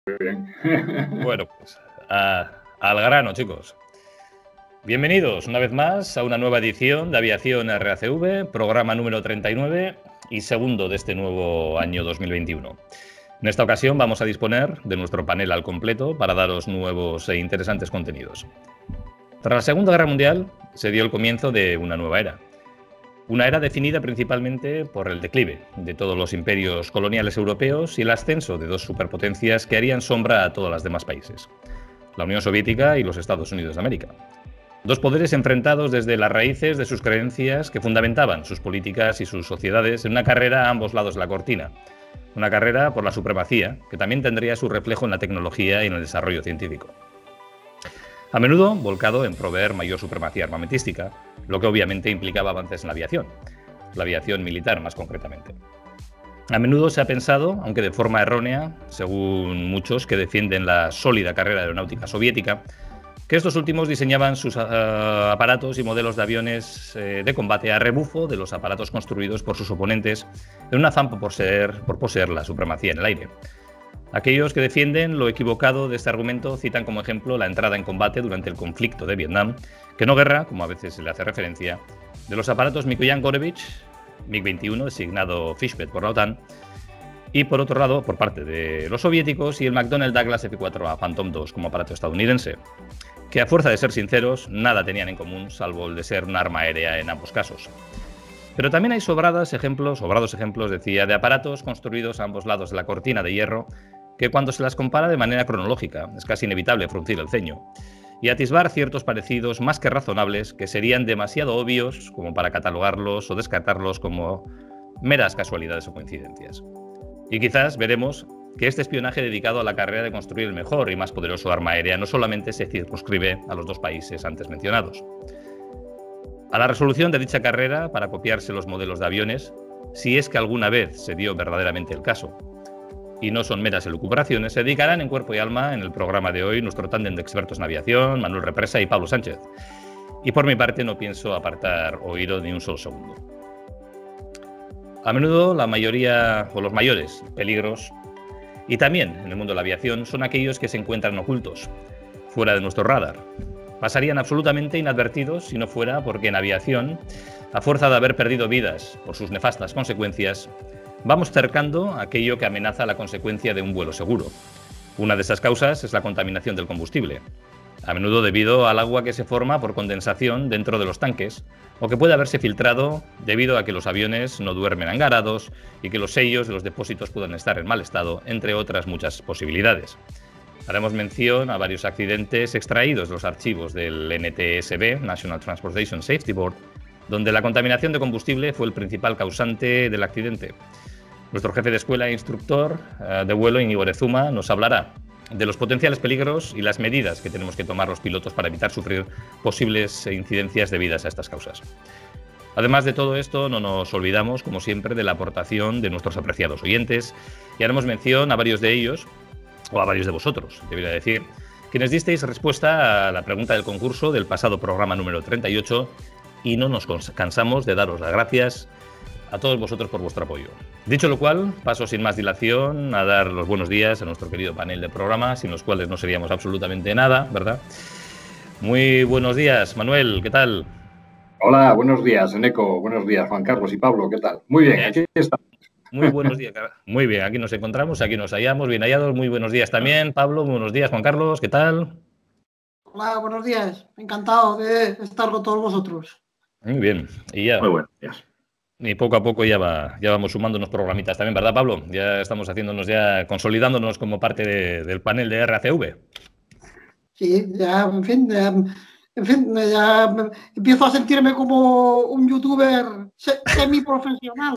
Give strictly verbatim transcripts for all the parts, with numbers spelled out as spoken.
Bien. Bueno, pues a, al grano, chicos. Bienvenidos una vez más a una nueva edición de Aviación R A C V, programa número treinta y nueve y segundo de este nuevo año dos mil veintiuno. En esta ocasión vamos a disponer de nuestro panel al completo para daros nuevos e interesantes contenidos. Tras la Segunda Guerra Mundial se dio el comienzo de una nueva era. Una era definida principalmente por el declive de todos los imperios coloniales europeos y el ascenso de dos superpotencias que harían sombra a todos los demás países: la Unión Soviética y los Estados Unidos de América. Dos poderes enfrentados desde las raíces de sus creencias que fundamentaban sus políticas y sus sociedades en una carrera a ambos lados de la cortina. Una carrera por la supremacía, que también tendría su reflejo en la tecnología y en el desarrollo científico. A menudo volcado en proveer mayor supremacía armamentística, lo que obviamente implicaba avances en la aviación, la aviación militar más concretamente. A menudo se ha pensado, aunque de forma errónea, según muchos que defienden la sólida carrera aeronáutica soviética, que estos últimos diseñaban sus uh, aparatos y modelos de aviones eh, de combate a rebufo de los aparatos construidos por sus oponentes en un afán por poseer, por poseer la supremacía en el aire. Aquellos que defienden lo equivocado de este argumento citan como ejemplo la entrada en combate durante el conflicto de Vietnam, que no guerra, como a veces se le hace referencia, de los aparatos Mikoyan Gorevich, MiG veintiuno, designado Fishpet por la OTAN, y por otro lado, por parte de los soviéticos, y el McDonnell Douglas F cuatro A Phantom dos como aparato estadounidense, que a fuerza de ser sinceros, nada tenían en común, salvo el de ser un arma aérea en ambos casos. Pero también hay sobrados ejemplos, sobrados ejemplos, decía, de aparatos construidos a ambos lados de la cortina de hierro, que cuando se las compara de manera cronológica es casi inevitable fruncir el ceño y atisbar ciertos parecidos más que razonables que serían demasiado obvios como para catalogarlos o descartarlos como meras casualidades o coincidencias. Y quizás veremos que este espionaje dedicado a la carrera de construir el mejor y más poderoso arma aérea no solamente se circunscribe a los dos países antes mencionados. A la resolución de dicha carrera para copiarse los modelos de aviones, si es que alguna vez se dio verdaderamente el caso, y no son meras elucubraciones, se dedicarán en cuerpo y alma en el programa de hoy nuestro tándem de expertos en aviación, Manuel Represa y Pablo Sánchez. Y por mi parte no pienso apartar oído ni un solo segundo. A menudo la mayoría o los mayores peligros, y también en el mundo de la aviación, son aquellos que se encuentran ocultos, fuera de nuestro radar. Pasarían absolutamente inadvertidos si no fuera porque en aviación, a fuerza de haber perdido vidas por sus nefastas consecuencias, vamos cercando aquello que amenaza la consecuencia de un vuelo seguro. Una de esas causas es la contaminación del combustible, a menudo debido al agua que se forma por condensación dentro de los tanques, o que puede haberse filtrado debido a que los aviones no duermen angarados y que los sellos de los depósitos puedan estar en mal estado, entre otras muchas posibilidades. Haremos mención a varios accidentes extraídos de los archivos del N T S B, National Transportation Safety Board, donde la contaminación de combustible fue el principal causante del accidente. Nuestro jefe de escuela e instructor uh, de vuelo, Íñigo Erezuma, nos hablará de los potenciales peligros y las medidas que tenemos que tomar los pilotos para evitar sufrir posibles incidencias debidas a estas causas. Además de todo esto, no nos olvidamos, como siempre, de la aportación de nuestros apreciados oyentes, y haremos mención a varios de ellos, o a varios de vosotros, debería decir, quienes disteis respuesta a la pregunta del concurso del pasado programa número treinta y ocho, y no nos cansamos de daros las gracias a todos vosotros por vuestro apoyo. Dicho lo cual, paso sin más dilación a dar los buenos días a nuestro querido panel de programa, sin los cuales no seríamos absolutamente nada, ¿verdad? Muy buenos días, Manuel, ¿qué tal? Hola, buenos días, Eneco, buenos días, Juan Carlos y Pablo, ¿qué tal? Muy bien, aquí estamos. Muy buenos días, muy bien, aquí nos encontramos, aquí nos hallamos, bien hallados, muy buenos días también, Pablo, muy buenos días, Juan Carlos, ¿qué tal? Hola, buenos días, encantado de estar con todos vosotros. Muy bien, y ya. Muy buenos días. Y poco a poco ya, va, ya vamos sumando unos programitas también, ¿verdad, Pablo? Ya estamos haciéndonos, ya consolidándonos como parte de, del panel de R A C V. Sí, ya, en fin, ya, en fin, ya empiezo a sentirme como un youtuber semiprofesional.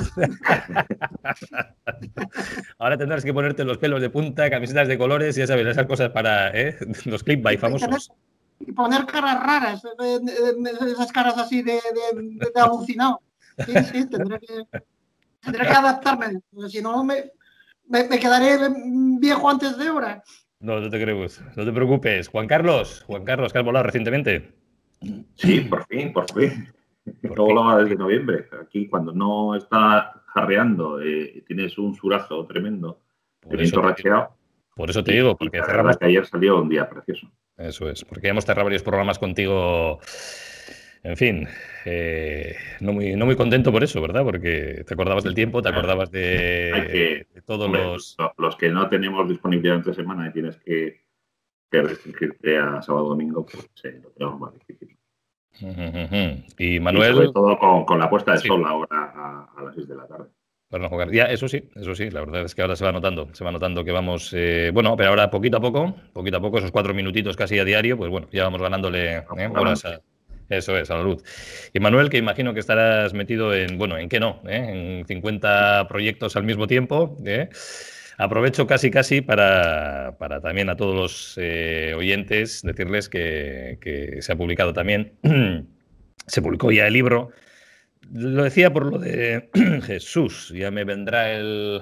Ahora tendrás que ponerte los pelos de punta, camisetas de colores y ya sabes, esas cosas para ¿eh? los clickbait famosos. Y poner caras raras, esas caras así de, de, de alucinado. Sí, sí, tendré que, tendré que adaptarme, porque si no me, me, me quedaré viejo antes de hora. No, no te crees, no te preocupes. Juan Carlos, Juan Carlos, que has volado recientemente. Sí, por fin, por fin. No volaba desde noviembre. Aquí cuando no está jarreando, eh, tienes un surazo tremendo, el viento racheado. Por eso te digo, porque la cerramos... verdad que ayer salió un día precioso. Eso es, porque hemos cerrado varios programas contigo, en fin, eh, no, muy, no muy contento por eso, ¿verdad? Porque te acordabas del tiempo, te acordabas de, Hay que, de todos hombre, los... Los que no tenemos disponibilidad entre semana y tienes que, que restringirte a sábado domingo, pues sí, lo tenemos más difícil. Uh -huh. Y Manuel... Y sobre todo con, con la puesta de sí. sol ahora a, a las seis de la tarde. Para no jugar. Ya, eso sí, eso sí, la verdad es que ahora se va notando, se va notando que vamos, eh, bueno, pero ahora poquito a poco, poquito a poco, esos cuatro minutitos casi a diario, pues bueno, ya vamos ganándole ¿eh? horas a, eso es, a la luz. Y Manuel, que imagino que estarás metido en, bueno, ¿en qué no? ¿Eh? En cincuenta proyectos al mismo tiempo, ¿eh? Aprovecho casi casi para, para también a todos los eh, oyentes decirles que, que se ha publicado también, se publicó ya el libro. Lo decía por lo de Jesús, ya me vendrá el,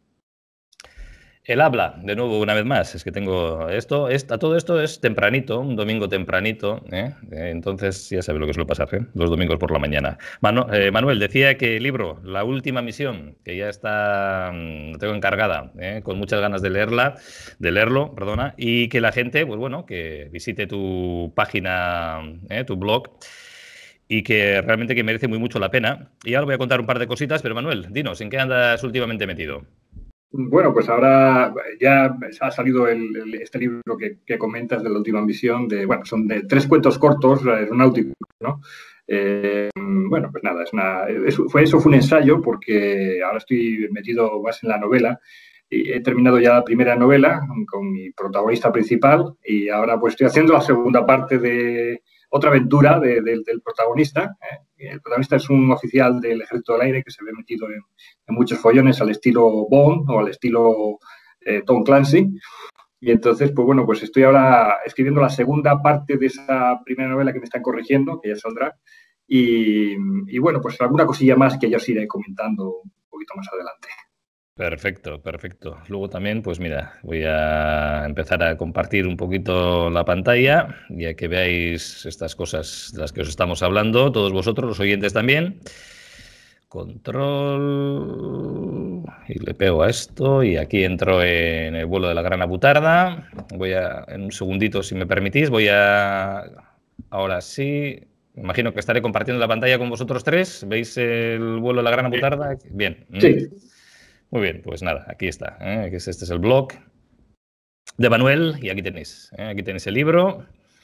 el habla de nuevo una vez más. Es que tengo esto, esta, todo esto es tempranito, un domingo tempranito, ¿eh? Entonces ya sabe lo que suele pasar, ¿eh? Los domingos por la mañana. Manu, eh, Manuel, decía que el libro, La Última Misión, que ya está, lo tengo encargada, ¿eh? Con muchas ganas de leerla, de leerlo, perdona, y que la gente, pues bueno, que visite tu página, ¿eh? Tu blog, y que realmente que merece muy mucho la pena. Y ahora voy a contar un par de cositas, pero Manuel, dinos, ¿en qué andas últimamente metido? Bueno, pues ahora ya ha salido el, el, este libro que, que comentas de La Última Misión, de, bueno, son de tres cuentos cortos aeronáuticos, ¿no? Eh, bueno, pues nada, es una, eso, fue, eso fue un ensayo porque ahora estoy metido más en la novela. Y he terminado ya la primera novela con mi protagonista principal y ahora pues estoy haciendo la segunda parte de otra aventura de, de, del protagonista. ¿eh? El protagonista es un oficial del Ejército del Aire que se ve metido en, en muchos follones al estilo Bond o al estilo eh, Tom Clancy. Y entonces, pues bueno, pues estoy ahora escribiendo la segunda parte de esa primera novela que me están corrigiendo, que ya saldrá. Y, y bueno, pues alguna cosilla más que ya os iré comentando un poquito más adelante. Perfecto, perfecto. Luego también, pues mira, voy a empezar a compartir un poquito la pantalla, ya que veáis estas cosas de las que os estamos hablando, todos vosotros, los oyentes también. Control, y le pego a esto, y aquí entro en el vuelo de la Gran Abutarda. Voy a, en un segundito, si me permitís, voy a, ahora sí, imagino que estaré compartiendo la pantalla con vosotros tres. ¿Veis el vuelo de la Gran Abutarda? Bien. Sí. Muy bien, pues nada, aquí está. ¿eh? Este es el blog de Manuel y aquí tenéis, ¿eh? Aquí tenéis el libro.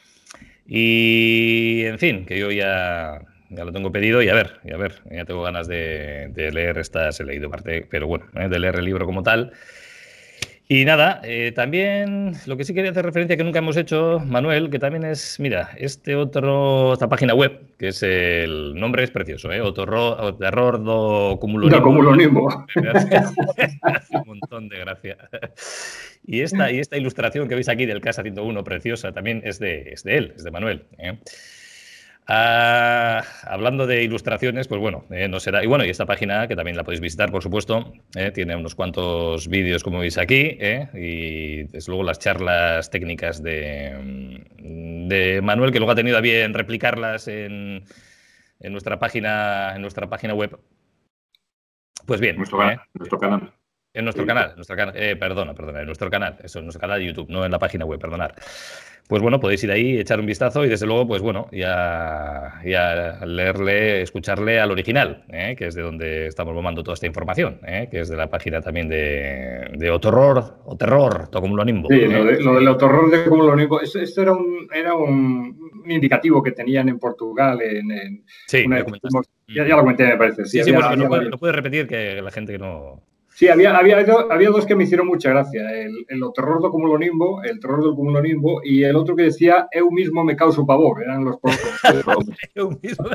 Y, en fin, que yo ya, ya lo tengo pedido y a ver, y a ver, ya tengo ganas de, de leer estas, he leído parte, pero bueno, ¿eh? De leer el libro como tal. Y nada, eh, también lo que sí quería hacer referencia que nunca hemos hecho, Manuel, que también es, mira, este otro, esta página web, que es el nombre es precioso, ¿eh? Otorro, terror do cumulonimo. Do cumulonimo. Hace un montón de gracia. Y esta, y esta ilustración que veis aquí del Casa ciento uno, preciosa, también es de, es de él, es de Manuel, ¿eh? Ah, hablando de ilustraciones, pues bueno, eh, no será. Y bueno, y esta página que también la podéis visitar, por supuesto, eh, tiene unos cuantos vídeos, como veis aquí, eh, y desde luego las charlas técnicas de, de Manuel, que luego ha tenido a bien replicarlas en, en nuestra página, en nuestra página web. Pues bien, nuestro, eh, nuestro canal. En nuestro canal, en nuestro canal, eh, perdona, perdona, en nuestro canal, eso, en nuestro canal de YouTube, no en la página web, perdonad. Pues bueno, podéis ir ahí, echar un vistazo y desde luego, pues bueno, ya, ya leerle, escucharle al original, ¿eh? Que es de donde estamos bomando toda esta información, ¿eh? Que es de la página también de, de Otorror, o Terror, Tocumulonimbo. Sí, ¿eh? lo, de, lo del Otorror de Cumulonimbo, esto, esto era, un, era un, un indicativo que tenían en Portugal. En, en sí, una, ya, ya lo comenté, me parece. Sí, sí, sí, había, bueno, había, lo, puedes, lo puedes repetir que la gente que no... Sí, había, había, había dos que me hicieron mucha gracia. El, el terror do cumulonimbo, el terror del cumulonimbo, y el otro que decía, eu mismo me causo pavor. Eran los eu mismo.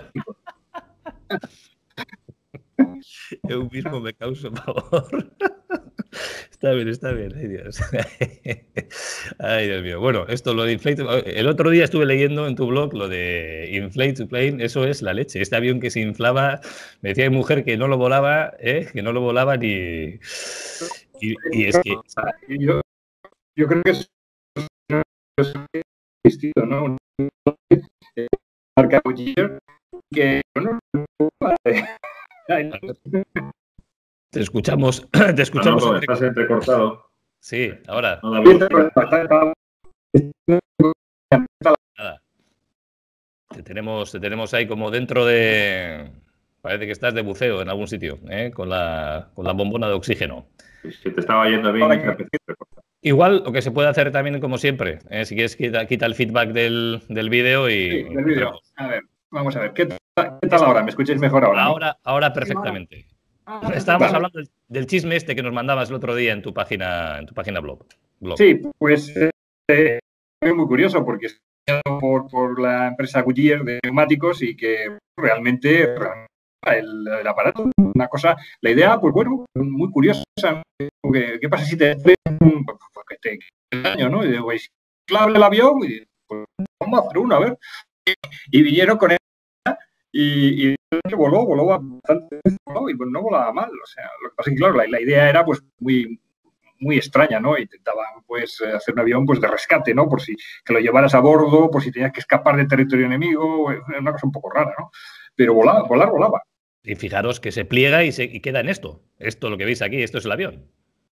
eu mismo me causo pavor. Está bien, está bien. Ay, Dios. Ay, Dios mío. Bueno, esto, lo de Inflate... El otro día estuve leyendo en tu blog lo de Inflate to Plane, eso es la leche. Este avión que se inflaba, me decía mi mujer que no lo volaba, ¿eh? Que no lo volaba ni... Y, y es que... Yo, yo creo que es distinto, ¿no? Marca que... Bueno, Te escuchamos, te escuchamos. No, no, estás entrecortado. Sí, ahora. No, David, Nada. Te tenemos, te tenemos ahí como dentro de... Parece que estás de buceo en algún sitio, ¿eh? con, la, con la bombona de oxígeno. si te estaba yendo bien, y te Igual, lo que se puede hacer también, como siempre, ¿eh? Si quieres, quita, quita el feedback del, del vídeo y... Sí, del vídeo. A ver, vamos a ver. ¿Qué tal, ¿Qué tal ahora? ¿Me escucháis mejor ahora? ¿no? Ahora, ahora perfectamente. Ah, Estábamos vale. hablando del, del chisme este que nos mandabas el otro día en tu página, en tu página blog. blog. Sí, pues eh, es muy curioso porque es por, por la empresa Goodyear de neumáticos y que realmente el, el aparato, una cosa, la idea, pues bueno, muy curiosa. ¿Qué, qué pasa si te pues, que te el daño, ¿no? Y digo, ¿es clave el avión? Y pues vamos a hacer uno, a ver. Y vinieron con él y, y voló, voló bastante, voló, y pues no volaba mal. O sea, lo que pasa es que, claro, la, la idea era pues muy muy extraña, ¿no? Intentaban, pues, hacer un avión, pues, de rescate, ¿no? Por si que lo llevaras a bordo, por si tenías que escapar del territorio enemigo, es una cosa un poco rara, ¿no? Pero volaba, volar, volaba. Y fijaros que se pliega y, se, y queda en esto. Esto, lo que veis aquí, esto es el avión.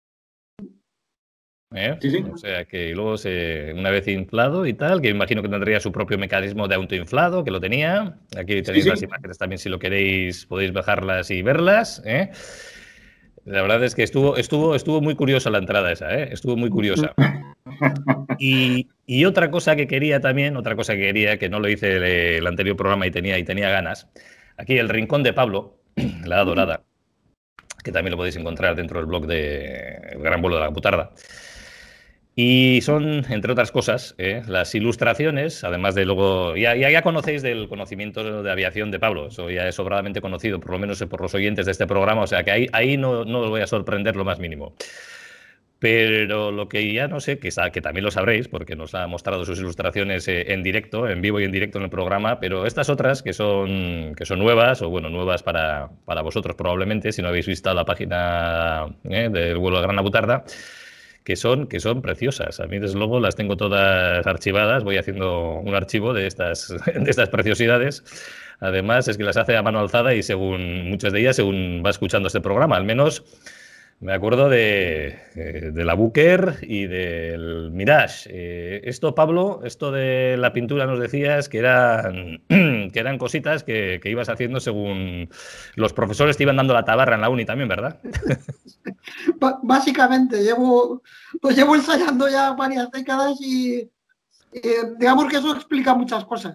¿Eh? Sí, sí. O sea, que luego, se, una vez inflado y tal, que imagino que tendría su propio mecanismo de autoinflado, que lo tenía. Aquí tenéis sí, sí. las imágenes también, si lo queréis, podéis bajarlas y verlas, ¿eh? La verdad es que estuvo, estuvo, estuvo muy curiosa la entrada esa, ¿eh? Estuvo muy curiosa. Y, y otra cosa que quería también, otra cosa que quería, que no lo hice el, el anterior programa y tenía, y tenía ganas, aquí el Rincón de Pablo, la Dorada, que también lo podéis encontrar dentro del blog de El Gran Vuelo de la Butarda. Y son, entre otras cosas, ¿eh? las ilustraciones, además de luego... Ya, ya, ya conocéis del conocimiento de aviación de Pablo, eso ya es sobradamente conocido, por lo menos por los oyentes de este programa, o sea que ahí, ahí no, no os voy a sorprender lo más mínimo. Pero lo que ya no sé, que, que también lo sabréis, porque nos ha mostrado sus ilustraciones en directo, en vivo y en directo en el programa, pero estas otras que son, que son nuevas, o bueno, nuevas para, para vosotros probablemente, si no habéis visto la página ¿eh? del vuelo de Gran Butarda, que son, que son preciosas. A mí, desde luego, las tengo todas archivadas. Voy haciendo un archivo de estas, de estas preciosidades. Además, es que las hace a mano alzada y según muchas de ellas, según va escuchando este programa, al menos me acuerdo de, de la Booker y del Mirage. Eh, esto, Pablo, esto de la pintura nos decías que eran, que eran cositas que, que ibas haciendo según los profesores te iban dando la tabarra en la uni también, ¿verdad? Básicamente, llevo, lo llevo ensayando ya varias décadas y eh, digamos que eso explica muchas cosas.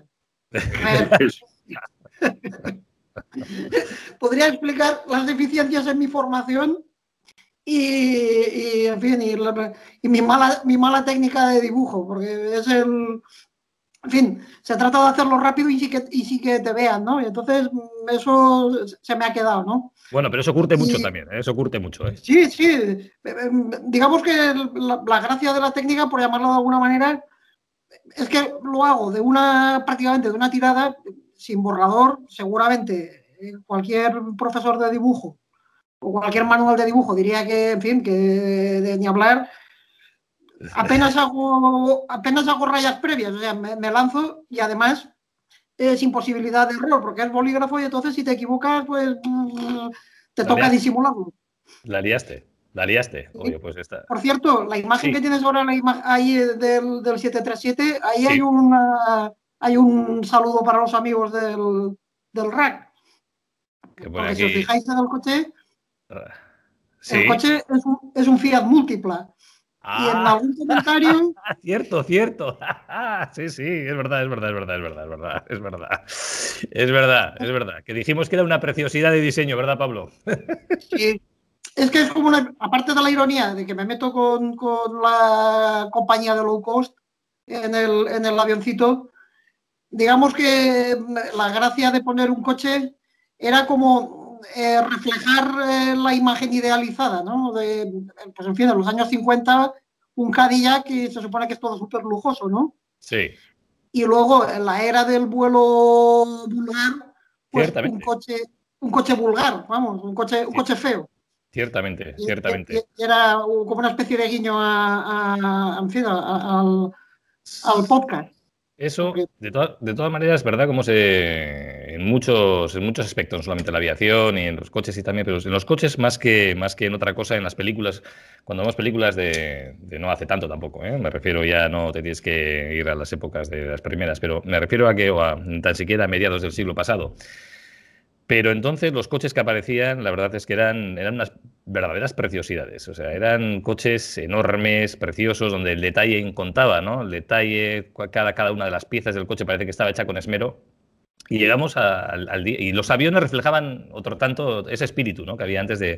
Podría explicar las deficiencias en mi formación y, y en fin, y, la, y mi, mala, mi mala técnica de dibujo, porque es el... En fin, se trata de hacerlo rápido y sí que, y sí que te vean, ¿no? Y entonces eso se me ha quedado, ¿no? Bueno, pero eso curte y, mucho también, ¿eh? Eso curte mucho, ¿eh? Sí, sí. Digamos que la, la gracia de la técnica, por llamarlo de alguna manera, es que lo hago de una, prácticamente de una tirada, sin borrador. Seguramente cualquier profesor de dibujo o cualquier manual de dibujo diría que, en fin, que de, de ni hablar. Apenas hago, apenas hago rayas previas, o sea, me, me lanzo y además eh, sin posibilidad de error, porque es bolígrafo y entonces si te equivocas, pues te la toca liaste. disimularlo. La liaste, la liaste. Sí. Oye, pues esta. Por cierto, la imagen sí. que tienes ahora la ahí del, del siete tres siete, ahí sí. hay, una, hay un saludo para los amigos del, del R A C. Que porque aquí... si os fijáis en el coche, ¿Sí? el coche es un, es un Fiat Multipla. Ah, y en algún comentario... Cierto, cierto. Sí, sí, es verdad, es verdad, es verdad, es verdad, es verdad, es verdad. Es verdad, es verdad. Que dijimos que era una preciosidad de diseño, ¿verdad, Pablo? Sí. Es que es como una... Aparte de la ironía de que me meto con, con la compañía de low cost en el, en el avioncito, digamos que la gracia de poner un coche era como eh, reflejar eh, la imagen idealizada, ¿no? De, pues en fin, en los años cincuenta, un Cadillac que se supone que es todo súper lujoso, ¿no? Sí. Y luego, en la era del vuelo vulgar, pues un coche, un coche vulgar, vamos, un coche, un sí. coche feo. Ciertamente, ciertamente. Y, y era como una especie de guiño a, a, en fin, a, a, al, al podcast. Eso, de, to de todas maneras, ¿verdad? Como se... en muchos, en muchos aspectos, no solamente en la aviación y en los coches y también, pero en los coches más que, más que en otra cosa, en las películas, cuando vemos películas de, de no hace tanto tampoco, ¿eh? Me refiero ya, no te tienes que ir a las épocas de las primeras, pero me refiero a que, o a tan siquiera a mediados del siglo pasado. Pero entonces los coches que aparecían, la verdad es que eran, eran unas verdaderas preciosidades. O sea, eran coches enormes, preciosos, donde el detalle contaba, ¿no? El detalle, cada, cada una de las piezas del coche parece que estaba hecha con esmero. Y llegamos a, al, al día. Y los aviones reflejaban otro tanto ese espíritu, ¿no? Que había antes de,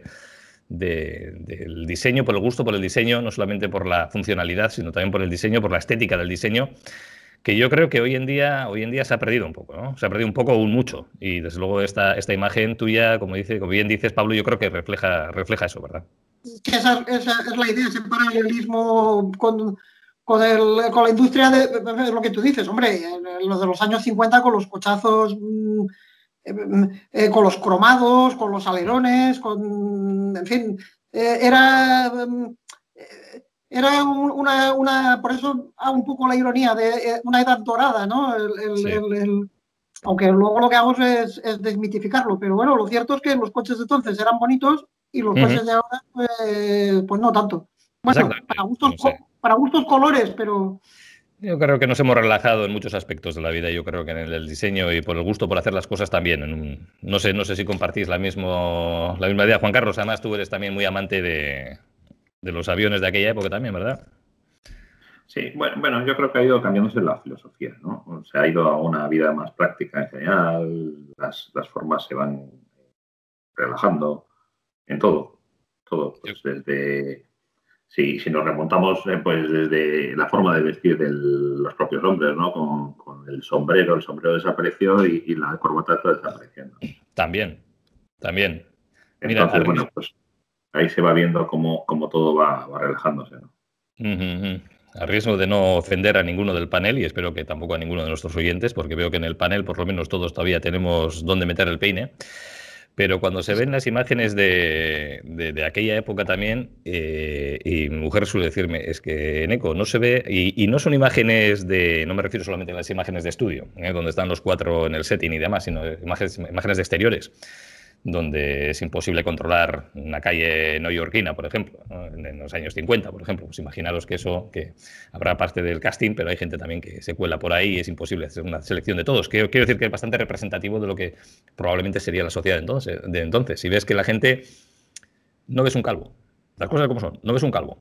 de, del diseño, por el gusto por el diseño, no solamente por la funcionalidad, sino también por el diseño, por la estética del diseño, que yo creo que hoy en día, hoy en día se ha perdido un poco, ¿no? Se ha perdido un poco o un mucho. Y desde luego esta, esta imagen tuya, como dice, como bien dices, Pablo, yo creo que refleja, refleja eso, ¿verdad? Que esa, esa es la idea, ese paralelismo con, con, el, con la industria de, de lo que tú dices, hombre, lo de los años cincuenta con los cochazos, eh, eh, con los cromados, con los alerones, con, en fin, eh, era... Eh, Era una, una, por eso hago un poco la ironía de una edad dorada, ¿no? El, el, sí. el, el, aunque luego lo que hago es, es desmitificarlo, pero bueno, lo cierto es que los coches de entonces eran bonitos y los uh-huh. coches de ahora, pues, pues no tanto. Bueno, para gustos, no sé. para gustos colores, pero... Yo creo que nos hemos relajado en muchos aspectos de la vida. Yo creo que en el diseño y por el gusto por hacer las cosas también. En un, no sé, no sé si compartís la, mismo, la misma idea. Juan Carlos, además tú eres también muy amante de... de los aviones de aquella época también, ¿verdad? Sí, bueno, bueno, yo creo que ha ido cambiándose la filosofía, ¿no? O sea, ha ido a una vida más práctica en general, las, las formas se van relajando en todo, todo, pues desde, sí, si nos remontamos, eh, pues desde la forma de vestir de los propios hombres, ¿no? Con, con el sombrero, el sombrero desapareció y, y la corbata está desapareciendo. También, también. Entonces, Mira, bueno, pues ahí se va viendo cómo, cómo todo va, va relajándose, ¿no? Uh-huh. A riesgo de no ofender a ninguno del panel, y espero que tampoco a ninguno de nuestros oyentes, porque veo que en el panel por lo menos todos todavía tenemos dónde meter el peine, pero cuando se ven las imágenes de, de, de aquella época también, eh, y mi mujer suele decirme, es que Eneco no se ve, y, y no son imágenes de, no me refiero solamente a las imágenes de estudio, ¿eh? Donde están los cuatro en el setting y demás, sino imágenes, imágenes de exteriores, donde es imposible controlar una calle neoyorquina, por ejemplo, ¿no? En los años cincuenta, por ejemplo. Pues imaginaros que eso, que habrá parte del casting, pero hay gente también que se cuela por ahí y es imposible hacer una selección de todos. Quiero, quiero decir que es bastante representativo de lo que probablemente sería la sociedad de entonces. De entonces. Si ves que la gente no ves un calvo, las cosas como son, no ves un calvo.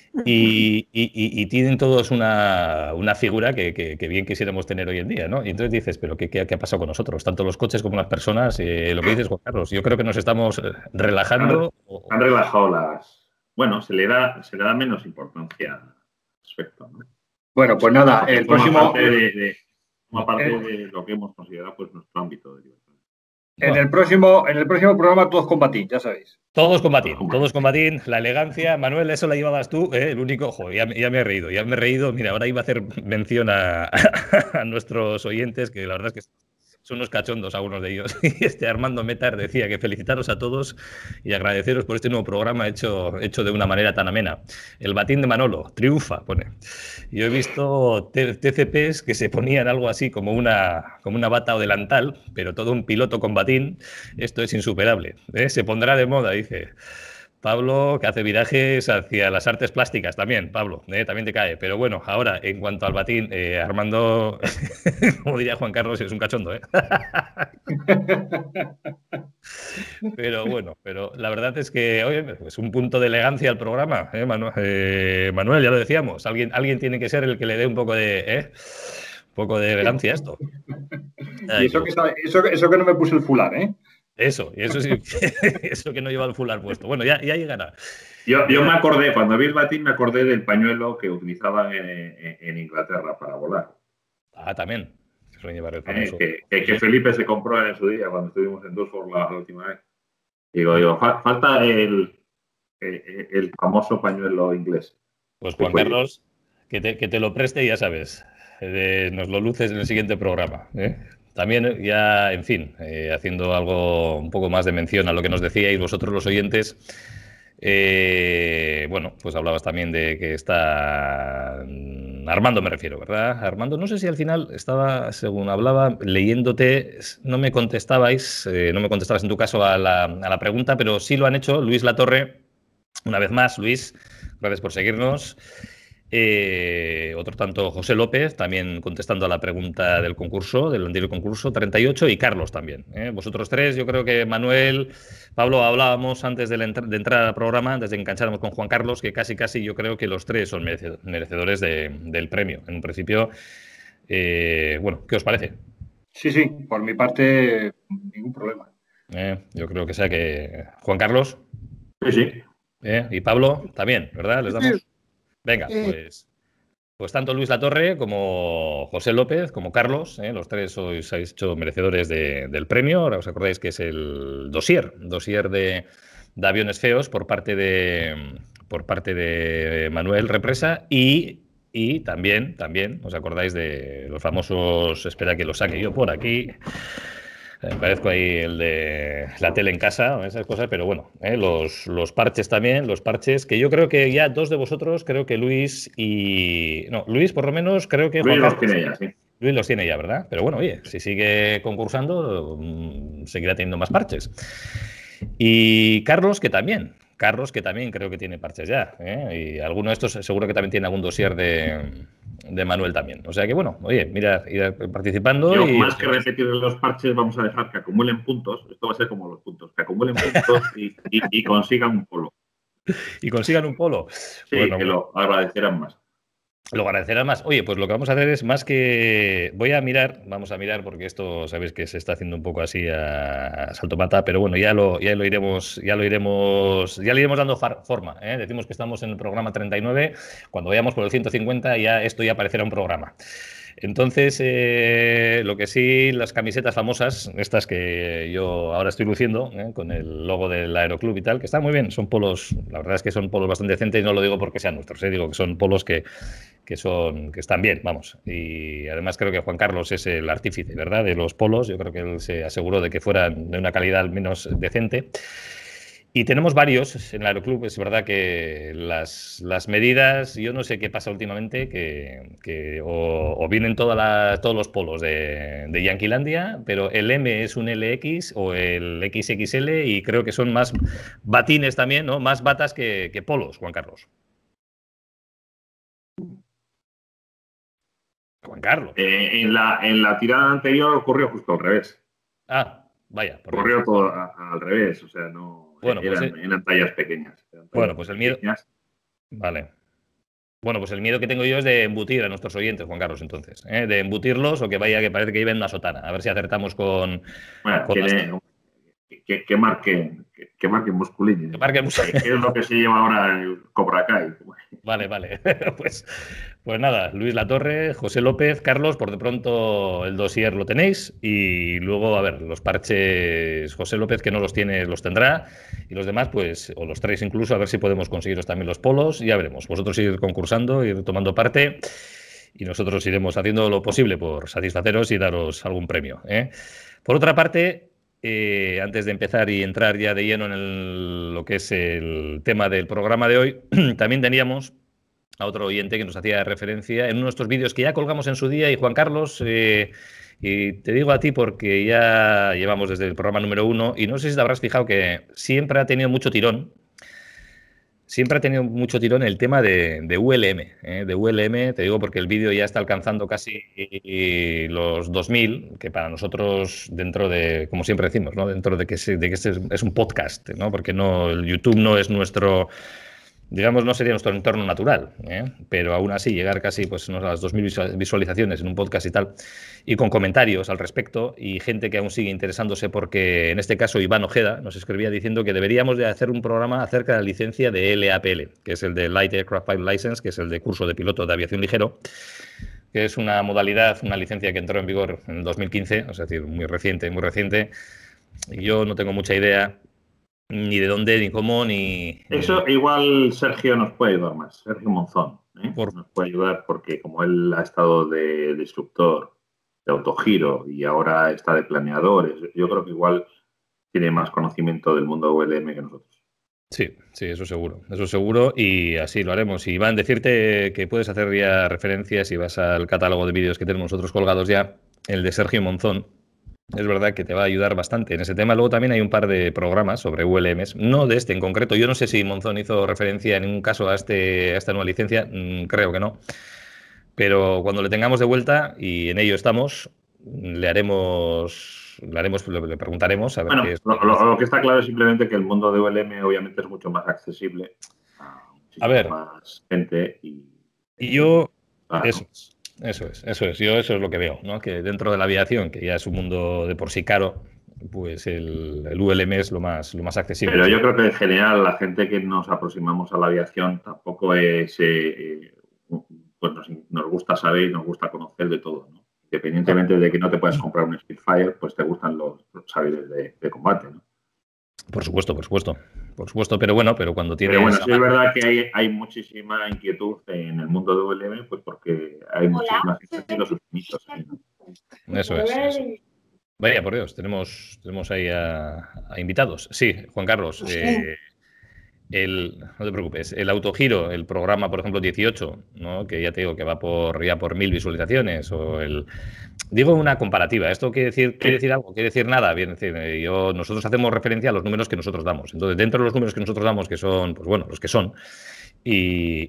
Y, y, y tienen todos una, una figura que, que, que bien quisiéramos tener hoy en día, ¿no? Y entonces dices, ¿pero qué, qué, qué ha pasado con nosotros? Tanto los coches como las personas, eh, lo que dices, Juan Carlos, yo creo que nos estamos relajando. Han, han relajado las... Bueno, se le da, se le da menos importancia al aspecto, ¿no? Bueno, pues nada, el como próximo... Parte de, de, como parte eh, de lo que hemos considerado, pues, nuestro ámbito de libertad. En el próximo, en el próximo programa todos combatir, ya sabéis. Todos combatir, todos combatir, la elegancia. Manuel, eso la llevabas tú, ¿eh? El único, ojo, ya, ya me he reído, ya me he reído. Mira, ahora iba a hacer mención a, a nuestros oyentes, que la verdad es que son unos cachondos algunos de ellos. Y este Armando Metar decía que felicitaros a todos y agradeceros por este nuevo programa hecho, hecho de una manera tan amena. El batín de Manolo, triunfa, pone. Yo he visto T C Ps que se ponían algo así como una, como una bata o delantal, pero todo un piloto con batín. Esto es insuperable, ¿eh? Se pondrá de moda, dice Pablo, que hace virajes hacia las artes plásticas también, Pablo, ¿eh? También te cae. Pero bueno, ahora, en cuanto al batín, eh, Armando, como diría Juan Carlos, es un cachondo, ¿eh? Pero bueno, pero la verdad es que, oye, pues un punto de elegancia al programa, ¿eh, Manu eh, Manuel? Ya lo decíamos, alguien, alguien tiene que ser el que le dé un poco de... ¿eh? Un poco de elegancia a esto. Ay, y eso que, está, eso, eso que no me puse el fular, ¿eh? Eso, y eso sí, eso que no lleva el fular puesto. Bueno, ya, ya llegará. Yo, yo me acordé, cuando vi el batín, me acordé del pañuelo que utilizaban en, en, en Inglaterra para volar. Ah, también. Se suele llevar el famoso. Eh, que, que, que Felipe se compró en su día cuando estuvimos en Dusseldorf la, la última vez. Digo, digo, fa falta el, el, el famoso pañuelo inglés. Pues Juan Carlos, que te, que te lo preste y ya sabes. Eh, nos lo luces en el siguiente programa, ¿eh? También ya, en fin, eh, haciendo algo un poco más de mención a lo que nos decíais vosotros los oyentes, eh, bueno, pues hablabas también de que esta con Armando me refiero, ¿verdad? Armando, no sé si al final estaba, según hablaba, leyéndote, no me contestabais, eh, no me contestabas en tu caso a la, a la pregunta, pero sí lo han hecho Luis Latorre, una vez más, Luis, gracias por seguirnos. Eh, otro tanto José López, también contestando a la pregunta del concurso, del anterior concurso, treinta y ocho, y Carlos también. ¿eh? Vosotros tres, yo creo que Manuel, Pablo, hablábamos antes de, la entr de entrar al programa, desde que engancháramos con Juan Carlos, que casi casi yo creo que los tres son merecedores de, del premio. En un principio, eh, bueno, ¿qué os parece? Sí, sí, por mi parte, ningún problema. Eh, yo creo que sea que... Juan Carlos. Sí, sí. Eh, y Pablo también, ¿verdad? ¿Les damos? Venga, pues, pues tanto Luis Latorre como José López, como Carlos, ¿eh? Los tres os habéis hecho merecedores de, del premio. Ahora os acordáis que es el dossier, dossier de, de aviones feos por parte de, por parte de Manuel Represa y, y también, también os acordáis de los famosos, espera que lo saque yo por aquí. Me parezco ahí el de la tele en casa, esas cosas, pero bueno, ¿eh? los, los parches también, los parches, que yo creo que ya dos de vosotros, creo que Luis y... No, Luis por lo menos creo que... Luis Juan los tiene ya, sí. Luis los tiene ya, ¿verdad? Pero bueno, oye, si sigue concursando, mmm, seguirá teniendo más parches. Y Carlos, que también, Carlos, que también creo que tiene parches ya, ¿eh? Y alguno de estos seguro que también tiene algún dossier de... de Manuel también. O sea que, bueno, oye, mira, ir participando. Yo, y más que repetir los parches, vamos a dejar que acumulen puntos. Esto va a ser como los puntos, que acumulen puntos y, y, y consigan un polo. Y consigan un polo. Sí, bueno, que lo agradecerán más. Lo agradecerán más. Oye, pues lo que vamos a hacer es más que... Voy a mirar, vamos a mirar, porque esto sabéis que se está haciendo un poco así a, a salto mata, pero bueno, ya lo, ya lo iremos, ya lo iremos, ya le iremos dando forma, ¿eh? Decimos que estamos en el programa treinta y nueve, cuando vayamos por el ciento cincuenta ya esto ya parecerá un programa. Entonces, eh, lo que sí, las camisetas famosas, estas que yo ahora estoy luciendo, ¿eh? Con el logo del Aeroclub y tal, que están muy bien, son polos, la verdad es que son polos bastante decentes y no lo digo porque sean nuestros, ¿eh? Digo que son polos que, que, son, que están bien, vamos. Y además creo que Juan Carlos es el artífice, ¿verdad?, de los polos, yo creo que él se aseguró de que fueran de una calidad al menos decente. Y tenemos varios en el Aeroclub, es verdad que las, las medidas, yo no sé qué pasa últimamente, que, que o, o vienen toda la, todos los polos de, de Yanquilandia, pero el M es un L X o el equis equis ele y creo que son más batines también, ¿no? Más batas que, que polos, Juan Carlos. Juan Carlos. Eh, en, la, en la tirada anterior ocurrió justo al revés. Ah, vaya. Ocurrió Dios. todo a, a, al revés, o sea, no... Bueno, eran, pues, eh, eran tallas pequeñas. Eran tallas bueno, pues el miedo... pequeñas. Vale. Bueno, pues el miedo que tengo yo es de embutir a nuestros oyentes, Juan Carlos, entonces. ¿eh? De embutirlos o que vaya, que parece que lleven una sotana. A ver si acertamos con... Bueno, con tiene, las... que, que marquen que, que marquen musculines. Que marquen musculines. ¿Qué es lo que se lleva ahora el Cobra Kai? Vale, vale. pues, pues nada, Luis Latorre, José López, Carlos, por de pronto el dossier lo tenéis y luego, a ver, los parches, José López que no los tiene, los tendrá y los demás, pues, o los traéis incluso, a ver si podemos conseguiros también los polos, ya veremos. Vosotros ir concursando, ir tomando parte y nosotros iremos haciendo lo posible por satisfaceros y daros algún premio, ¿eh? Por otra parte... Eh, antes de empezar y entrar ya de lleno en el, lo que es el tema del programa de hoy, también teníamos a otro oyente que nos hacía referencia en uno de estos vídeos que ya colgamos en su día. Y Juan Carlos, eh, y te digo a ti porque ya llevamos desde el programa número uno y no sé si te habrás fijado que siempre ha tenido mucho tirón. Siempre ha tenido mucho tirón el tema de, de U L M. ¿eh? De U L M, te digo porque el vídeo ya está alcanzando casi los dos mil, que para nosotros, dentro de, como siempre decimos, ¿no? Dentro de que, se, de que este es un podcast, ¿no? Porque no, el YouTube no es nuestro, digamos, no sería nuestro entorno natural, ¿eh? Pero aún así llegar casi pues, a las dos mil visualizaciones en un podcast y tal, y con comentarios al respecto, y gente que aún sigue interesándose porque, en este caso, Iván Ojeda nos escribía diciendo que deberíamos de hacer un programa acerca de la licencia de L A P L, que es el de Light Aircraft Pilot License, que es el de curso de piloto de aviación ligero, que es una modalidad, una licencia que entró en vigor en el dos mil quince, es decir, muy reciente, muy reciente, y yo no tengo mucha idea ni de dónde, ni cómo, ni... Eso igual Sergio nos puede ayudar más, Sergio Monzón, ¿eh? Por... nos puede ayudar porque como él ha estado de, de instructor de autogiro y ahora está de planeadores, yo creo que igual tiene más conocimiento del mundo U L M que nosotros. Sí, sí, eso seguro, eso seguro y así lo haremos. Y Iván, decirte que puedes hacer ya referencias si vas al catálogo de vídeos que tenemos nosotros colgados ya, el de Sergio Monzón. Es verdad que te va a ayudar bastante en ese tema. Luego también hay un par de programas sobre U L Ms, no de este en concreto. Yo no sé si Monzón hizo referencia en ningún caso a, este, a esta nueva licencia, mm, creo que no. Pero cuando le tengamos de vuelta, y en ello estamos, le haremos, le, haremos, le preguntaremos a ver bueno, qué es. Lo, lo, lo que está claro es simplemente que el mundo de U L M obviamente es mucho más accesible a muchísima A ver, más gente. Y, y yo, claro, eso es. Eso es, eso es. Yo eso es lo que veo, ¿no? Que dentro de la aviación, que ya es un mundo de por sí caro, pues el, el U L M es lo más, lo más accesible. Pero yo creo que en general la gente que nos aproximamos a la aviación tampoco es, eh, pues nos, nos gusta saber y nos gusta conocer de todo, ¿no? Independientemente de que no te puedas comprar un Spitfire, pues te gustan los, los saberes de, de combate, ¿no? Por supuesto, por supuesto. Por supuesto, pero bueno, pero cuando tienes... Pero bueno, sí es verdad que hay, hay muchísima inquietud en el mundo de U L M, pues porque hay muchísima gente haciendo sus pinitos ahí, ¿no? Eso es. Eso. Vaya, por Dios, tenemos, tenemos ahí a, a invitados. Sí, Juan Carlos, eh, el, no te preocupes, el autogiro, el programa, por ejemplo, dieciocho, ¿no? Que ya te digo que va por ya por mil visualizaciones, o el... Digo una comparativa. ¿Esto quiere decir, quiere decir algo? ¿Quiere decir nada? Bien, decir, yo, nosotros hacemos referencia a los números que nosotros damos. Entonces, dentro de los números que nosotros damos, que son, pues bueno, los que son, y,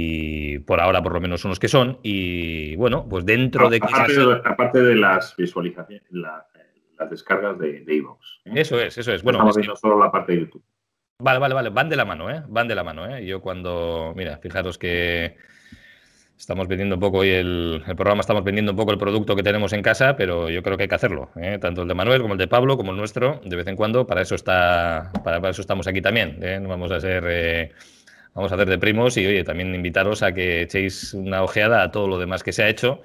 y por ahora por lo menos son los que son, y bueno, pues dentro de... Aparte de, aparte de las visualizaciones, la, las descargas de iVoox. ¿eh? Eso es, eso es. Bueno, estamos es viendo que... solo la parte de YouTube. Vale, vale, vale. Van de la mano, ¿eh? Van de la mano, ¿eh? Yo cuando... Mira, fijaros que estamos vendiendo un poco hoy el, el programa, estamos vendiendo un poco el producto que tenemos en casa, pero yo creo que hay que hacerlo, ¿eh? Tanto el de Manuel como el de Pablo, como el nuestro, de vez en cuando. Para eso está, para, para eso estamos aquí también, ¿eh? No vamos a ser... Eh, vamos a hacer de primos y, oye, también invitaros a que echéis una ojeada a todo lo demás que se ha hecho.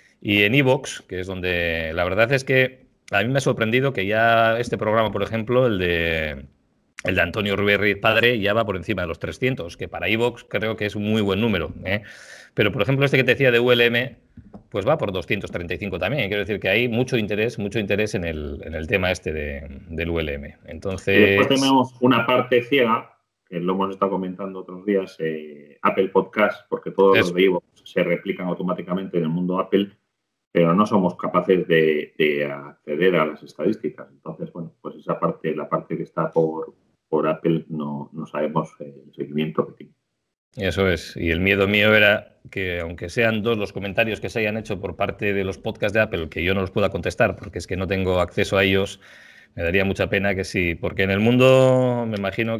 Y en iVoox, que es donde... La verdad es que a mí me ha sorprendido que ya este programa, por ejemplo, el de... El de Antonio Ruiz padre ya va por encima de los trescientos, que para iVoox creo que es un muy buen número, ¿eh? Pero, por ejemplo, este que te decía de U L M, pues va por doscientos treinta y cinco también. Quiero decir que hay mucho interés, mucho interés en el, en el tema este de, del U L M. Entonces... Y después tenemos una parte ciega, que lo hemos estado comentando otros días, eh, Apple Podcast, porque todos Eso. los de iVoox se replican automáticamente en el mundo Apple, pero no somos capaces de, de acceder a las estadísticas. Entonces, bueno, pues esa parte, la parte que está por... por Apple no, no sabemos el seguimiento que tiene. Eso es. Y el miedo mío era que, aunque sean dos los comentarios que se hayan hecho por parte de los podcasts de Apple, que yo no los pueda contestar porque es que no tengo acceso a ellos, me daría mucha pena que sí. Porque en el mundo me imagino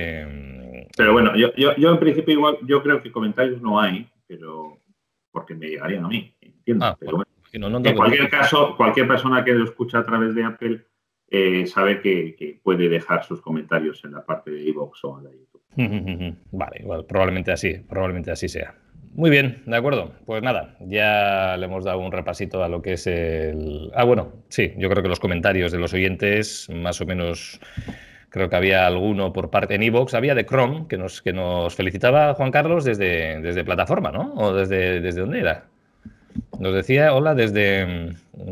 que... Pero bueno, yo, yo, yo en principio igual, yo creo que comentarios no hay, pero porque me llegarían a mí, entiendo. Ah, pero bueno, bueno, no, no, en cualquier caso, cualquier persona que lo escucha a través de Apple Eh, sabe que, que puede dejar sus comentarios en la parte de iVoox o en la YouTube. Vale, igual, probablemente así, probablemente así sea. Muy bien, de acuerdo. Pues nada, ya le hemos dado un repasito a lo que es el... Ah, bueno, sí, yo creo que los comentarios de los oyentes, más o menos, creo que había alguno por parte en iVoox, había de Chrome, que nos, que nos felicitaba Juan Carlos desde, desde plataforma, ¿no? ¿O desde, desde dónde era? Nos decía, hola, desde...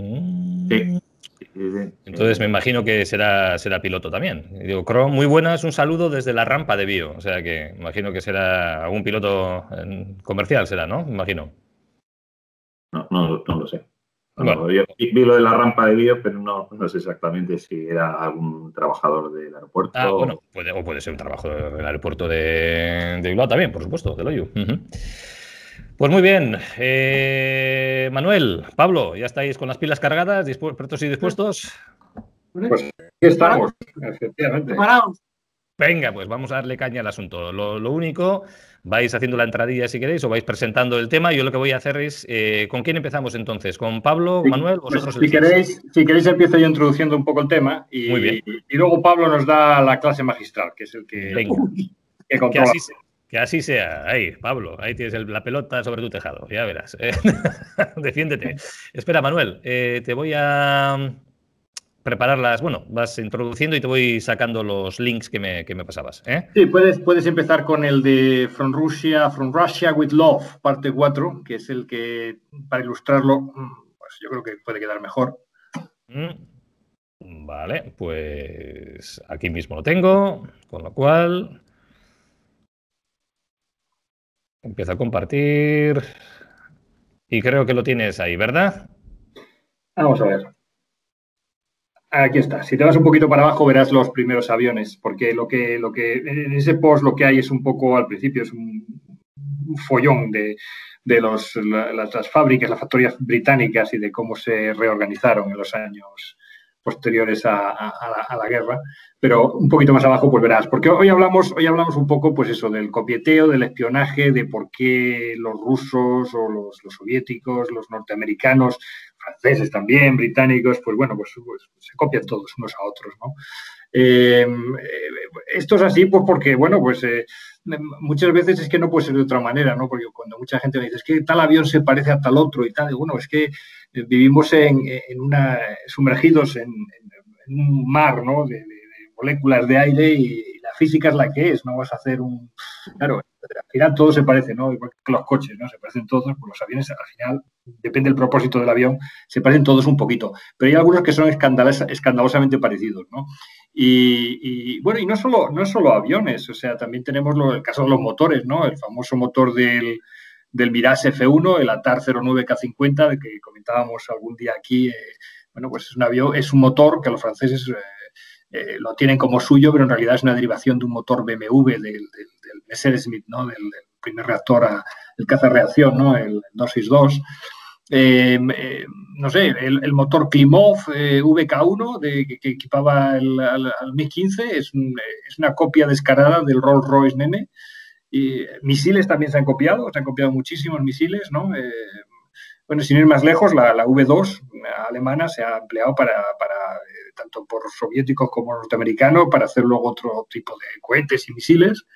Sí. Entonces me imagino que será, será piloto también. Y digo, Chrome, muy buenas, un saludo desde la rampa de Bio. O sea que me imagino que será algún piloto comercial, será, ¿no? Me imagino. No, no, no lo sé. No, bueno. Yo vi lo de la rampa de Bio, pero no, no sé exactamente si era algún trabajador del aeropuerto. Ah, bueno, puede, o puede ser un trabajador del aeropuerto de, de Bilbao también, por supuesto, del Oyu. Uh-huh. Pues muy bien. Eh, Manuel, Pablo, ¿ya estáis con las pilas cargadas, dispuestos y dispuestos? Pues aquí estamos, efectivamente. Preparados. Venga, pues vamos a darle caña al asunto. Lo, lo único, vais haciendo la entradilla si queréis o vais presentando el tema. Yo lo que voy a hacer es, eh, ¿con quién empezamos entonces? ¿Con Pablo, sí, Manuel? Vosotros pues, si, queréis, si queréis empiezo yo introduciendo un poco el tema y, muy bien. y luego Pablo nos da la clase magistral, que es el que, Venga. que controla. Que así, que así sea. Ahí, Pablo, ahí tienes el, la pelota sobre tu tejado, ya verás. ¿eh? Defiéndete. Espera, Manuel, eh, te voy a... prepararlas, bueno, vas introduciendo y te voy sacando los links que me, que me pasabas, ¿eh? Sí, puedes, puedes empezar con el de From Russia, From Russia with Love, parte cuatro, que es el que, para ilustrarlo, pues yo creo que puede quedar mejor. Mm. Vale, pues aquí mismo lo tengo, con lo cual Empiezo a compartir. Y creo que lo tienes ahí, ¿verdad? Vamos a ver. Aquí está. Si te vas un poquito para abajo verás los primeros aviones, porque lo que, lo que en ese post lo que hay es un poco, al principio es un, un follón de, de los, las, las fábricas, las factorías británicas y de cómo se reorganizaron en los años posteriores a, a, a, la, a la guerra, pero un poquito más abajo pues verás, porque hoy hablamos, hoy hablamos un poco pues eso, del copieteo, del espionaje, de por qué los rusos o los, los soviéticos, los norteamericanos, franceses también, británicos, pues bueno, pues, pues se copian todos unos a otros, ¿no? Eh, esto es así pues porque, bueno, pues eh, muchas veces es que no puede ser de otra manera, ¿no? Porque cuando mucha gente me dice, es que tal avión se parece a tal otro y tal, y bueno, es que vivimos en, en una, sumergidos en, en un mar, ¿no? De, de, de moléculas de aire y la física es la que es, no vas a hacer un... Claro, al final todo se parece, ¿no? Igual que los coches, ¿no? Se parecen todos, pues los aviones al final, depende del propósito del avión, se parecen todos un poquito, pero hay algunos que son escandalos, escandalosamente parecidos, ¿no? Y, y bueno, y no solo, no solo aviones, o sea, también tenemos lo, el caso de los motores, ¿no? El famoso motor del, del Mirage F uno, el ATAR cero nueve K cincuenta, de que comentábamos algún día aquí. Eh, bueno, pues es un avión, es un motor que los franceses eh, eh, lo tienen como suyo, pero en realidad es una derivación de un motor B M W del, del, del Messerschmitt, ¿no? Del, del primer reactor, a, el caza-reacción, ¿no? El, el doscientos sesenta y dos. Eh, eh, no sé, el, el motor Klimov eh, V K uno de, que, que equipaba el, al, al MiG quince es, un, es una copia descarada del Rolls-Royce Nene. Y misiles también se han copiado, se han copiado muchísimos misiles, ¿no? Eh, bueno, sin ir más lejos, la, la V dos alemana se ha empleado para, para eh, tanto por soviéticos como norteamericanos, para hacer luego otro tipo de cohetes y misiles.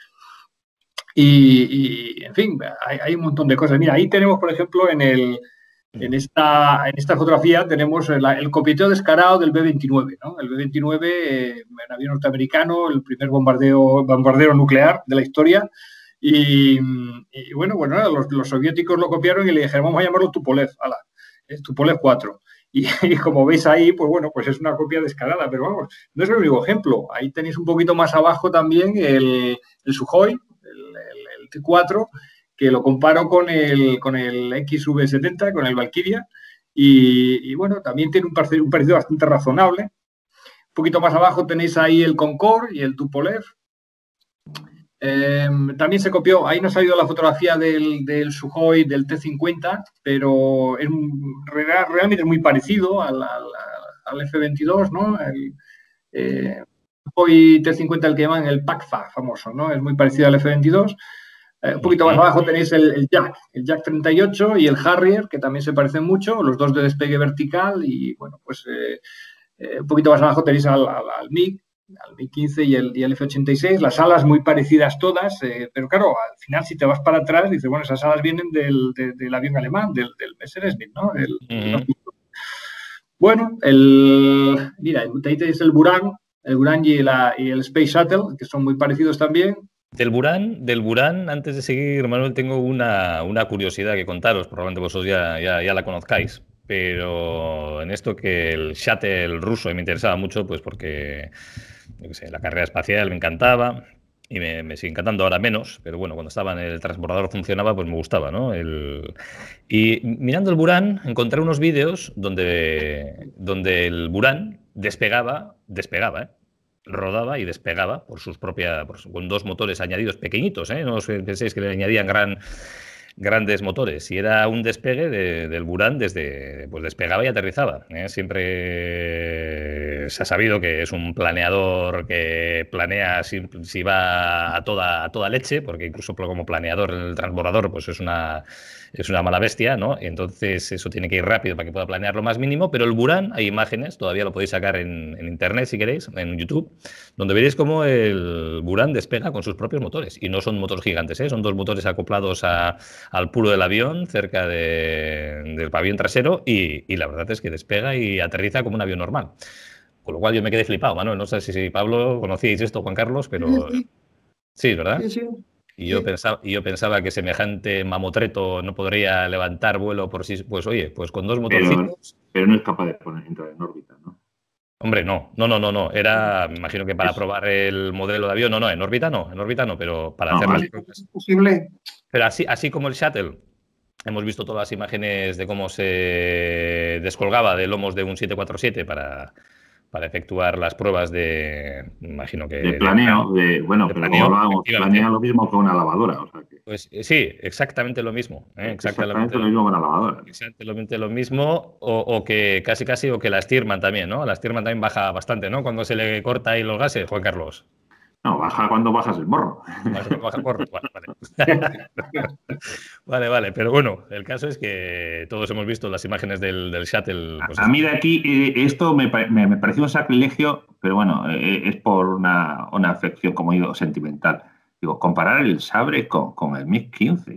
Y, y en fin, hay, hay un montón de cosas. Mira, ahí tenemos, por ejemplo, en el... En esta, en esta fotografía tenemos el, el copieteo descarado del B veintinueve, ¿no? El B veintinueve, eh, un avión norteamericano, el primer bombardeo, bombardero nuclear de la historia. Y, y bueno, bueno los, los soviéticos lo copiaron y le dijeron, vamos a llamarlo Tupolev, ala, es Tupolev cuatro. Y, y como veis ahí, pues bueno, pues es una copia descarada, pero vamos, no es el único ejemplo. Ahí tenéis un poquito más abajo también el, el Sukhoi, el, el, el T cuatro, que lo comparo con el, con el X V setenta, con el Valkyria, y, y bueno, también tiene un parecido, un parecido bastante razonable. Un poquito más abajo tenéis ahí el Concorde y el Tupolev. Eh, también se copió, ahí no ha salido la fotografía del, del Sukhoi, del T cincuenta, pero es, realmente es muy parecido al, al, al F veintidós, ¿no? El eh, Sukhoi T cincuenta, el que llaman el P A C F A famoso, ¿no? Es muy parecido al F veintidós. Eh, un poquito más abajo tenéis el, el Jack, el Jack treinta y ocho y el Harrier, que también se parecen mucho, los dos de despegue vertical. Y bueno, pues eh, eh, un poquito más abajo tenéis al, al, al MiG, al MiG quince y el, y el F ochenta y seis, las alas muy parecidas todas, eh, pero claro, al final si te vas para atrás, dices, bueno, esas alas vienen del, de, del avión alemán, del, del Messerschmitt, ¿no? El, uh-huh. Bueno, el, mira, ahí tenéis el Buran, el Buran y, la, y el Space Shuttle, que son muy parecidos también. Del Buran, del Buran, antes de seguir, Manuel, tengo una, una curiosidad que contaros, probablemente vosotros ya, ya, ya la conozcáis, pero en esto que el shuttle ruso me interesaba mucho, pues porque, yo qué sé, la carrera espacial me encantaba y me, me sigue encantando ahora menos, pero bueno, cuando estaba en el transbordador funcionaba, pues me gustaba, ¿no? El, y mirando el Buran encontré unos vídeos donde, donde el Buran despegaba, despegaba, ¿eh? rodaba y despegaba por sus propias, por, con dos motores añadidos pequeñitos, ¿eh? No os penséis que le añadían gran, grandes motores. Y era un despegue de, del Buran desde, pues despegaba y aterrizaba, ¿eh? Siempre se ha sabido que es un planeador que planea si, si va a toda, a toda leche, porque incluso como planeador en el transbordador pues es una... es una mala bestia, ¿no? Entonces eso tiene que ir rápido para que pueda planear lo más mínimo, pero el Buran, hay imágenes, todavía lo podéis sacar en, en internet si queréis, en YouTube, donde veréis cómo el Buran despega con sus propios motores. Y no son motores gigantes, ¿eh? Son dos motores acoplados a, al puro del avión, cerca de, del pabellón trasero, y, y la verdad es que despega y aterriza como un avión normal. Con lo cual yo me quedé flipado, Manuel. No sé si, si Pablo conocíais esto, Juan Carlos, pero... Sí, sí, ¿verdad? sí, sí. Y yo, sí. pensaba, y yo pensaba que semejante mamotreto no podría levantar vuelo por sí. Pues oye, pues con dos motorcitos. Pero, pero no es capaz de poner, entrar en órbita, ¿no? Hombre, no, no, no, no, no. Era, me imagino que para es... probar el modelo de avión, no, no, en órbita no, en órbita no, pero para no, hacer vale. las pruebas. Es posible. Pero así, así como el shuttle, hemos visto todas las imágenes de cómo se descolgaba de lomos de un siete cuatro siete para, para efectuar las pruebas de, imagino que... De planeo, de, de bueno, de pero planeo, como hablábamos, planea lo mismo que una lavadora. O sea que, pues sí, exactamente lo mismo. ¿eh? Exactamente, exactamente lo mismo que una lavadora. Exactamente lo mismo, o, o que casi casi, o que la Stearman también, ¿no? La Stearman también baja bastante, ¿no? Cuando se le corta ahí los gases, Juan Carlos. No, baja cuando bajas el morro. Baja, baja porro. Vale, vale. vale, vale. Pero bueno, el caso es que todos hemos visto las imágenes del, del shuttle. Pues, a, a mí de aquí, eh, esto me, me, me pareció un sacrilegio, pero bueno, eh, es por una, una afección, como digo, sentimental. Digo, comparar el Sabre con, con el MiG quince.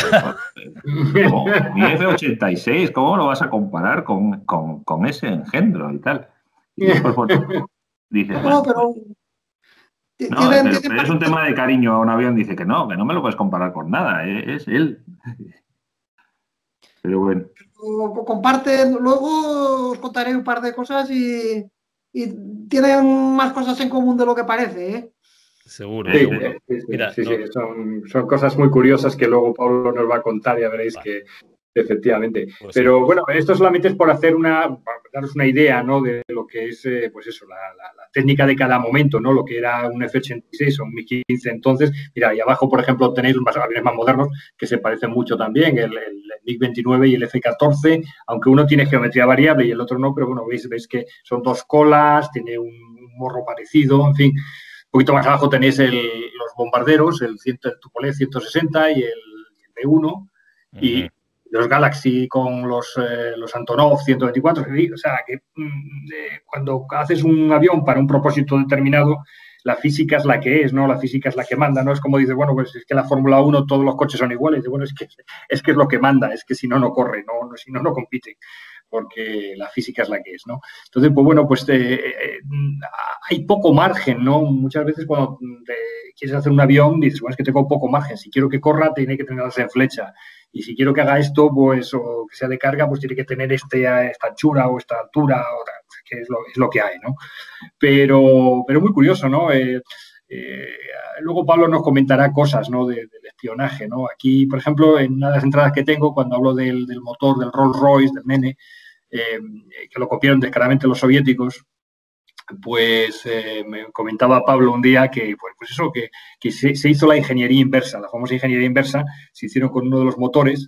Mi F ochenta y seis, ¿cómo lo vas a comparar con, con, con ese engendro y tal? Y después, bueno, dices, No, bueno, pero... no, tienen- pero, tienen- pero es un tema de cariño a un avión. Dice que no, que no me lo puedes comparar con nada, eh, es él. Pero bueno. o- comparten, luego os contaré un par de cosas y, y tienen más cosas en común de lo que parece, ¿eh? seguro, Sí, seguro. eh, sí, sí, Mira, sí, no, sí, son, son cosas muy curiosas que luego Pablo nos va a contar, ya veréis vale, que efectivamente. pues sí. Pero bueno, esto solamente es por hacer una, para daros una idea, ¿no? De lo que es, eh, pues eso, la, la- la técnica de cada momento, ¿no? Lo que era un F ochenta y seis o un MiG quince entonces. Mira, ahí abajo, por ejemplo, tenéis los aviones más modernos que se parecen mucho también, el, el MiG veintinueve y el F catorce, aunque uno tiene geometría variable y el otro no, pero bueno, veis, veis que son dos colas, tiene un, un morro parecido, en fin. Un poquito más abajo tenéis el, los bombarderos, el, cien, el Tupolev ciento sesenta y el, el B uno, y Ujú. los Galaxy con los, eh, los Antonov ciento veinticuatro. O sea, que mm, eh, cuando haces un avión para un propósito determinado, la física es la que es, ¿no? La física es la que manda, ¿no? Es como dices, bueno, pues es que la Fórmula uno todos los coches son iguales. Y bueno, es que, es que es lo que manda, es que si no, no corre, ¿no? no si no, no compite, porque la física es la que es, ¿no? Entonces, pues bueno, pues eh, eh, hay poco margen, ¿no? Muchas veces cuando te quieres hacer un avión, dices, bueno, es que tengo poco margen. Si quiero que corra, tiene que tener en flecha. Y si quiero que haga esto, pues, o que sea de carga, pues tiene que tener este, esta anchura o esta altura, o, que es lo, es lo que hay, ¿no? Pero, pero muy curioso, ¿no? Eh, eh, luego Pablo nos comentará cosas, ¿no? De, del espionaje, ¿no? Aquí, por ejemplo, en una de las entradas que tengo, cuando hablo del, del motor del Rolls Royce, del Nene, eh, que lo copiaron descaradamente los soviéticos, pues eh, me comentaba Pablo un día que, pues, pues eso, que, que se, se, hizo la ingeniería inversa, la famosa ingeniería inversa, se hicieron con uno de los motores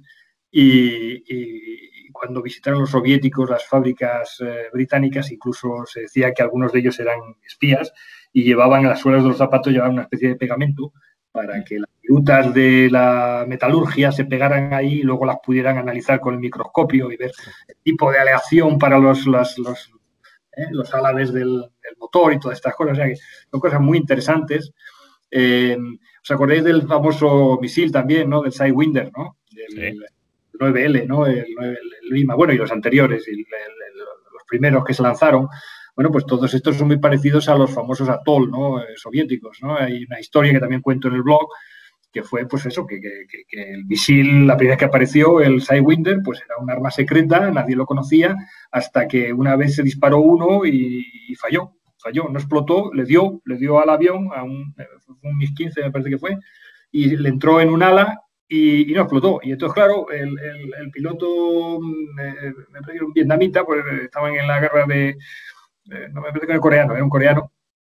y, y cuando visitaron los soviéticos las fábricas eh, británicas, incluso se decía que algunos de ellos eran espías y llevaban en las suelas de los zapatos, llevaban una especie de pegamento para que las virutas de la metalurgia se pegaran ahí y luego las pudieran analizar con el microscopio y ver el tipo de aleación para los, los, los ¿eh? los álabes del, del motor y todas estas cosas. O sea, que son cosas muy interesantes. Eh, ¿Os acordáis del famoso misil también, ¿no? Del Sidewinder, ¿no? Del Sí. nueve ele, ¿no? El, el, el Lima, bueno, y los anteriores, y el, el, los primeros que se lanzaron. Bueno, pues todos estos son muy parecidos a los famosos Atoll, ¿no? Eh, soviéticos, ¿no? Hay una historia que también cuento en el blog, que fue, pues eso, que, que, que el misil, la primera vez que apareció, el Sidewinder, pues era un arma secreta, nadie lo conocía, hasta que una vez se disparó uno y, y falló, falló, no explotó, le dio, le dio al avión, a un, un MiG quince me parece que fue, y le entró en un ala y, y no explotó. Y entonces, claro, el, el, el piloto, eh, me parece que era un vietnamita, pues estaban en la guerra de, eh, no me parece que era coreano, era un coreano,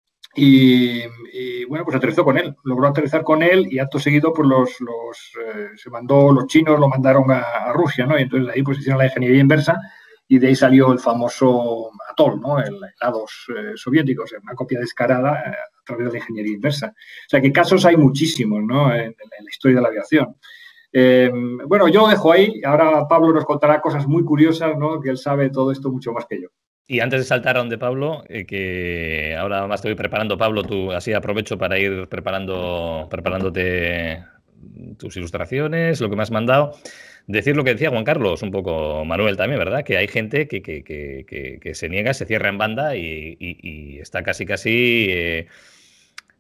Y, y, bueno, pues aterrizó con él, logró aterrizar con él y acto seguido pues los, los eh, se mandó, los chinos lo mandaron a, a Rusia, ¿no? Y entonces ahí pues hicieron la ingeniería inversa y de ahí salió el famoso Atoll, ¿no? El, el A dos eh, soviético, o sea, una copia descarada eh, a través de la ingeniería inversa. O sea que casos hay muchísimos, ¿no? En, en la historia de la aviación. Eh, bueno, yo lo dejo ahí, ahora Pablo nos contará cosas muy curiosas, ¿no? Que él sabe todo esto mucho más que yo. Y antes de saltar a donde Pablo, eh, que ahora más estoy preparando, Pablo, tú así aprovecho para ir preparando, preparándote tus ilustraciones, lo que me has mandado. Decir lo que decía Juan Carlos, un poco Manuel también, ¿verdad? Que hay gente que, que, que, que, que se niega, se cierra en banda y, y, y está casi, casi... Eh,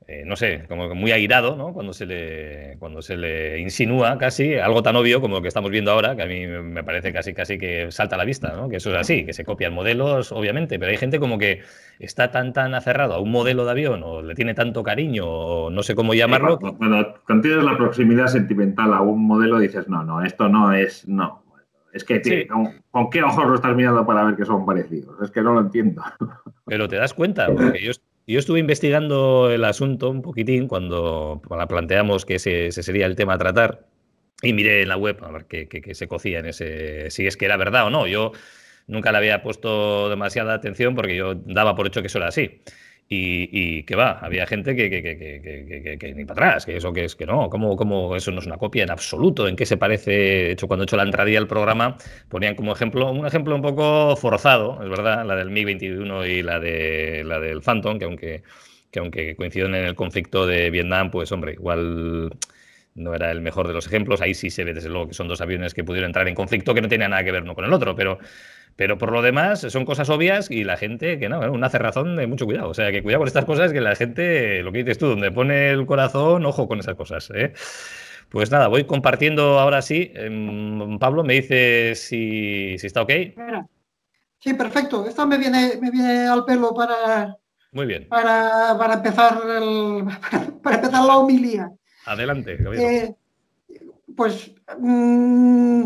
eh, no sé, como muy airado, ¿no? Cuando se le, cuando se le insinúa casi algo tan obvio como lo que estamos viendo ahora, que a mí me parece casi, casi que salta a la vista, ¿no? Que eso es así, que se copian modelos, obviamente, pero hay gente como que está tan, tan aferrado a un modelo de avión o le tiene tanto cariño o no sé cómo llamarlo. Cuando, cuando, cuando tienes la proximidad sentimental a un modelo dices, no, no, esto no es, no. Es que, Sí. ¿con, ¿con qué ojos lo estás mirando para ver que son parecidos? Es que no lo entiendo. Pero te das cuenta, porque yo, yo estuve investigando el asunto un poquitín cuando planteamos que ese, ese sería el tema a tratar y miré en la web a ver qué, qué, qué se cocía en ese, si es que era verdad o no. Yo nunca le había puesto demasiada atención porque yo daba por hecho que eso era así. Y, y que va, había gente que, que, que, que, que, que, que ni para atrás, que eso que es que no, ¿cómo, cómo eso no es una copia en absoluto? ¿En qué se parece? De hecho, cuando he hecho la entradilla del programa, ponían como ejemplo, un ejemplo un poco forzado, es verdad, la del MiG veintiuno y la, de, la del Phantom, que aunque, que aunque coinciden en el conflicto de Vietnam, pues hombre, igual no era el mejor de los ejemplos. Ahí sí se ve desde luego que son dos aviones que pudieron entrar en conflicto que no tenían nada que ver uno con el otro, pero... Pero por lo demás son cosas obvias y la gente, que no, una cerrazón de mucho cuidado. O sea, que cuidado con estas cosas, que la gente, lo que dices tú, donde pone el corazón, ojo con esas cosas, ¿eh? Pues nada, voy compartiendo ahora sí. Eh, Pablo, me dice si, si está ok. Sí, perfecto. Esto me viene, me viene al pelo para, Muy bien. para, para, empezar, el, para, para empezar la homilía. Adelante, eh, Pues... Mmm,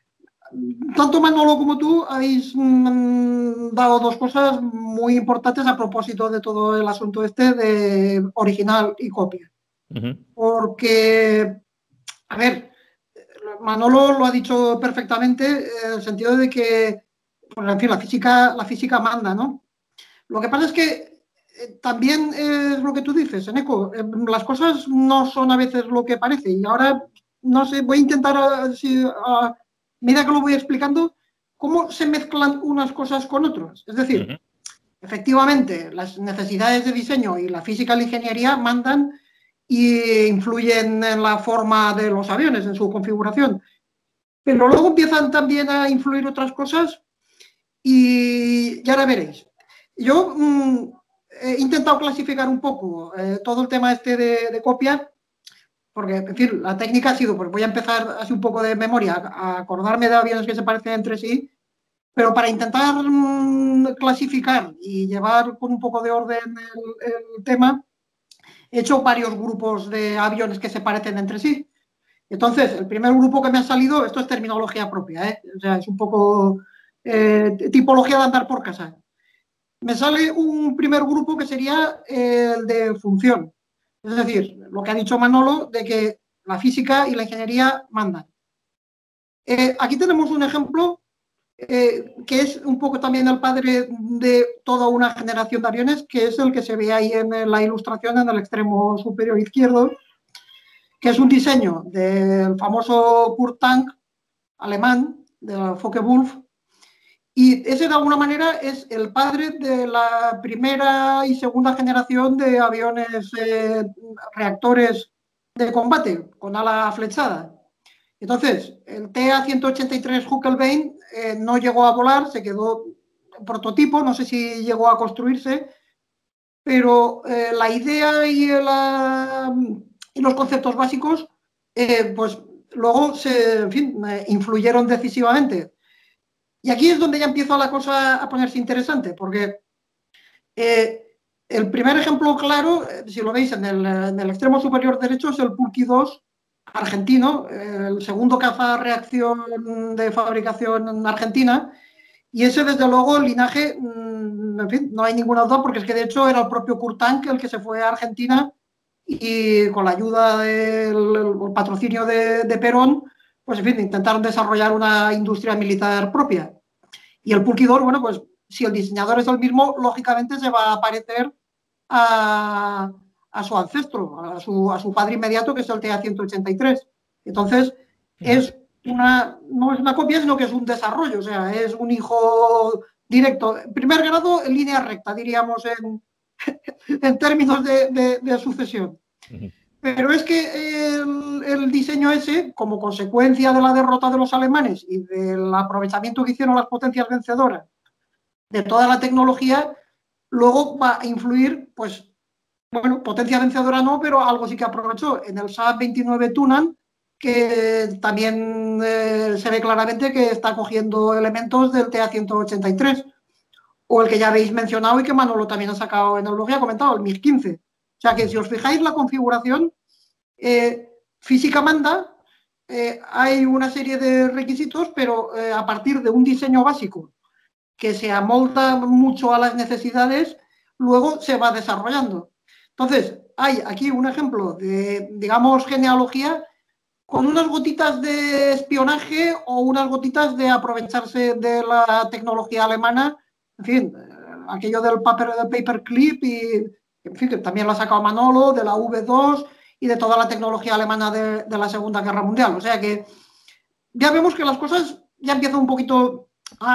tanto Manolo como tú habéis mmm, dado dos cosas muy importantes a propósito de todo el asunto este de original y copia. Uh-huh. Porque, a ver, Manolo lo ha dicho perfectamente en el sentido de que, pues, en fin, la física, la física manda, ¿no? Lo que pasa es que eh, también es lo que tú dices, Eneco, eh, las cosas no son a veces lo que parece. Y ahora, no sé, voy a intentar a, si, a, mira que lo voy explicando, cómo se mezclan unas cosas con otras. Es decir, uh-huh. efectivamente, las necesidades de diseño y la física y la ingeniería mandan y influyen en la forma de los aviones, en su configuración. Pero luego empiezan también a influir otras cosas y ya la veréis. Yo mmm, he intentado clasificar un poco eh, todo el tema este de, de copia, porque, en fin, la técnica ha sido, pues voy a empezar así un poco de memoria, a acordarme de aviones que se parecen entre sí, pero para intentar mmm, clasificar y llevar con un poco de orden el, el tema, he hecho varios grupos de aviones que se parecen entre sí. Entonces, el primer grupo que me ha salido, esto es terminología propia, ¿eh? O sea, es un poco eh, tipología de andar por casa. Me sale un primer grupo que sería el de función. Es decir, lo que ha dicho Manolo, de que la física y la ingeniería mandan. Eh, aquí tenemos un ejemplo eh, que es un poco también el padre de toda una generación de aviones, que es el que se ve ahí en la ilustración en el extremo superior izquierdo, que es un diseño del famoso Kurt Tank alemán, de la Focke-Wulf. Y ese, de alguna manera, es el padre de la primera y segunda generación de aviones eh, reactores de combate con ala flechada. Entonces, el T A ciento ochenta y tres Huckelbein eh, no llegó a volar, se quedó en prototipo, no sé si llegó a construirse, pero eh, la idea y, la, y los conceptos básicos, eh, pues luego se, en fin, eh, influyeron decisivamente. Y aquí es donde ya empieza la cosa a ponerse interesante, porque eh, el primer ejemplo claro, eh, si lo veis en el, en el extremo superior derecho, es el Pulqui dos argentino, eh, el segundo caza reacción de fabricación argentina, y ese, desde luego, el linaje, mmm, en fin, no hay ninguna duda, porque es que de hecho era el propio Kurt Tank el que se fue a Argentina y con la ayuda del el patrocinio de, de Perón, pues en fin, intentaron desarrollar una industria militar propia. Y el Pulqui dos, bueno, pues si el diseñador es el mismo, lógicamente se va a parecer a, a su ancestro, a su, a su padre inmediato, que es el T A ciento ochenta y tres. Entonces, es una, no es una copia, sino que es un desarrollo, o sea, es un hijo directo. En primer grado, en línea recta, diríamos, en, en términos de, de, de sucesión. Pero es que el, el diseño ese, como consecuencia de la derrota de los alemanes y del aprovechamiento que hicieron las potencias vencedoras de toda la tecnología, luego va a influir, pues, bueno, potencia vencedora no, pero algo sí que aprovechó en el Saab veintinueve Tunan, que también eh, se ve claramente que está cogiendo elementos del T A ciento ochenta y tres, o el que ya habéis mencionado y que Manolo también ha sacado en el blog y ha comentado, el MiG quince. O sea que si os fijáis la configuración, eh, física manda, eh, hay una serie de requisitos, pero eh, a partir de un diseño básico que se amolda mucho a las necesidades, luego se va desarrollando. Entonces, hay aquí un ejemplo de, digamos, genealogía con unas gotitas de espionaje o unas gotitas de aprovecharse de la tecnología alemana, en fin, aquello del paper, del paperclip y, en fin, que también lo ha sacado Manolo, de la V dos y de toda la tecnología alemana de, de la Segunda Guerra Mundial. O sea que ya vemos que las cosas ya empiezan un poquito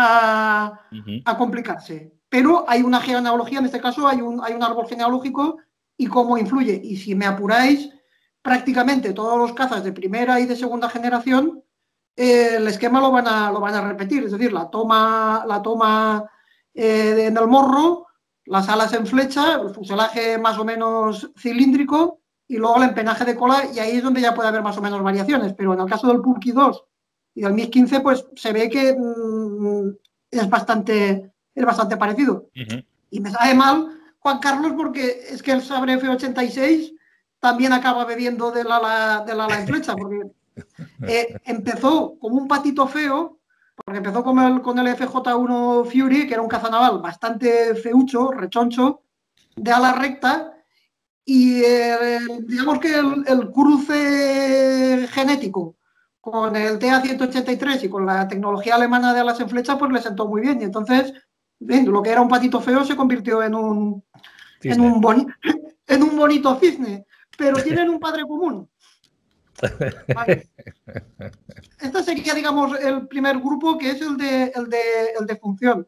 a, uh-huh. a complicarse. Pero hay una genealogía, en este caso hay un, hay un árbol genealógico y cómo influye. Y si me apuráis, prácticamente todos los cazas de primera y de segunda generación, eh, el esquema lo van, a, lo van a repetir. Es decir, la toma, la toma eh, en el morro, las alas en flecha, el fuselaje más o menos cilíndrico y luego el empenaje de cola, y ahí es donde ya puede haber más o menos variaciones. Pero en el caso del Pulky dos y del MiG quince, pues se ve que mmm, es, bastante, es bastante parecido. Uh-huh. Y me sabe mal, Juan Carlos, porque es que el Sabre F ochenta y seis también acaba bebiendo del ala, del ala en flecha, porque eh, empezó como un patito feo, porque empezó con el, con el F J uno Fury, que era un cazanaval bastante feucho, rechoncho, de ala recta, y eh, digamos que el, el cruce genético con el T A ciento ochenta y tres y con la tecnología alemana de alas en flecha, pues le sentó muy bien, y entonces bien, lo que era un patito feo se convirtió en un, en un, boni, en un bonito cisne. Pero tienen un padre común. Vale. Este sería, digamos, el primer grupo, que es el de, el de, el de función.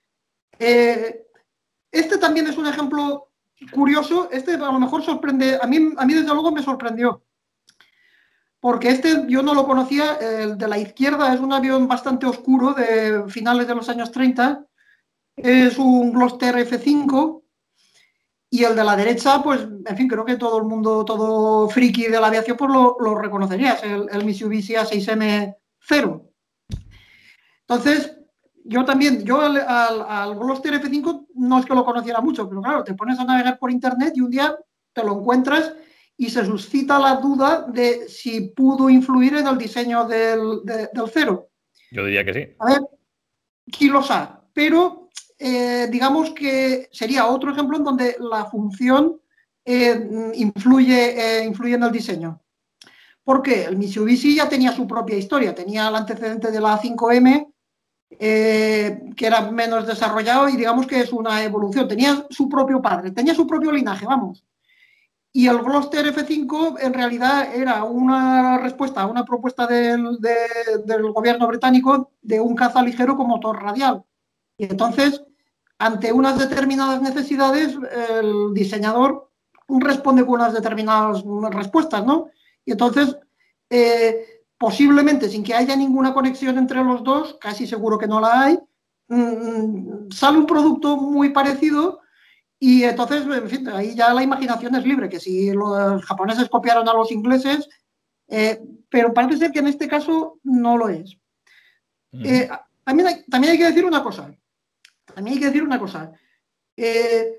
Eh, este también es un ejemplo curioso. Este a lo mejor sorprende, a mí, a mí desde luego me sorprendió. Porque este yo no lo conocía, el de la izquierda es un avión bastante oscuro de finales de los años treinta. Es un Gloster F cinco. Y el de la derecha, pues, en fin, creo que todo el mundo, todo friki de la aviación, pues lo, lo reconocería, es el, el Mitsubishi A seis M cero. Entonces, yo también, yo al, al, al Gloster F cinco no es que lo conociera mucho, pero claro, te pones a navegar por internet y un día te lo encuentras y se suscita la duda de si pudo influir en el diseño del, de, del cero. Yo diría que sí. A ver, quién lo sabe, pero... Eh, digamos que sería otro ejemplo en donde la función eh, influye, eh, influye en el diseño. Porque el Mitsubishi ya tenía su propia historia, tenía el antecedente de la A cinco M, eh, que era menos desarrollado y digamos que es una evolución. Tenía su propio padre, tenía su propio linaje, vamos. Y el Gloster F cinco en realidad era una respuesta a una propuesta del, de, del gobierno británico de un caza ligero con motor radial. Y entonces, ante unas determinadas necesidades, el diseñador responde con unas determinadas respuestas, ¿no? Y entonces, eh, posiblemente sin que haya ninguna conexión entre los dos, casi seguro que no la hay, mmm, sale un producto muy parecido y entonces, en fin, ahí ya la imaginación es libre, que si los japoneses copiaron a los ingleses, eh, pero parece ser que en este caso no lo es. Mm. Eh, también, hay, también hay que decir una cosa. También hay que decir una cosa. Eh,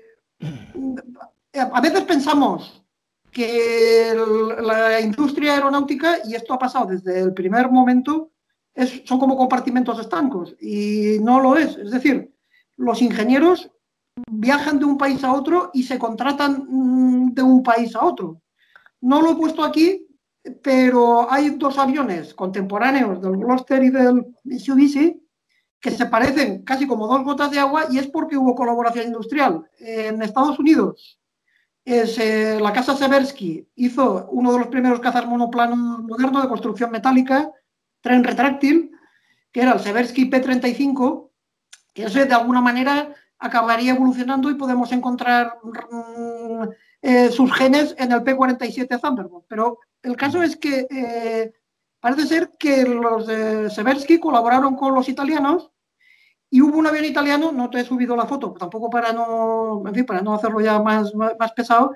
a veces pensamos que el, la industria aeronáutica, y esto ha pasado desde el primer momento, es, son como compartimentos estancos, y no lo es. Es decir, los ingenieros viajan de un país a otro y se contratan mmm, de un país a otro. No lo he puesto aquí, pero hay dos aviones contemporáneos del Gloster y del Mitsubishi que se parecen casi como dos gotas de agua, y es porque hubo colaboración industrial. En Estados Unidos, es, eh, la casa Seversky hizo uno de los primeros cazas monoplanos modernos de construcción metálica, tren retráctil, que era el Seversky P treinta y cinco, que ese de alguna manera acabaría evolucionando y podemos encontrar mm, eh, sus genes en el P cuarenta y siete Thunderbird. Pero el caso es que eh, parece ser que los de Seversky colaboraron con los italianos y hubo un avión italiano, no te he subido la foto, tampoco para no, en fin, para no hacerlo ya más, más, más pesado,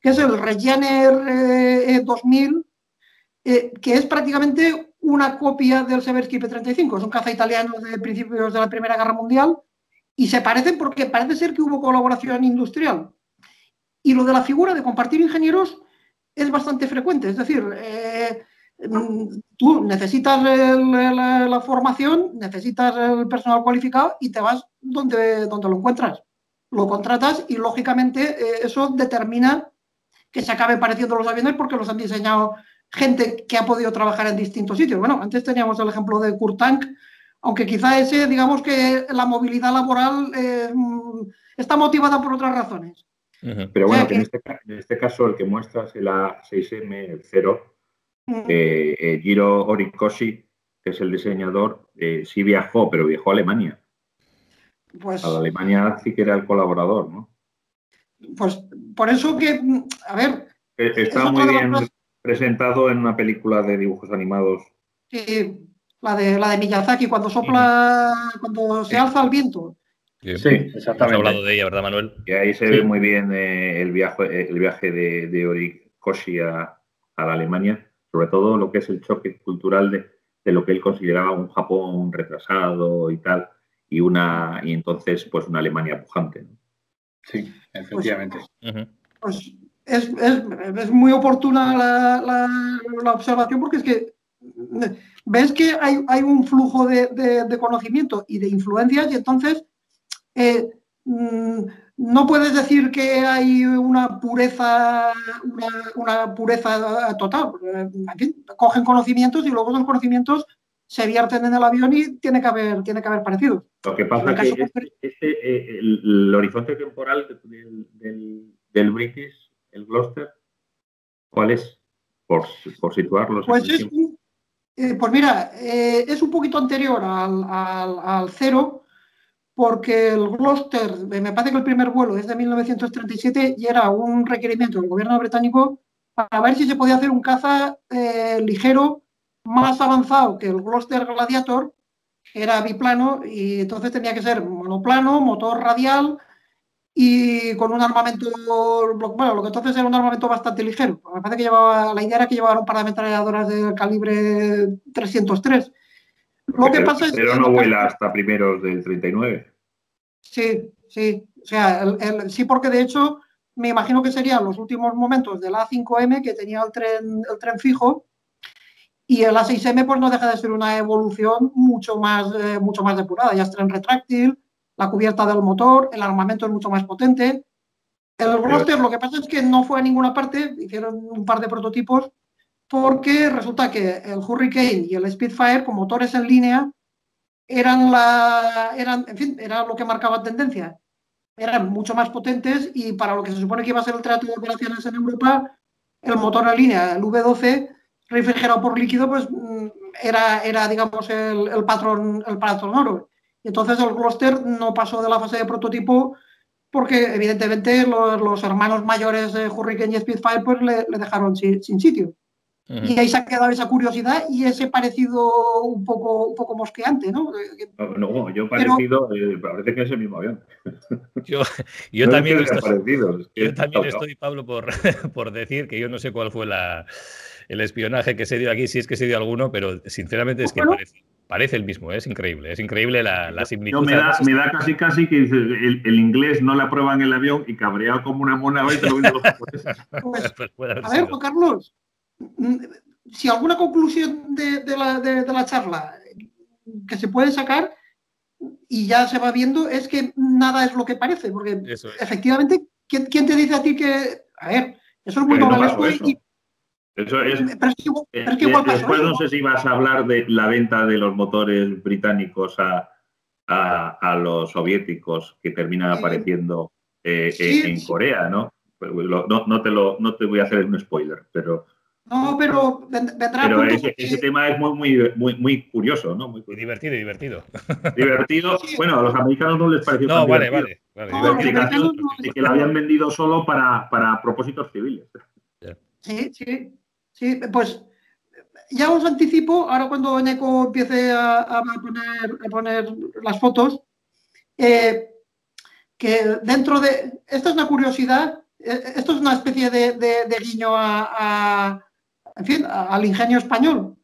que es el Reginer eh, dos mil, eh, que es prácticamente una copia del Seversky P treinta y cinco. Es un caza italiano de principios de la Primera Guerra Mundial y se parecen porque parece ser que hubo colaboración industrial. Y lo de la figura de compartir ingenieros es bastante frecuente. Es decir, eh, tú necesitas el, la, la formación, necesitas el personal cualificado y te vas donde, donde lo encuentras. Lo contratas y, lógicamente, eh, eso determina que se acabe pareciendo los aviones porque los han diseñado gente que ha podido trabajar en distintos sitios. Bueno, antes teníamos el ejemplo de Kurt Tank, aunque quizá ese, digamos que la movilidad laboral eh, está motivada por otras razones. Uh-huh. Pero bueno, o sea, que en, este, en este caso el que muestras el A seis M, el cero, uh-huh. eh, eh, Jiro Horikoshi, que es el diseñador, eh, sí viajó, pero viajó a Alemania. Pues, a la Alemania nazi, que era el colaborador, ¿no? Pues por eso que, a ver... Está muy bien las... presentado en una película de dibujos animados. Sí, la de, la de Miyazaki, cuando sopla, sí. cuando se alza el viento. Sí, sí, exactamente. Hemos hablado de ella, ¿verdad, Manuel? Y ahí se sí. ve muy bien eh, el viaje, el viaje de, de Horikoshi a, a la Alemania, sobre todo lo que es el choque cultural de, de lo que él consideraba un Japón retrasado y tal, y una y entonces pues una Alemania pujante, ¿no? Sí, efectivamente. Pues, uh-huh. pues es, es, es muy oportuna la, la, la observación porque es que ves que hay, hay un flujo de, de, de conocimiento y de influencias y entonces eh, no puedes decir que hay una pureza una, una pureza total. En fin, cogen conocimientos y luego esos conocimientos se vierten en el avión y tiene que haber, tiene que haber parecidos. Lo que pasa es que este, este, eh, el, el horizonte temporal del, del, del British, el Gloster, ¿cuál es? Por, por situarlos. Pues, es, eh, pues mira, eh, es un poquito anterior al, al, al cero, porque el Gloster, me parece que el primer vuelo es de mil novecientos treinta y siete y era un requerimiento del gobierno británico para ver si se podía hacer un caza eh, ligero más avanzado que el Gloster Gladiator, que era biplano, y entonces tenía que ser monoplano, motor radial y con un armamento, bueno, lo que entonces era un armamento bastante ligero. Me parece que llevaba, la idea era que llevara un par de ametralladoras de calibre trescientos tres. Lo que pero, pasa es pero que no vuela hasta primeros del treinta y nueve. Sí, sí, o sea, el, el, sí, porque de hecho me imagino que serían los últimos momentos del A cinco M, que tenía el tren, el tren fijo, y el A seis M pues no deja de ser una evolución mucho más, eh, mucho más depurada. Ya es tren retráctil, la cubierta del motor, el armamento es mucho más potente. El Gloster, lo que pasa es que no fue a ninguna parte, hicieron un par de prototipos, porque resulta que el Hurricane y el Spitfire, con motores en línea, eran, la, eran, en fin, era lo que marcaba tendencia. Eran mucho más potentes y para lo que se supone que iba a ser el trato de operaciones en Europa, el motor en línea, el V doce, refrigerado por líquido, pues era, era digamos, el, el, patrón, el patrón oro. Y entonces el Gloster no pasó de la fase de prototipo porque, evidentemente, los, los hermanos mayores de Hurricane y Spitfire pues, le, le dejaron sin, sin sitio. Uh-huh. Y ahí se ha quedado esa curiosidad y ese parecido un poco, un poco mosqueante, ¿no? No, no yo parecido, Pero, eh, parece que es el mismo avión. Yo, yo no también, es que estoy, es que yo también estoy, Pablo, por, por decir que yo no sé cuál fue la, el espionaje que se dio aquí, si es que se dio alguno, pero sinceramente es que bueno, parece, parece el mismo, es increíble, es increíble la, la similitud. No, me, da, me da casi casi que el, el inglés no le aprueban el avión y cabreado como una mona y te lo venden los japoneses. Pues, pues a ver, Juan Carlos, si alguna conclusión de, de, la, de, de la charla que se puede sacar y ya se va viendo es que nada es lo que parece, porque es. efectivamente, ¿quién, ¿quién te dice a ti que, a ver, eso es muy novelesco eso. y... Eso es, pero es que igual, pero es que igual pasó después eso. No sé si vas a hablar de la venta de los motores británicos a, a, a los soviéticos que terminan apareciendo eh, sí, en, en sí. Corea, ¿no? No, no, te lo, no te voy a hacer un spoiler, pero... No, pero vendrá pero ese, ese tema es muy, muy, muy, muy curioso, ¿no? Muy curioso. Divertido, divertido. Divertido. Sí. Bueno, a los americanos no les pareció no, tan vale, divertido. Vale, no, vale. Divertido. Y que lo habían vendido solo para, para propósitos civiles. Sí, sí, sí. Pues ya os anticipo, ahora cuando Eneco empiece a, a, poner, a poner las fotos, eh, que dentro de... Esta es una curiosidad esto es una especie de, de, de guiño a, a, en fin, a, al ingenio español.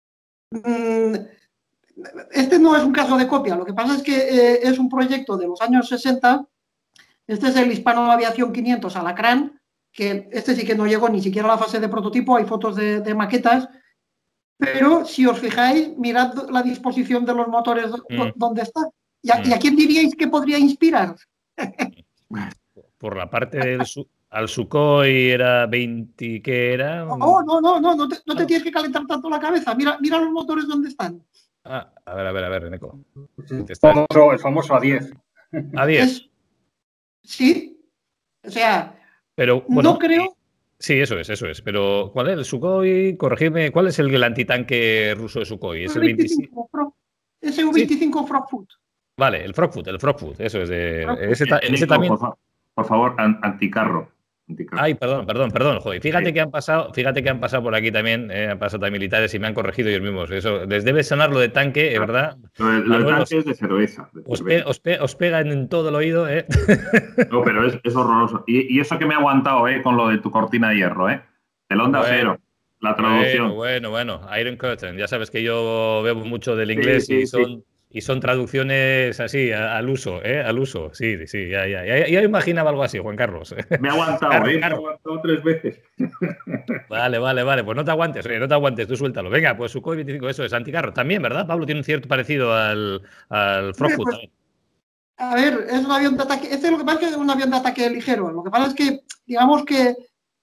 Este no es un caso de copia, lo que pasa es que eh, es un proyecto de los años sesenta. Este es el Hispano Aviación quinientos Alacrán, que este sí que no llegó ni siquiera a la fase de prototipo, hay fotos de, de maquetas, pero si os fijáis, mirad la disposición de los motores mm. donde está. ¿Y a, mm. ¿Y a quién diríais que podría inspirar? Por la parte del su, al Sukhoi era veinte, ¿qué era? No, no, no, no, no te, no te tienes que calentar tanto la cabeza. Mira, mira los motores donde están. Ah, a ver, a ver, a ver, Neko. El famoso, el famoso A diez. A diez. Es, sí, o sea, pero, bueno, no creo... Sí, eso es, eso es. Pero, ¿cuál es el Sukhoi? Corregidme, ¿cuál es el, el antitanque ruso de Sukhoi? ¿Es el veinticinco? Es el veinticinco sí. Frogfoot. Vale, el Frogfoot, el Frogfoot, eso es de... Ese, eh, ese también... Por, por favor, anticarro. anticarro. Ay, perdón, perdón, perdón, joder. Fíjate sí. que han pasado, fíjate que han pasado por aquí también, eh, han pasado también militares y me han corregido ellos mismos. Eso, les debe sonar lo de tanque, ¿verdad? Lo de, lo de tanque es de cerveza. De os, pe, os, pe, os pegan en todo el oído, ¿eh? No, pero es, es horroroso. Y, y eso que me ha aguantado, ¿eh? Con lo de tu cortina de hierro, ¿eh? El Onda bueno, Cero, la traducción. Bueno, bueno, bueno, Iron Curtain. Ya sabes que yo bebo mucho del inglés sí, sí, y son... Sí. Y son traducciones así, al uso, ¿eh? Al uso, sí, sí, ya, ya. Ya, ya imaginaba algo así, Juan Carlos. Me ha aguantado, Carlos, ¿eh? Me ha aguantado tres veces. Vale, vale, vale. Pues no te aguantes, oye, no te aguantes, tú suéltalo. Venga, pues Sukhoi veinticinco, eso es anticarro. También, ¿verdad, Pablo? Tiene un cierto parecido al, al Frogfoot. Pues, a ver, es un avión de ataque. Este lo que pasa es que es un avión de ataque ligero. Lo que pasa es que, digamos que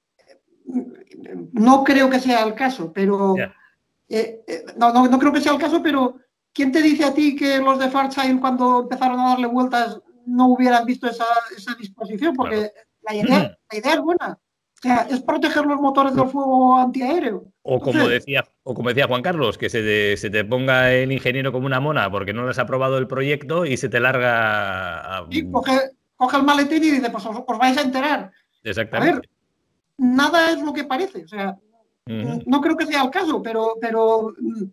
no creo que sea el caso, pero yeah. eh, eh, no, no, no creo que sea el caso, pero ¿quién te dice a ti que los de Fairchild cuando empezaron a darle vueltas no hubieran visto esa, esa disposición? Porque claro. la, idea, la idea es buena. O sea, es proteger los motores del fuego antiaéreo. O como, Entonces, decía, o como decía Juan Carlos, que se te, se te ponga el ingeniero como una mona porque no les ha aprobado el proyecto y se te larga... A... Sí, coge, coge el maletín y dice, pues os, os vais a enterar. Exactamente. A ver, nada es lo que parece. O sea, uh-huh. no creo que sea el caso, pero... pero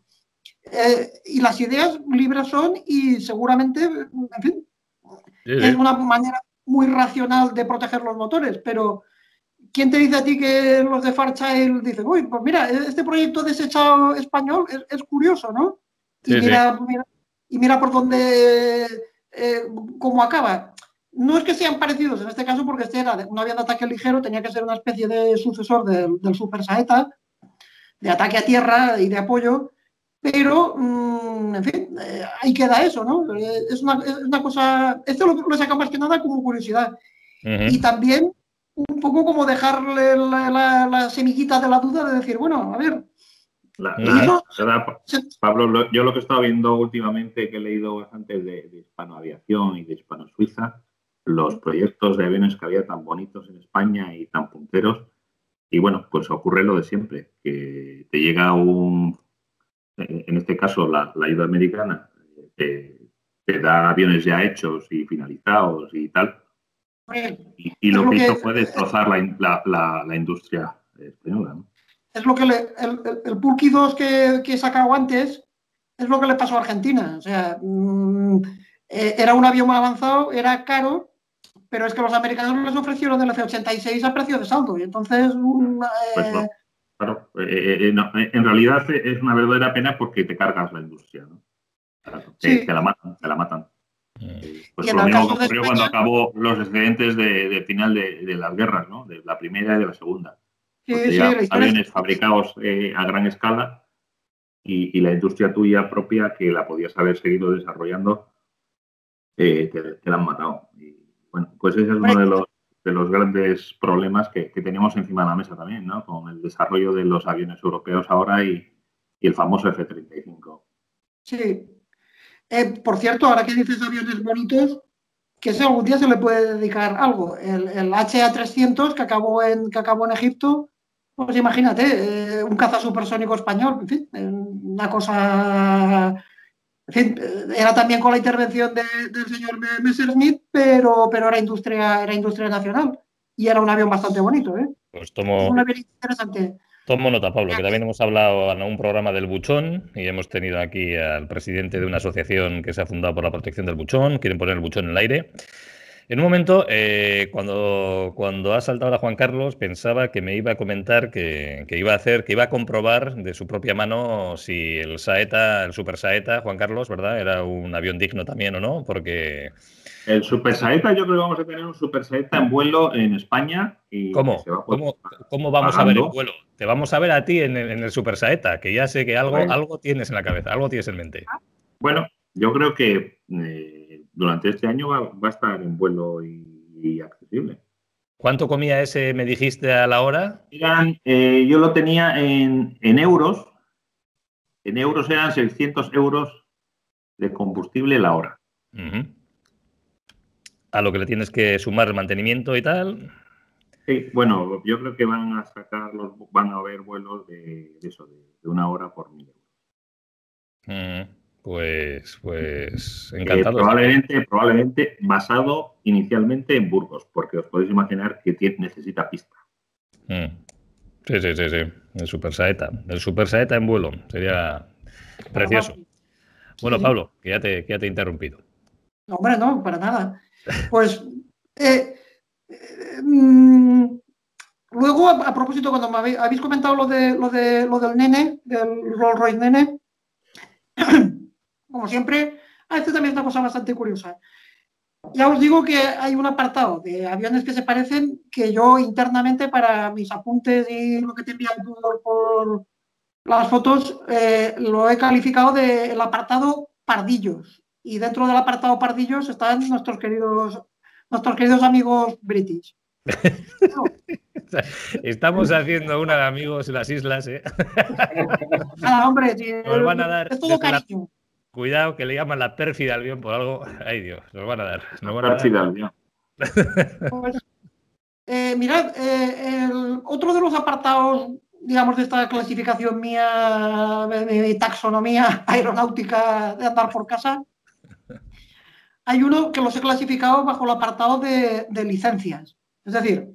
Eh, y las ideas libres son y seguramente, en fin, sí, sí. es una manera muy racional de proteger los motores, pero ¿quién te dice a ti que los de Fairchild dicen, uy, pues mira, este proyecto desechado español es, es curioso, ¿no? Y, sí, mira, sí. mira, y mira por dónde, eh, cómo acaba. No es que sean parecidos en este caso porque este era un avión de ataque ligero, tenía que ser una especie de sucesor del, del Super Saeta, de ataque a tierra y de apoyo. Pero, en fin, eh, ahí queda eso, ¿no? Es una, es una cosa... Esto lo, lo saca más que nada como curiosidad. Uh-huh. Y también un poco como dejarle la, la, la semillita de la duda de decir, bueno, a ver... La, la, eso, la, Pablo, lo, yo lo que he estado viendo últimamente, que he leído bastante de, de Hispanoaviación y de Hispano-Suiza, los proyectos de aviones que había tan bonitos en España y tan punteros, y bueno, pues ocurre lo de siempre, que te llega un... En este caso, la, la ayuda americana te, te da aviones ya hechos y finalizados y tal. Y, y lo, lo que hizo que, fue destrozar la, la, la, la industria española, ¿no? Es lo que le, el, el, el Pulqui dos que, que he sacado antes es lo que le pasó a Argentina. O sea, mmm, eh, era un avión muy avanzado, era caro, pero es que los americanos les ofrecieron el F ochenta y seis a precio de saldo. Y entonces... Mmm, eh, pues no. Claro, eh, eh, no, en realidad es una verdadera pena porque te cargas la industria, ¿no? Claro, te, sí. te la matan, te la matan. Eh, pues lo mismo que ocurrió España, cuando acabó los excedentes de, de final de, de las guerras, ¿no? De la primera y de la segunda. Sí, sí, ya aviones fabricados eh, a gran escala y, y la industria tuya propia que la podías haber seguido desarrollando eh, te, te la han matado. Y bueno, pues ese es uno de los de los grandes problemas que, que tenemos encima de la mesa también, ¿no? Con el desarrollo de los aviones europeos ahora y, y el famoso F treinta y cinco. Sí. Eh, por cierto, ahora que dices aviones bonitos, que si algún día se le puede dedicar algo. El, el H A trescientos que acabó en, que acabó en Egipto, pues imagínate, eh, un caza supersónico español, en fin, una cosa... En fin, era también con la intervención de, del señor Messerschmitt, pero, pero era industria, era industria nacional. Y era un avión bastante bonito, ¿eh? Pues tomo, un avión interesante. Tomo nota, Pablo, que también hemos hablado en un programa del buchón y hemos tenido aquí al presidente de una asociación que se ha fundado por la protección del buchón. Quieren poner el buchón en el aire. En un momento, eh, cuando, cuando ha saltado a Juan Carlos, pensaba que me iba a comentar que, que iba a hacer, que iba a comprobar de su propia mano si el Saeta, el Super Saeta, Juan Carlos, ¿verdad? Era un avión digno también o no, porque... El Super Saeta, yo creo que vamos a tener un Super Saeta en vuelo en España y ¿Cómo? que se va a poder ¿Cómo, cómo vamos pagando. a ver el vuelo? Te vamos a ver a ti en el, en el Super Saeta, que ya sé que algo, Bueno. algo tienes en la cabeza, algo tienes en mente. Bueno, yo creo que eh, durante este año va, va a estar en vuelo y, y accesible. ¿Cuánto comía ese, me dijiste, a la hora? Eran, eh, yo lo tenía en, en euros. En euros eran seiscientos euros de combustible la hora. Uh-huh. A lo que le tienes que sumar el mantenimiento y tal. Sí, bueno, yo creo que van a sacar los, van a haber vuelos de, de eso, de, de una hora por mil euros. Uh-huh. Pues, pues, Eh, encantado. probablemente, probablemente basado inicialmente en Burgos, porque os podéis imaginar que tiene, necesita pista. Uh-huh. Sí, sí, sí, sí. El Super Saeta. El Super Saeta en vuelo. Sería precioso. Bueno, Sí. Pablo, que ya te, que ya te he interrumpido. No, hombre, no, para nada. Pues, eh, eh, mm, luego, a, a propósito, cuando me habéis, habéis comentado lo, de, lo, de, lo del nene, del Rolls Royce nene, como siempre, ah, esto también es una cosa bastante curiosa. Ya os digo que hay un apartado de aviones que se parecen que yo internamente para mis apuntes y lo que te envían por, por las fotos eh, lo he calificado del apartado pardillos. Y dentro del apartado pardillos están nuestros queridos, nuestros queridos amigos british. No. Estamos haciendo una de amigos en las islas, ¿eh? Nada, hombre, si, Nos van a dar es todo desde la- cariño. Cuidado, que le llaman la pérfida al avión por algo. Ay, Dios, nos van a dar. Nos van a dar. Pérfida, ya. Pues, eh, mirad, eh, el, otro de los apartados, digamos, de esta clasificación mía, de mi taxonomía aeronáutica de andar por casa, hay uno que los he clasificado bajo el apartado de, de licencias. Es decir,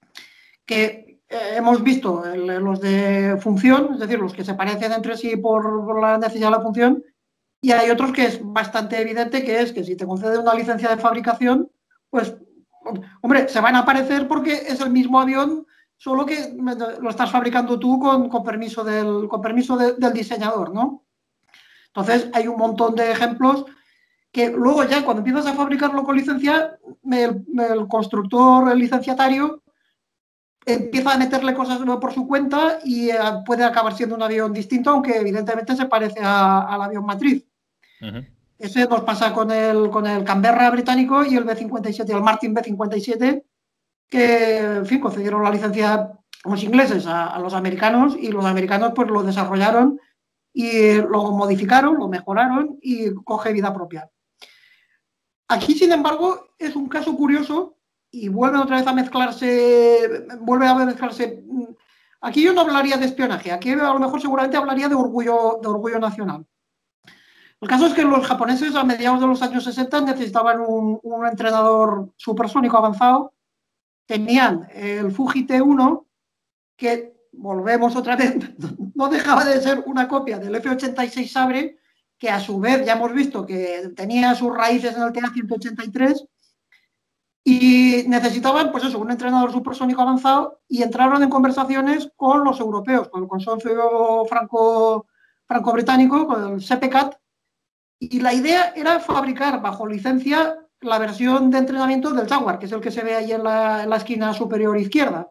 que eh, hemos visto el, los de función, es decir, los que se parecen entre sí por, por la necesidad de la función, y hay otros que es bastante evidente, que es que si te concede una licencia de fabricación, pues, hombre, se van a parecer porque es el mismo avión, solo que lo estás fabricando tú con, con permiso, del, con permiso de, del diseñador, ¿no? Entonces, hay un montón de ejemplos que luego ya cuando empiezas a fabricarlo con licencia, el, el constructor, el licenciatario, empieza a meterle cosas por su cuenta y eh, puede acabar siendo un avión distinto, aunque evidentemente se parece a, al avión matriz. Uh-huh. Ese nos pasa con el, con el Canberra británico y el B cincuenta y siete, el Martin B cincuenta y siete, que, en fin, concedieron la licencia los ingleses a, a los americanos y los americanos pues lo desarrollaron y lo modificaron, lo mejoraron y coge vida propia. Aquí, sin embargo, es un caso curioso y vuelve otra vez a mezclarse, vuelve a mezclarse. Aquí yo no hablaría de espionaje, aquí a lo mejor seguramente hablaría de orgullo, de orgullo nacional. El caso es que los japoneses a mediados de los años sesenta necesitaban un, un entrenador supersónico avanzado. Tenían el Fuji T uno, que, volvemos otra vez, no dejaba de ser una copia del F ochenta y seis Sabre, que a su vez ya hemos visto que tenía sus raíces en el T A ciento ochenta y tres, y necesitaban, pues eso, un entrenador supersónico avanzado, y entraron en conversaciones con los europeos, con el consorcio franco, franco-británico, con el SEPECAT, y la idea era fabricar bajo licencia la versión de entrenamiento del Jaguar, que es el que se ve ahí en la, en la esquina superior izquierda.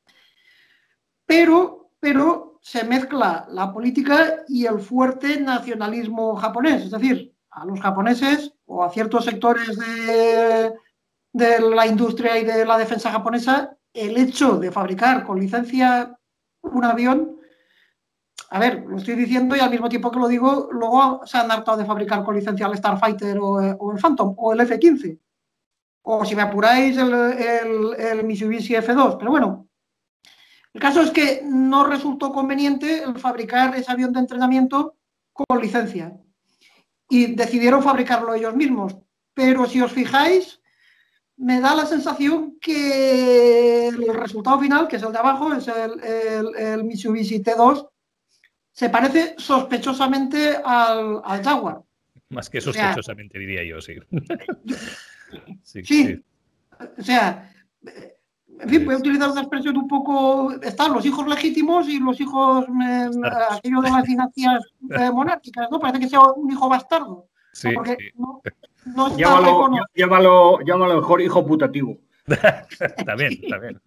Pero, pero se mezcla la política y el fuerte nacionalismo japonés. Es decir, a los japoneses o a ciertos sectores de, de la industria y de la defensa japonesa, el hecho de fabricar con licencia un avión, a ver, lo estoy diciendo y al mismo tiempo que lo digo, luego se han hartado de fabricar con licencia el Starfighter o, o el Phantom o el F quince. O si me apuráis, el, el, el Mitsubishi F dos. Pero bueno, el caso es que no resultó conveniente el fabricar ese avión de entrenamiento con licencia. Y decidieron fabricarlo ellos mismos. Pero si os fijáis, me da la sensación que el resultado final, que es el de abajo, es el, el, el Mitsubishi T dos, se parece sospechosamente al, al Jaguar. Más que sospechosamente, o sea, diría yo, sí. sí. Sí, O sea, en fin, voy a utilizar una expresión un poco... Están los hijos legítimos y los hijos, eh, aquellos de las dinastías eh, monárquicas, ¿no? Parece que sea un hijo bastardo. Sí, ¿no? Porque sí. no, no está Llámalo, reconocido. llámalo, llámalo mejor hijo putativo. También, también.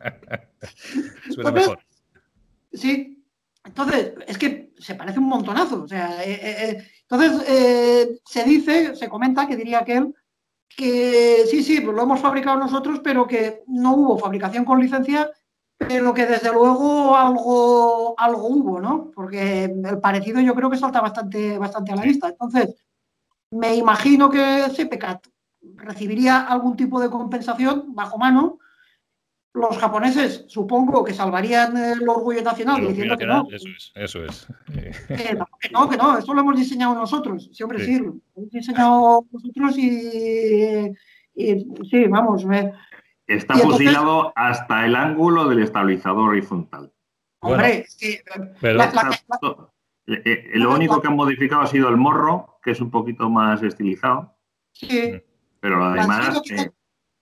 Suena Entonces, mejor. sí. Entonces, es que se parece un montonazo. O sea, eh, eh, entonces, eh, se dice, se comenta, que diría aquel, que sí, sí, pues lo hemos fabricado nosotros, pero que no hubo fabricación con licencia, pero que desde luego algo, algo hubo, ¿no? Porque el parecido yo creo que salta bastante, bastante a la vista. Entonces, me imagino que C P C A T recibiría algún tipo de compensación bajo mano. Los japoneses supongo que salvarían el orgullo nacional El diciendo nacional, que no. eso es, eso es. Que no, que no, que no, esto lo hemos diseñado nosotros. Sí, hombre, Sí. sí, lo hemos diseñado nosotros y, y sí, vamos. Me, Está y entonces, fusilado hasta el ángulo del estabilizador horizontal. hombre, Bueno, sí, pero- la, la, Está la, to- eh, eh, lo único que han modificado ha sido el morro, que es un poquito más estilizado, sí, pero lo la demás, deriva, eh,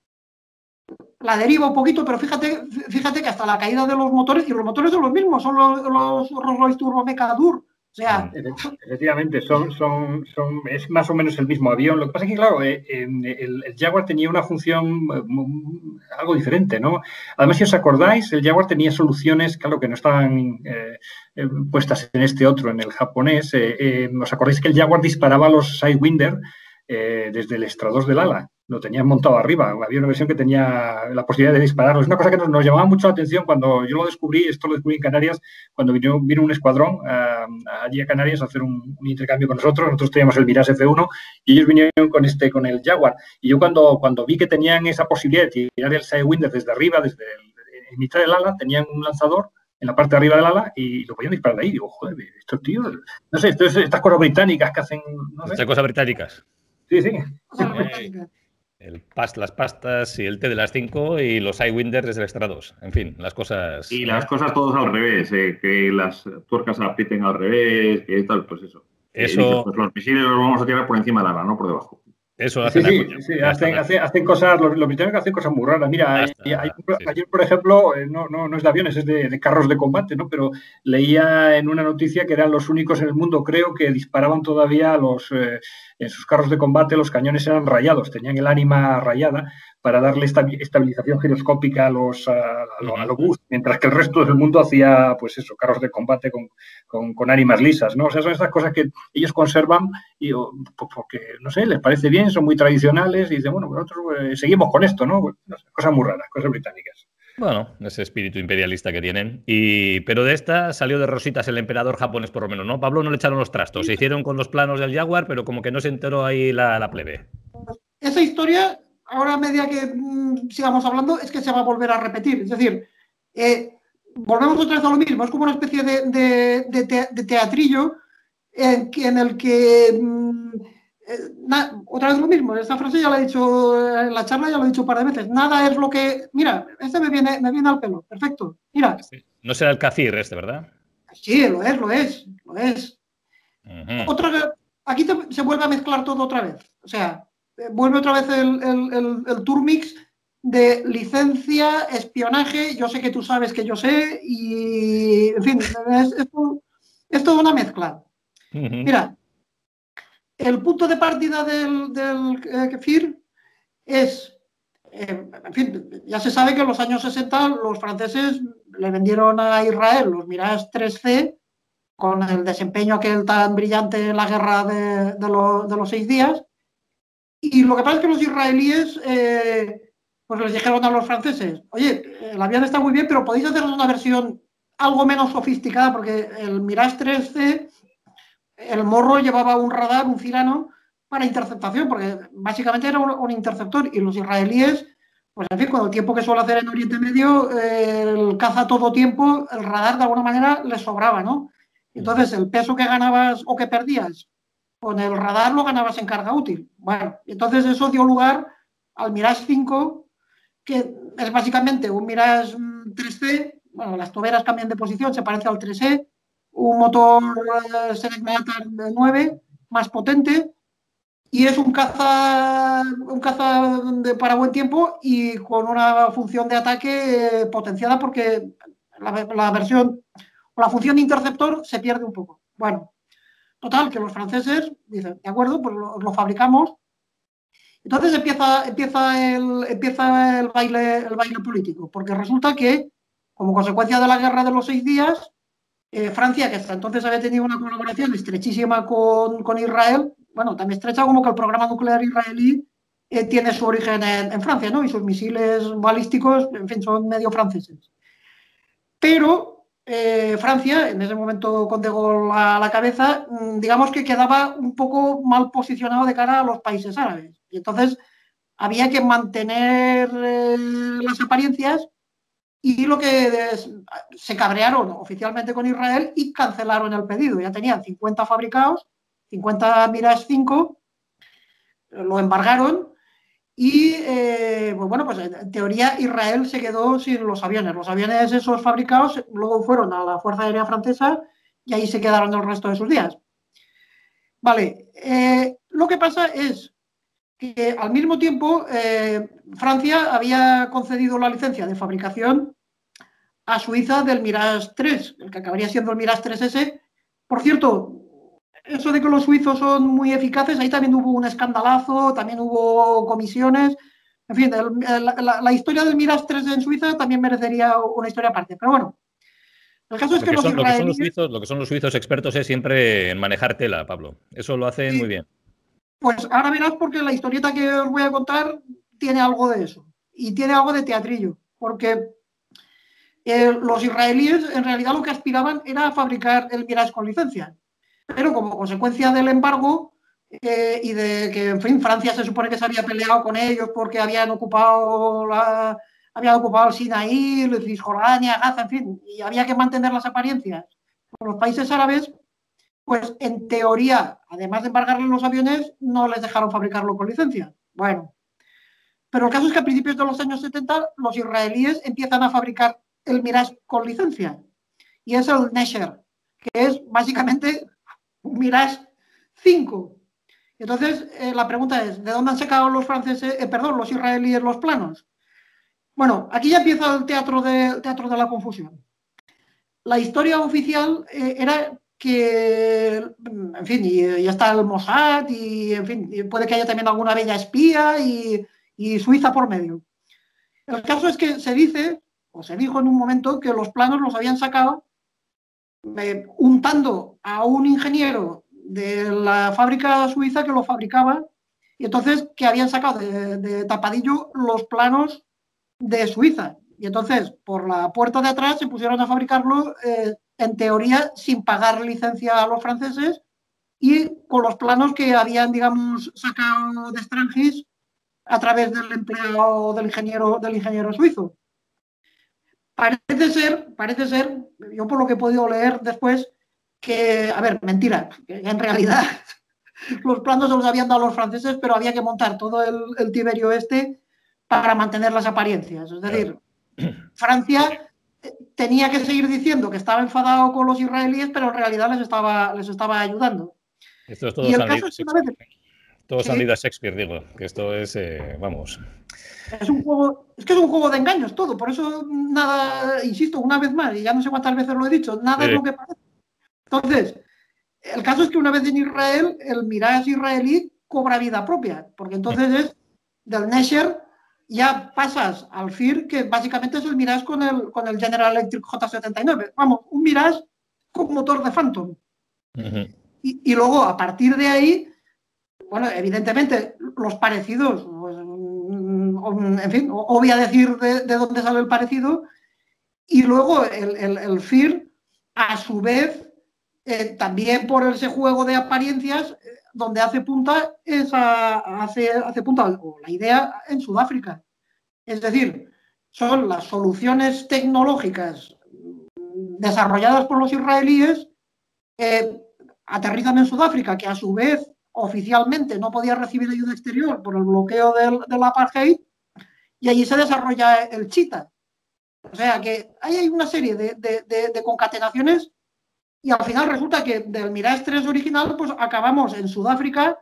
la deriva un poquito, pero fíjate, fíjate que hasta la caída de los motores, y los motores son los mismos, son los, los Rolls Royce Turbo Meca Dur. O sea, Efectivamente, son, son, son, es más o menos el mismo avión. Lo que pasa es que, claro, eh, el, el Jaguar tenía una función eh, algo diferente, ¿no? Además, si os acordáis, el Jaguar tenía soluciones, claro, que no estaban eh, eh, puestas en este otro, en el japonés. Eh, eh, ¿os acordáis que el Jaguar disparaba los Sidewinder eh, desde el extrador del ala? Lo tenían montado arriba. Había una versión que tenía la posibilidad de dispararlo. Es una cosa que nos, nos llamaba mucho la atención cuando yo lo descubrí, esto lo descubrí en Canarias, cuando vino, vino un escuadrón uh, allí a Canarias a hacer un, un intercambio con nosotros. Nosotros teníamos el Mirage F uno y ellos vinieron con este, con el Jaguar. Y yo cuando, cuando vi que tenían esa posibilidad de tirar el Sidewinder desde arriba, desde el, en mitad del ala, tenían un lanzador en la parte de arriba del ala y lo podían disparar de ahí. Digo, joder, estos tíos, no sé, esto es, estas cosas británicas que hacen, no sé. Estas cosas británicas. Sí, sí. Eh, el pas, las pastas y el té de las cinco y los Sidewinder desde el extra dos. En fin, las cosas. y ¿eh? las cosas todos al revés, eh, que las tuercas se aprieten al revés, que tal, pues eso. Eso, eh, dices, pues los misiles los vamos a tirar por encima del ala, no por debajo. Eso hace sí, la sí, coña. sí, hacen, hacen, hacen cosas, los, los británicos hacen cosas muy raras. Mira, Hasta, ayer, sí. ayer, por ejemplo, no, no, no es de aviones, es de, de carros de combate, ¿no? Pero leía en una noticia que eran los únicos en el mundo, creo, que disparaban todavía los, eh, en sus carros de combate, los cañones eran rayados, tenían el ánima rayada para darle esta estabilización giroscópica a los a, a, lo, a los bus, mientras que el resto del mundo hacía, pues eso, carros de combate con, con, con ánimas lisas, ¿no? O sea, son estas cosas que ellos conservan y pues, porque, no sé, les parece bien, son muy tradicionales y dicen, bueno, nosotros eh, seguimos con esto, ¿no? Bueno, no sé, cosas muy raras, cosas británicas. Bueno, ese espíritu imperialista que tienen. Y, pero de esta salió de rositas el emperador japonés, por lo menos, ¿no? Pablo no le echaron los trastos. Se hicieron con los planos del Jaguar, pero como que no se enteró ahí la, la plebe. Esa historia, ahora a medida que mmm, sigamos hablando, es que se va a volver a repetir. Es decir, eh, volvemos otra vez a lo mismo. Es como una especie de, de, de, te, de teatrillo en, en el que... Mmm, Eh, na, otra vez lo mismo, esta frase ya la he dicho en la charla, ya lo he dicho un par de veces. Nada es lo que. Mira, este me viene, me viene al pelo, perfecto. Mira. No será el Kafir este, ¿verdad? Sí, lo es, lo es, lo es. Uh-huh. Otra, aquí te, se vuelve a mezclar todo otra vez. O sea, vuelve otra vez el, el, el, el tour mix de licencia, espionaje. Yo sé que tú sabes que yo sé, y en fin, es, es, es toda una mezcla. Uh-huh. Mira. El punto de partida del, del eh, Kefir es, eh, en fin, ya se sabe que en los años sesenta los franceses le vendieron a Israel los Mirage tres C con el desempeño aquel tan brillante en la guerra de, de, lo, de los seis días. Y lo que pasa es que los israelíes eh, pues les dijeron a los franceses, oye, el avión está muy bien, pero podéis hacer una versión algo menos sofisticada, porque el Mirage tres C... el morro llevaba un radar, un Cyrano, para interceptación, porque básicamente era un, un interceptor, y los israelíes, pues en fin, con el tiempo que suele hacer en Oriente Medio, eh, el caza todo tiempo, el radar de alguna manera les sobraba, ¿no? Entonces, el peso que ganabas o que perdías con el radar lo ganabas en carga útil. Bueno, entonces eso dio lugar al Mirage cinco, que es básicamente un Mirage tres C, bueno, las toberas cambian de posición, se parece al tres E, un motor Select Matter nueve más potente, y es un caza, un caza de, para buen tiempo y con una función de ataque eh, potenciada porque la, la versión o la función de interceptor se pierde un poco. Bueno, total, que los franceses dicen, de acuerdo, pues lo, lo fabricamos. Entonces empieza, empieza, el, empieza el, baile, el baile político, porque resulta que, como consecuencia de la guerra de los seis días, eh, Francia, que hasta entonces había tenido una colaboración estrechísima con, con Israel, bueno, tan estrecha como que el programa nuclear israelí eh, tiene su origen en, en Francia, ¿no? Y sus misiles balísticos, en fin, son medio franceses. Pero eh, Francia, en ese momento con De Gaulle a la cabeza, digamos que quedaba un poco mal posicionado de cara a los países árabes. Y entonces había que mantener eh, las apariencias y lo que es, se cabrearon oficialmente con Israel y cancelaron el pedido. Ya tenían cincuenta fabricados, cincuenta Mirage cinco, lo embargaron y, eh, pues bueno, pues en teoría Israel se quedó sin los aviones. Los aviones esos fabricados luego fueron a la Fuerza Aérea Francesa y ahí se quedaron el resto de sus días. Vale, eh, lo que pasa es que al mismo tiempo eh, Francia había concedido la licencia de fabricación a Suiza del Mirage tres, el que acabaría siendo el Mirage tres ese. Por cierto, eso de que los suizos son muy eficaces, ahí también hubo un escandalazo, también hubo comisiones. En fin, el, la, la historia del Mirage tres en Suiza también merecería una historia aparte. Pero bueno, el caso es que, que los son, israelíes... Lo que, son los suizos, lo que son los suizos expertos es siempre en manejar tela, Pablo. Eso lo hacen sí. muy bien. Pues ahora verás porque la historieta que os voy a contar tiene algo de eso. Y tiene algo de teatrillo. Porque eh, los israelíes en realidad lo que aspiraban era a fabricar el Mirage con licencia. Pero como consecuencia del embargo eh, y de que, en fin, Francia se supone que se había peleado con ellos porque habían ocupado, la, habían ocupado el Sinaí, Cisjordania, Gaza, en fin, y había que mantener las apariencias con los países árabes, pues en teoría, además de embargarles los aviones, no les dejaron fabricarlo con licencia. Bueno, pero el caso es que a principios de los años setenta los israelíes empiezan a fabricar el Mirage con licencia, y es el Nesher, que es básicamente un Mirage cinco. Entonces, eh, la pregunta es, ¿de dónde han sacado los franceses, eh, perdón, los israelíes los planos? Bueno, aquí ya empieza el teatro de, teatro de la confusión. La historia oficial eh, era que, en fin, y, ya está el Mossad, y en fin, y puede que haya también alguna bella espía y, y Suiza por medio. El caso es que se dice, o se dijo en un momento, que los planos los habían sacado eh, untando a un ingeniero de la fábrica suiza que lo fabricaba, y entonces que habían sacado de, de tapadillo los planos de Suiza. Y entonces, por la puerta de atrás, se pusieron a fabricarlo, eh, en teoría, sin pagar licencia a los franceses y con los planos que habían, digamos, sacado de Strangis a través del empleado del ingeniero, del ingeniero suizo. Parece ser, parece ser, yo por lo que he podido leer después, que, a ver, mentira, que en realidad los planos se los habían dado los franceses, pero había que montar todo el, el Tiberio este para mantener las apariencias. Es decir, Francia tenía que seguir diciendo que estaba enfadado con los israelíes, pero en realidad les estaba, les estaba ayudando. Esto es todo y el San caso es que una vez... Todos ¿sí? han leído a Shakespeare, digo, que esto es, eh, vamos... Es un juego, es que es un juego de engaños todo, por eso nada, insisto, una vez más, y ya no sé cuántas veces lo he dicho, nada sí. es lo que parece. Entonces, el caso es que una vez en Israel, el Mirage israelí cobra vida propia, porque entonces es del Nesher, ya pasas al F I R, que básicamente es el Mirage con el, con el General Electric J setenta y nueve. Vamos, un Mirage con motor de Phantom. Uh-huh. y, y luego, a partir de ahí, bueno, evidentemente, los parecidos, pues, en fin, os voy a decir de, de dónde sale el parecido, y luego el, el, el F I R, a su vez, eh, también por ese juego de apariencias, eh, donde hace punta, esa, hace, hace punta o la idea en Sudáfrica. Es decir, son las soluciones tecnológicas desarrolladas por los israelíes, eh, aterrizan en Sudáfrica, que a su vez oficialmente no podía recibir ayuda exterior por el bloqueo del, del apartheid, y allí se desarrolla el Cheetah. O sea que ahí hay una serie de, de, de, de concatenaciones, y al final resulta que del Mirage tres original pues acabamos en Sudáfrica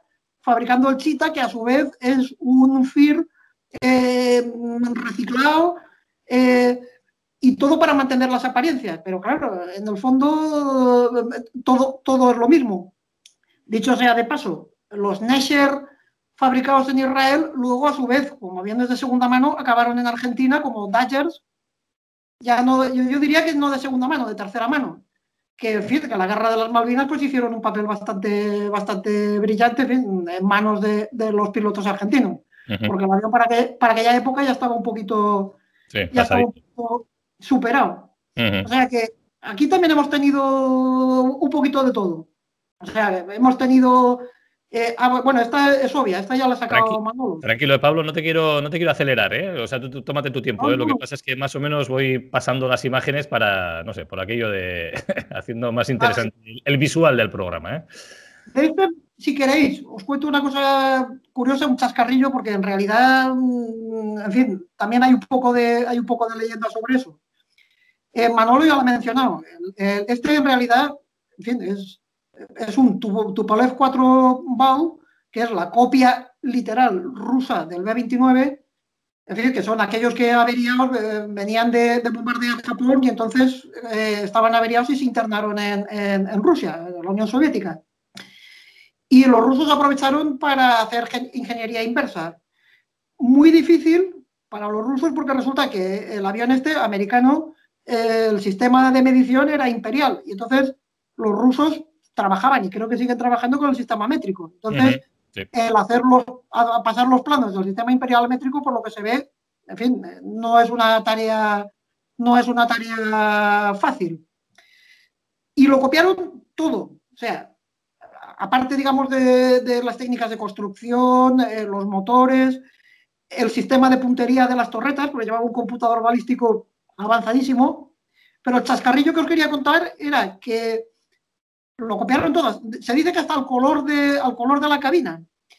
fabricando el Cheetah, que a su vez es un F I R eh, reciclado, eh, y todo para mantener las apariencias. Pero claro, en el fondo todo, todo es lo mismo. Dicho sea de paso, los Nesher fabricados en Israel, luego a su vez, como aviones de segunda mano, acabaron en Argentina como Dodgers. Ya no, yo, yo diría que no de segunda mano, de tercera mano. Que, en fin, que a la guerra de las Malvinas pues hicieron un papel bastante, bastante brillante, en fin, en manos de, de los pilotos argentinos. Uh-huh. Porque el avión para, que, para aquella época ya estaba un poquito, sí, ya estaba un poquito superado. Uh-huh. O sea que aquí también hemos tenido un poquito de todo. O sea, hemos tenido... Eh, ah, bueno, esta es obvia, esta ya la ha sacado Tranqui Manolo. Tranquilo, Pablo, no te quiero, no te quiero acelerar, ¿eh? O sea, tú, tú tómate tu tiempo, ¿eh? Lo que pasa es que más o menos voy pasando las imágenes para, no sé, por aquello de haciendo más interesante vale. el, el visual del programa, ¿eh? De este, si queréis, os cuento una cosa curiosa, un chascarrillo, porque en realidad, en fin, también hay un poco de, hay un poco de leyenda sobre eso. Eh, Manolo ya lo ha mencionado. El, el, este en realidad, en fin, es... es un Tupolev cuatro Bal, que es la copia literal rusa del B veintinueve, es decir, que son aquellos que averiados eh, venían de, de bombardear Japón y entonces eh, estaban averiados y se internaron en, en, en Rusia, en la Unión Soviética. Y los rusos aprovecharon para hacer ingeniería inversa. Muy difícil para los rusos porque resulta que el avión este americano, eh, el sistema de medición era imperial y entonces los rusos trabajaban y creo que siguen trabajando con el sistema métrico. Entonces, uh-huh, sí. el hacerlos, a pasar los planos del sistema imperial métrico, por lo que se ve, en fin, no es una tarea, no es una tarea fácil. Y lo copiaron todo. O sea, aparte, digamos, de, de las técnicas de construcción, eh, los motores, el sistema de puntería de las torretas, porque llevaba un computador balístico avanzadísimo. Pero el chascarrillo que os quería contar era que lo copiaron todas. Se dice que hasta el color de, al color de la cabina.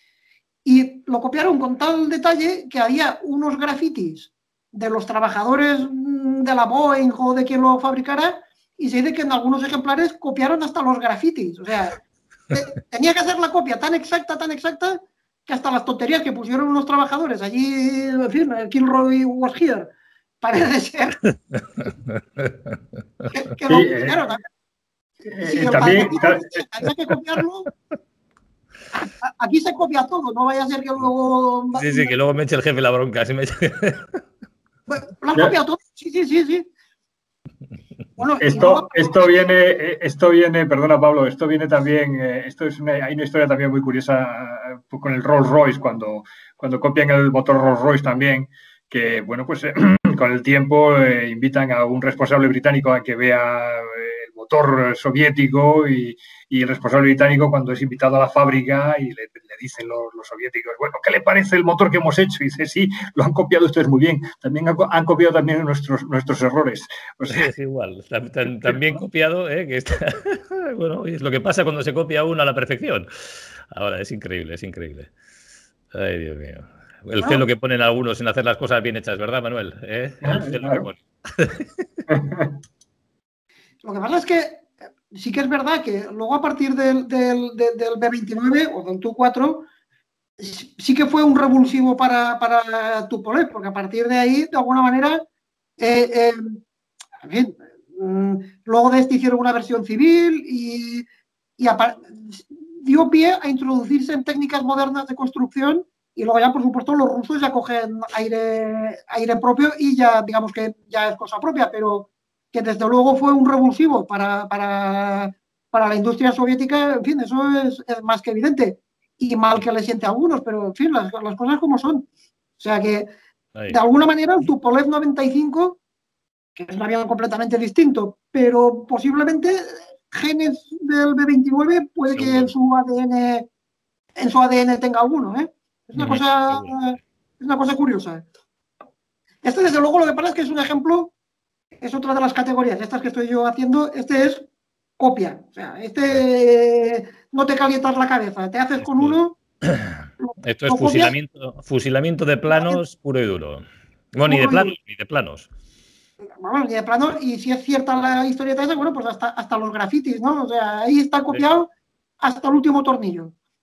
Y lo copiaron con tal detalle que había unos grafitis de los trabajadores de la Boeing o de quien lo fabricara, y se dice que en algunos ejemplares copiaron hasta los grafitis. O sea, te, tenía que hacer la copia tan exacta, tan exacta, que hasta las tonterías que pusieron unos trabajadores allí, en fin, Kilroy was here, parece ser que, que sí, lo copiaron. Eh. Si eh, también hay que copiarlo. Aquí se copia todo, no vaya a ser que luego... Sí, sí, que luego me eche el jefe la bronca. ¿Sí me eche... Bueno, lo han copiado todo, sí, sí, sí, sí. Bueno, esto, no... esto viene, esto viene, perdona Pablo, esto viene también, esto es una, hay una historia también muy curiosa con el Rolls Royce, cuando, cuando copian el motor Rolls Royce también, que bueno, pues eh, con el tiempo eh, invitan a un responsable británico a que vea eh, el motor soviético y, y el responsable británico cuando es invitado a la fábrica y le, le dicen los, los soviéticos, bueno, ¿qué le parece el motor que hemos hecho? Y dice, sí, lo han copiado ustedes muy bien, también han, han copiado también nuestros, nuestros errores. O sea, sí, es igual, también, también copiado, ¿eh? Que está... bueno, es lo que pasa cuando se copia uno a la perfección. Ahora, es increíble, es increíble. Ay, Dios mío. El no. celo que ponen algunos en hacer las cosas bien hechas, ¿verdad, Manuel? ¿Eh? El celo que ponen. Lo que pasa es que sí que es verdad que luego a partir del, del, del B veintinueve o del Tu cuatro sí que fue un revulsivo para, para Tupolev, porque a partir de ahí, de alguna manera, eh, eh, en fin, mmm, luego de este hicieron una versión civil y, y dio pie a introducirse en técnicas modernas de construcción. Y luego ya, por supuesto, los rusos ya cogen aire, aire propio y ya, digamos que ya es cosa propia, pero que desde luego fue un revulsivo para, para, para la industria soviética, en fin, eso es, es más que evidente. Y mal que le siente a algunos, pero en fin, las, las cosas como son. O sea que, Ahí. de alguna manera, el Tupolev noventa y cinco, que es un avión completamente distinto, pero posiblemente genes del B veintinueve puede Seguro. que en su A D N, en su A D N tenga alguno, ¿eh? Es una, cosa, es una cosa curiosa. Este, desde luego, lo que pasa es que es un ejemplo, es otra de las categorías, estas que estoy yo haciendo, este es copia. O sea, este no te calientas la cabeza, te haces con uno... Esto es fusilamiento, fusilamiento de planos puro y duro. Bueno, ni de planos, ni de planos. Bueno, ni de planos, y si es cierta la historieta esa, bueno, pues hasta, hasta los grafitis, ¿no? O sea, ahí está copiado hasta el último tornillo.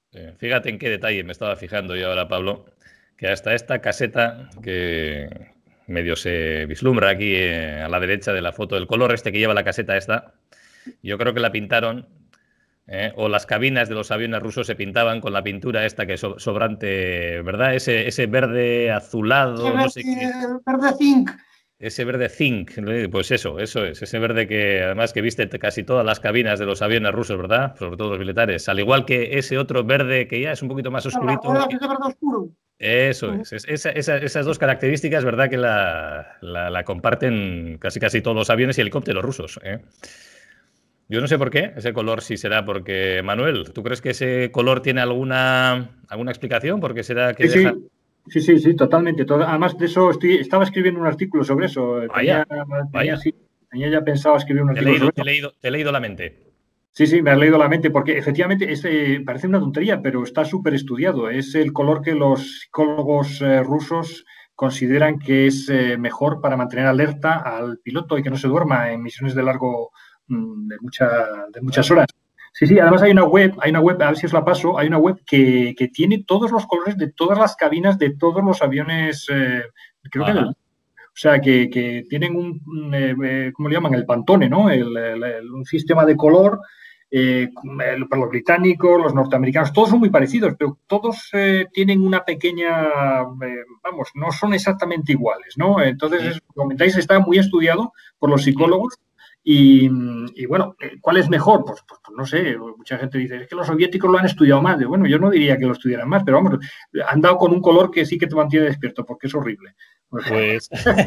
Eh, fíjate en qué detalle me estaba fijando yo ahora, Pablo, que hasta esta caseta que medio se vislumbra aquí eh, a la derecha de la foto, del color este que lleva la caseta esta, yo creo que la pintaron, eh, o las cabinas de los aviones rusos se pintaban con la pintura esta que es so sobrante, ¿verdad? Ese, ese verde azulado, Ese no sé verde, qué. verde zinc. Ese verde zinc, pues eso, eso es, ese verde que además que viste casi todas las cabinas de los aviones rusos, ¿verdad? Sobre todo los militares, al igual que ese otro verde que ya es un poquito más oscurito. Ese verde oscuro. Eso es, es esa, esa, esas dos características, ¿verdad? Que la, la, la comparten casi casi todos los aviones y helicópteros rusos, ¿eh? Yo no sé por qué ese color, si será porque, Manuel, ¿tú crees que ese color tiene alguna, alguna explicación? ¿Por qué será que sí, deja... sí. Sí, sí, sí, totalmente. Todo, además de eso, estoy, estaba escribiendo un artículo sobre eso. Vaya, tenía, vaya. tenía, sí, tenía ya pensado escribir un te he artículo leído, sobre te he eso. leído, te he leído la mente. Sí, sí, me has leído la mente, porque efectivamente es, eh, parece una tontería, pero está súper estudiado. Es el color que los psicólogos eh, rusos consideran que es eh, mejor para mantener alerta al piloto y que no se duerma en misiones de largo, mm, de, mucha, de muchas horas. Sí, sí, además hay una web, hay una web, a ver si os la paso, hay una web que, que tiene todos los colores de todas las cabinas de todos los aviones, eh, creo Ajá. que del, o sea, que, que tienen un, un eh, ¿cómo le llaman? El Pantone, ¿no? El, el, el, un sistema de color, eh, para los británicos, los norteamericanos, todos son muy parecidos, pero todos eh, tienen una pequeña, eh, vamos, no son exactamente iguales, ¿no? Entonces, eso, como comentáis, está muy estudiado por los psicólogos. Y, y, bueno, ¿cuál es mejor? Pues, pues, pues no sé, mucha gente dice, es que los soviéticos lo han estudiado más. Bueno, yo no diría que lo estudiaran más, pero vamos, han dado con un color que sí que te mantiene despierto, porque es horrible. Pues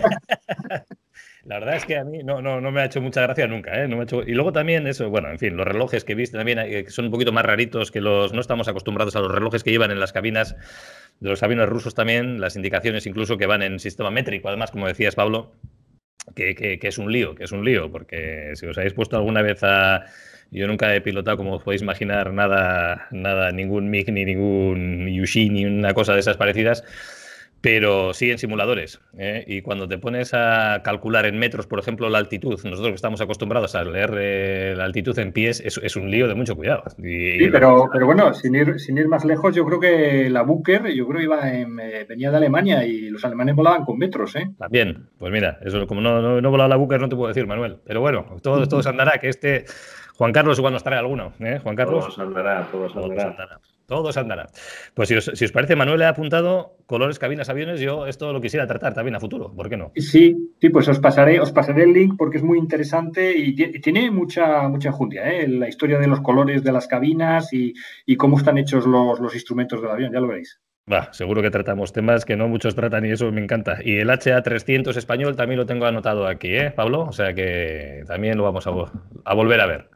la verdad es que a mí no, no, no me ha hecho mucha gracia nunca, ¿eh? No me ha hecho... Y luego también eso, bueno, en fin, los relojes que viste también que son un poquito más raritos que los... No estamos acostumbrados a los relojes que llevan en las cabinas de los aviones rusos también, las indicaciones incluso que van en sistema métrico, además, como decías, Pablo, Que, que, que es un lío, que es un lío, porque si os habéis puesto alguna vez a... Yo nunca he pilotado, como os podéis imaginar, nada, nada, ningún MiG, ni ningún Yushi, ni una cosa de esas parecidas, pero sí en simuladores, ¿eh? Y cuando te pones a calcular en metros, por ejemplo, la altitud, nosotros que estamos acostumbrados a leer eh, la altitud en pies, es, es un lío de mucho cuidado. Y, sí, pero, pero bueno, sin ir, sin ir más lejos, yo creo que la Buker, yo creo iba en, eh, venía de Alemania y los alemanes volaban con metros, ¿eh? También, pues mira, eso como no, no, no he volado la Buker no te puedo decir, Manuel, pero bueno, todo, todo se andará, que este... Juan Carlos igual nos trae alguno, ¿eh? Juan Carlos. Todo se andará, todo se andará. Todo se andará. Todo se andará. Pues si os, si os parece, Manuel ha apuntado colores, cabinas, aviones. Yo esto lo quisiera tratar también a futuro. ¿Por qué no? Sí, sí, pues os pasaré, os pasaré el link porque es muy interesante y tiene mucha, mucha enjundia, ¿eh? La historia de los colores de las cabinas y, y cómo están hechos los, los instrumentos del avión, ya lo veréis. Va, seguro que tratamos temas que no muchos tratan y eso me encanta. Y el H A trescientos español también lo tengo anotado aquí, ¿eh, Pablo? O sea que también lo vamos a, a volver a ver.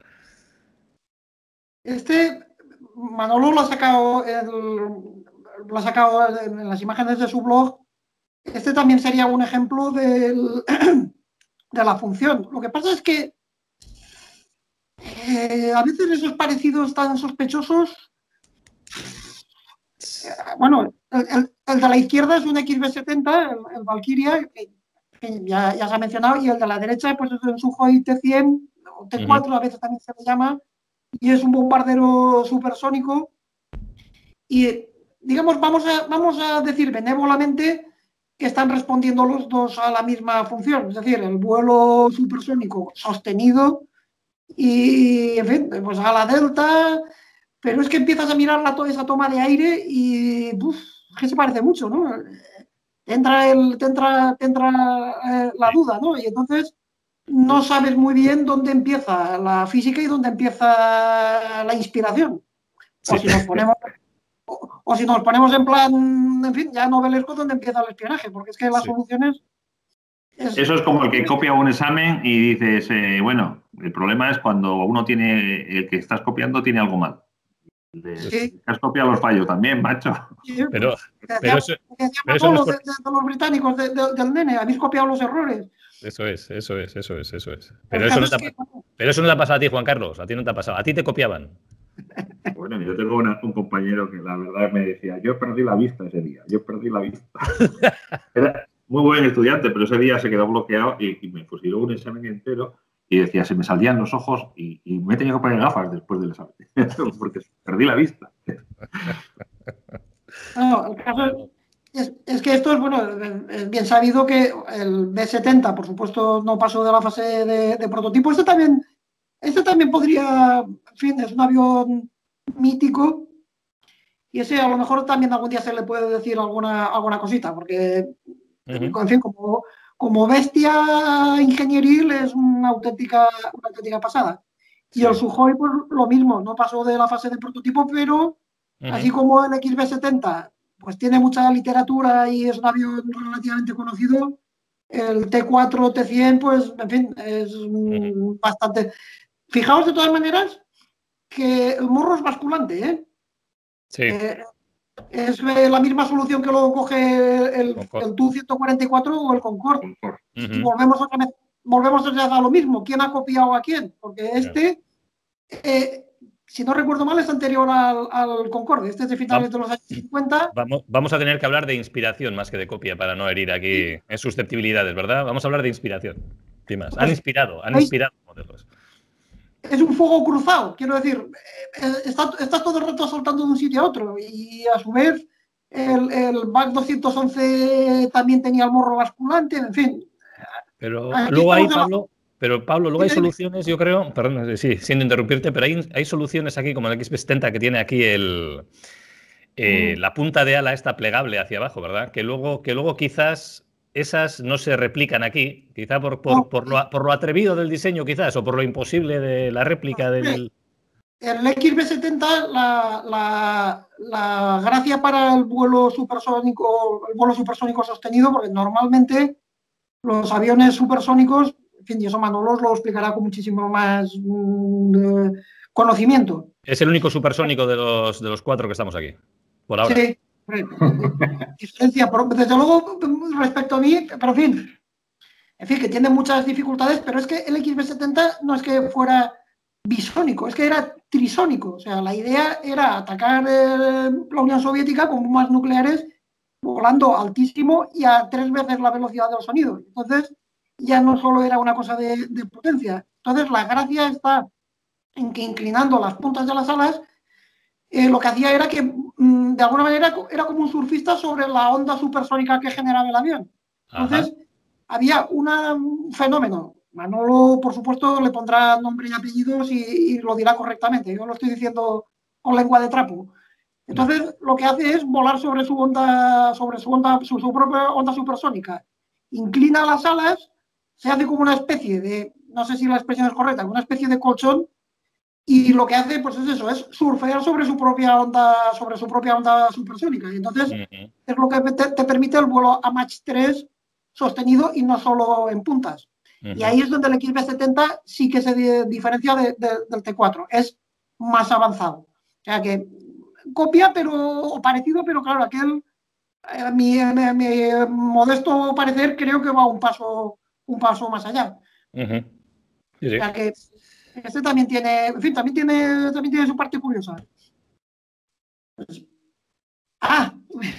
Este, Manolo lo ha sacado, el, lo ha sacado en las imágenes de su blog. Este también sería un ejemplo del, de la función. Lo que pasa es que eh, a veces esos parecidos tan sospechosos. Eh, bueno, el, el, el de la izquierda es un X B setenta, el, el Valkyria, que, que ya, ya se ha mencionado, y el de la derecha pues es un Sukhoi T cien o T cuatro, uh-huh. A veces también se le llama. Y es un bombardero supersónico y, digamos, vamos a, vamos a decir benévolamente que están respondiendo los dos a la misma función, es decir, el vuelo supersónico sostenido y, en fin, pues a la delta, pero es que empiezas a mirar la, esa toma de aire y uf, es que se parece mucho, ¿no? Te entra, el, te entra, te entra eh, la duda, ¿no? Y entonces no sabes muy bien dónde empieza la física y dónde empieza la inspiración. O, sí. si nos ponemos, o, o si nos ponemos en plan, en fin, ya novelesco, dónde empieza el espionaje, porque es que las sí. soluciones... Es, Eso es como el que copia un examen y dices, eh, bueno, el problema es cuando uno tiene, el que estás copiando tiene algo mal. De, sí. Has copiado los fallos también, macho. Sí, pero, pero, pero eso, pero eso no es por... de, de, de los británicos de, de, del nene, habéis copiado los errores. Eso es, eso es, eso es, eso es. Pero eso, no te ha, pero eso no te ha pasado a ti, Juan Carlos. A ti no te ha pasado. A ti te copiaban. Bueno, yo tengo una, un compañero que la verdad me decía, yo perdí la vista ese día, yo perdí la vista. Era muy buen estudiante, pero ese día se quedó bloqueado y, y me pusieron un examen entero y decía, se me salían los ojos y, y me he tenido que poner gafas después del examen, porque perdí la vista. No, el caso es, es que esto es, bueno, es bien sabido que el B setenta, por supuesto, no pasó de la fase de, de prototipo. Este también, este también podría, en fin, es un avión mítico y ese a lo mejor también algún día se le puede decir alguna, alguna cosita, porque, uh-huh. en fin, como, como bestia ingenieril es una auténtica, una auténtica pasada. Y sí. El Sukhoi, pues lo mismo, no pasó de la fase de prototipo, pero uh-huh. así como el X B setenta, pues tiene mucha literatura y es un avión relativamente conocido, el T cuatro, T cien, pues, en fin, es uh-huh. bastante... Fijaos de todas maneras que el morro es basculante, ¿eh? Sí. Eh, es la misma solución que luego coge el, el Tu ciento cuarenta y cuatro o el Concorde. Uh-huh. Y volvemos otra vez, volvemos otra vez a lo mismo. ¿Quién ha copiado a quién? Porque este, eh, si no recuerdo mal, es anterior al, al Concorde. Este es de finales de los años cincuenta. Vamos, vamos a tener que hablar de inspiración más que de copia para no herir aquí sí. en susceptibilidades, ¿verdad? Vamos a hablar de inspiración. ¿Qué más? Han inspirado, han inspirado modelos. Es un fuego cruzado, quiero decir, está, está todo el rato saltando de un sitio a otro y a su vez el, el B A C doscientos once también tenía el morro basculante, en fin. Pero luego hay, Pablo, pero Pablo, luego hay soluciones, yo creo, perdón, sí, sin interrumpirte, pero hay, hay soluciones aquí como el X B setenta que tiene aquí el, eh, mm. la punta de ala esta plegable hacia abajo, ¿verdad? Que luego, que luego quizás... esas no se replican aquí, quizá por, por, no. por, lo, por lo atrevido del diseño, quizás, o por lo imposible de la réplica del... El X B setenta, la, la, la gracia para el vuelo supersónico, el vuelo supersónico sostenido, porque normalmente los aviones supersónicos, en fin, y eso Manolo lo explicará con muchísimo más mmm, conocimiento. Es el único supersónico de los, de los cuatro que estamos aquí, por ahora. Sí. Diferencia, desde luego, respecto a mí, pero en fin, en fin, que tiene muchas dificultades, pero es que el X B setenta no es que fuera bisónico, es que era trisónico. O sea, la idea era atacar eh, la Unión Soviética con bombas nucleares volando altísimo y a tres veces la velocidad del sonido. Entonces, ya no solo era una cosa de, de potencia. Entonces, la gracia está en que inclinando las puntas de las alas, Eh, lo que hacía era que, mm, de alguna manera, era como un surfista sobre la onda supersónica que generaba el avión. Entonces, Ajá. había una, un fenómeno. Manolo, por supuesto, le pondrá nombre y apellidos y, y lo dirá correctamente. Yo lo estoy diciendo con lengua de trapo. Entonces, lo que hace es volar sobre su onda, sobre su onda, su, su propia onda supersónica. Inclina las alas, se hace como una especie de, no sé si la expresión es correcta, una especie de colchón. Y lo que hace, pues es eso, es surfear sobre su propia onda, sobre su propia onda supersónica. Y entonces uh-huh. es lo que te, te permite el vuelo a Mach tres sostenido y no solo en puntas. Uh-huh. Y ahí es donde el X B setenta sí que se di- diferencia de, de, del T cuatro. Es más avanzado. O sea que copia, pero o parecido, pero claro, aquel, a mi, a mi modesto parecer, creo que va un paso, un paso más allá. Uh-huh. Sí, sí. O sea que este también tiene, en fin, también tiene, también tiene su parte curiosa. Pues, ah,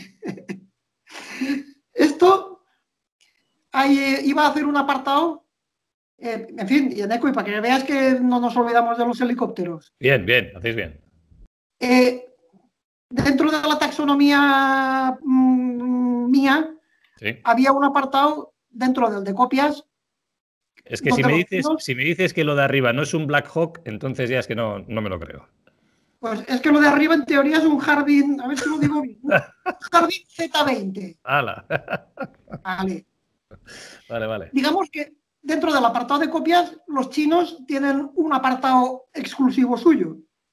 esto, ahí, eh, iba a hacer un apartado, eh, en fin, y en eco, y para que veas que no nos olvidamos de los helicópteros. Bien, bien, hacéis bien. Eh, dentro de la taxonomía mmm, mía, sí. había un apartado dentro del de copias. Es que si me, dices, si me dices que lo de arriba no es un Black Hawk, entonces ya es que no, no me lo creo. Pues es que lo de arriba en teoría es un Harbin, a ver si lo digo bien, un Harbin Z veinte. ¡Hala! Vale. Vale, vale. Digamos que dentro del apartado de copias, los chinos tienen un apartado exclusivo suyo.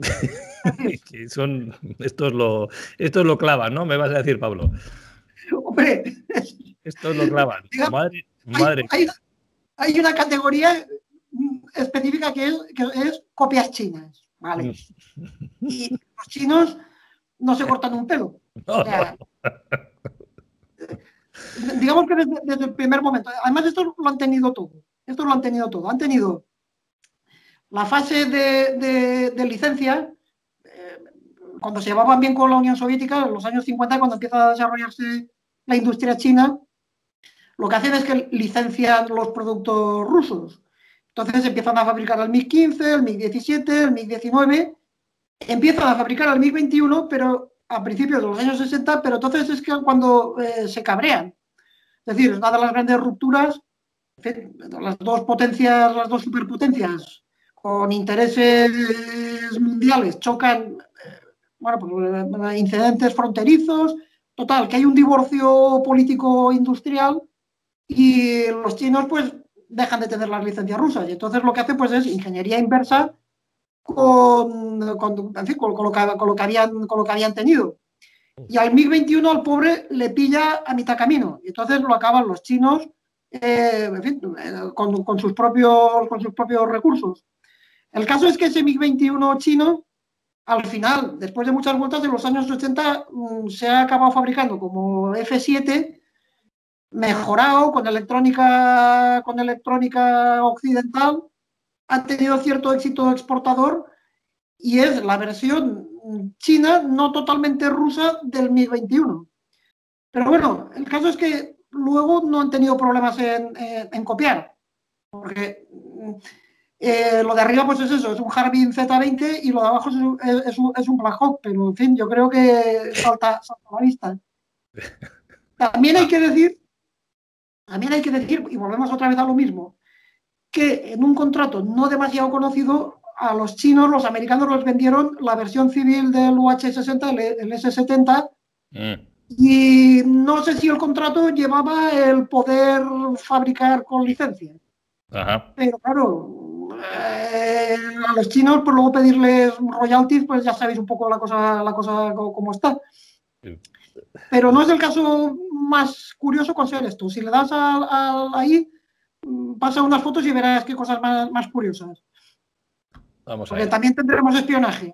Son, esto, es lo, esto es lo clavan, ¿no? Me vas a decir, Pablo. Hombre. Esto es lo clavan. Digamos, madre, madre. Hay, hay, hay una categoría específica que es, que es copias chinas, ¿vale? Y los chinos no se cortan un pelo. No, o sea, no. Digamos que desde, desde el primer momento. Además, esto lo han tenido todo. Esto lo han tenido todo. Han tenido la fase de, de, de licencia, eh, cuando se llevaban bien con la Unión Soviética, en los años cincuenta, cuando empieza a desarrollarse la industria china, lo que hacen es que licencian los productos rusos. Entonces empiezan a fabricar el MiG quince, el MiG diecisiete, el MiG diecinueve, empiezan a fabricar el MiG veintiuno, pero a principios de los años sesenta, pero entonces es que cuando eh, se cabrean. Es decir, dadas las grandes rupturas, las dos potencias, las dos superpotencias con intereses mundiales chocan, bueno, pues, incidentes fronterizos, total, que hay un divorcio político-industrial y los chinos pues dejan de tener las licencias rusas y entonces lo que hacen pues es ingeniería inversa con, con, en fin, con, con, lo, que, con, lo, que habían, con lo que habían tenido. Y al MiG veintiuno al pobre le pilla a mitad camino y entonces lo acaban los chinos eh, en fin, con, con, sus propios, con sus propios recursos. El caso es que ese MiG veintiuno chino, al final, después de muchas vueltas, en los años ochenta, se ha acabado fabricando como F siete, mejorado con electrónica, con electrónica occidental, ha tenido cierto éxito exportador y es la versión china, no totalmente rusa, del MiG veintiuno. Pero bueno, el caso es que luego no han tenido problemas en, en, en copiar, porque eh, lo de arriba pues es eso, es un Harbin Z veinte y lo de abajo es, es, es, un, es un Black Hawk, pero en fin, yo creo que salta, salta a la vista. También hay que decir, también hay que decir, y volvemos otra vez a lo mismo, que en un contrato no demasiado conocido, a los chinos, los americanos les vendieron la versión civil del U H sesenta, el, el S setenta, mm. y no sé si el contrato llevaba el poder fabricar con licencia. Ajá. Pero claro, eh, a los chinos, pues luego pedirles royalties, pues ya sabéis un poco la cosa, la cosa como está. Sí. Pero no es el caso más curioso con ser esto. Si le das a, a, ahí, pasa unas fotos y verás qué cosas más, más curiosas. Vamos Porque a ver. También tendremos espionaje.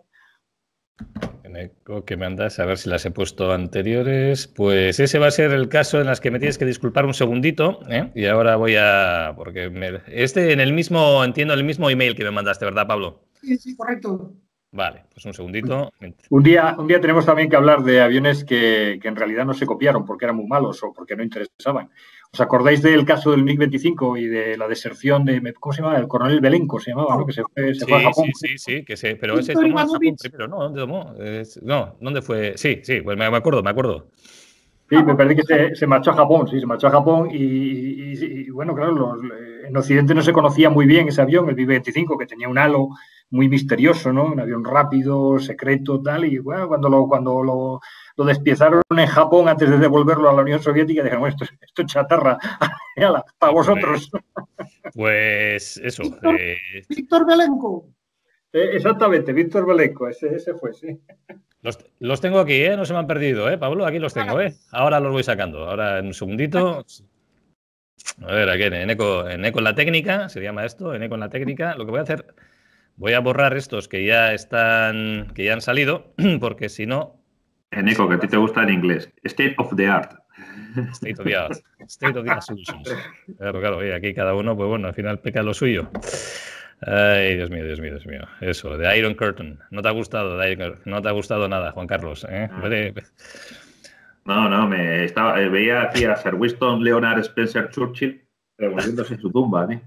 Que me andas, a ver si las he puesto anteriores. Pues ese va a ser el caso en las que me tienes que disculpar un segundito, ¿eh? Y ahora voy a... porque me... este en el mismo, entiendo, el mismo email que me mandaste, ¿verdad, Pablo? Sí, sí, correcto. Vale, pues un segundito. Un día, un día tenemos también que hablar de aviones que, que en realidad no se copiaron porque eran muy malos o porque no interesaban. ¿Os acordáis del caso del MiG veinticinco y de la deserción de, ¿cómo se llama? El coronel Belenko se llamaba, ¿no? Que se fue, se sí, fue a Japón. Sí, sí, sí, que se, pero ese tomó en Japón primero, ¿no? ¿Dónde tomó? Eh, no, ¿dónde fue? Sí, sí, pues me, me acuerdo, me acuerdo. Sí, me parece que se, se marchó a Japón, sí, se marchó a Japón y, y, y bueno, claro, los, en Occidente no se conocía muy bien ese avión, el MiG veinticinco, que tenía un halo muy misterioso, ¿no? Un avión rápido, secreto, tal, y bueno, cuando lo, cuando lo, lo despiezaron en Japón antes de devolverlo a la Unión Soviética, dijeron, bueno, esto, esto es chatarra, para vosotros. Pues eso. Víctor, eh... Víctor Belenko. Eh, exactamente, Víctor Belenko, ese, ese fue, sí. Los, los tengo aquí, ¿eh? No se me han perdido, ¿eh, Pablo? Aquí los tengo, ¿eh? Ahora los voy sacando. Ahora en un segundito. A ver, aquí en eco, en eco en la técnica, se llama esto, en eco en la técnica. Lo que voy a hacer, voy a borrar estos que ya están, que ya han salido, porque si no... En eco, que a ti te gusta en inglés. State of the art. State of the art. State of the art solutions. Claro, claro, y aquí cada uno, pues bueno, al final peca lo suyo. Ay, Dios mío, Dios mío, Dios mío. Eso, de Iron Curtain. ¿No te ha gustado? No te ha gustado nada, Juan Carlos, ¿eh? No, no, me estaba, veía aquí a Sir Winston Leonard Spencer Churchill revolviéndose en su tumba, ¿eh?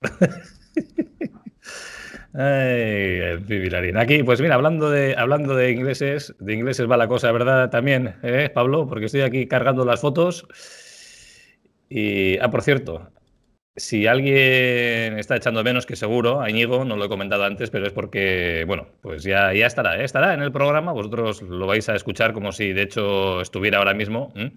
Ay, Vivilarín. Aquí, pues mira, hablando de, hablando de ingleses, de ingleses va la cosa, ¿verdad? También, ¿eh, Pablo? Porque estoy aquí cargando las fotos. Y, ah, por cierto, si alguien está echando menos, que seguro, a Íñigo, no lo he comentado antes, pero es porque, bueno, pues ya, ya estará, ¿eh? Estará en el programa, vosotros lo vais a escuchar como si de hecho estuviera ahora mismo. ¿eh?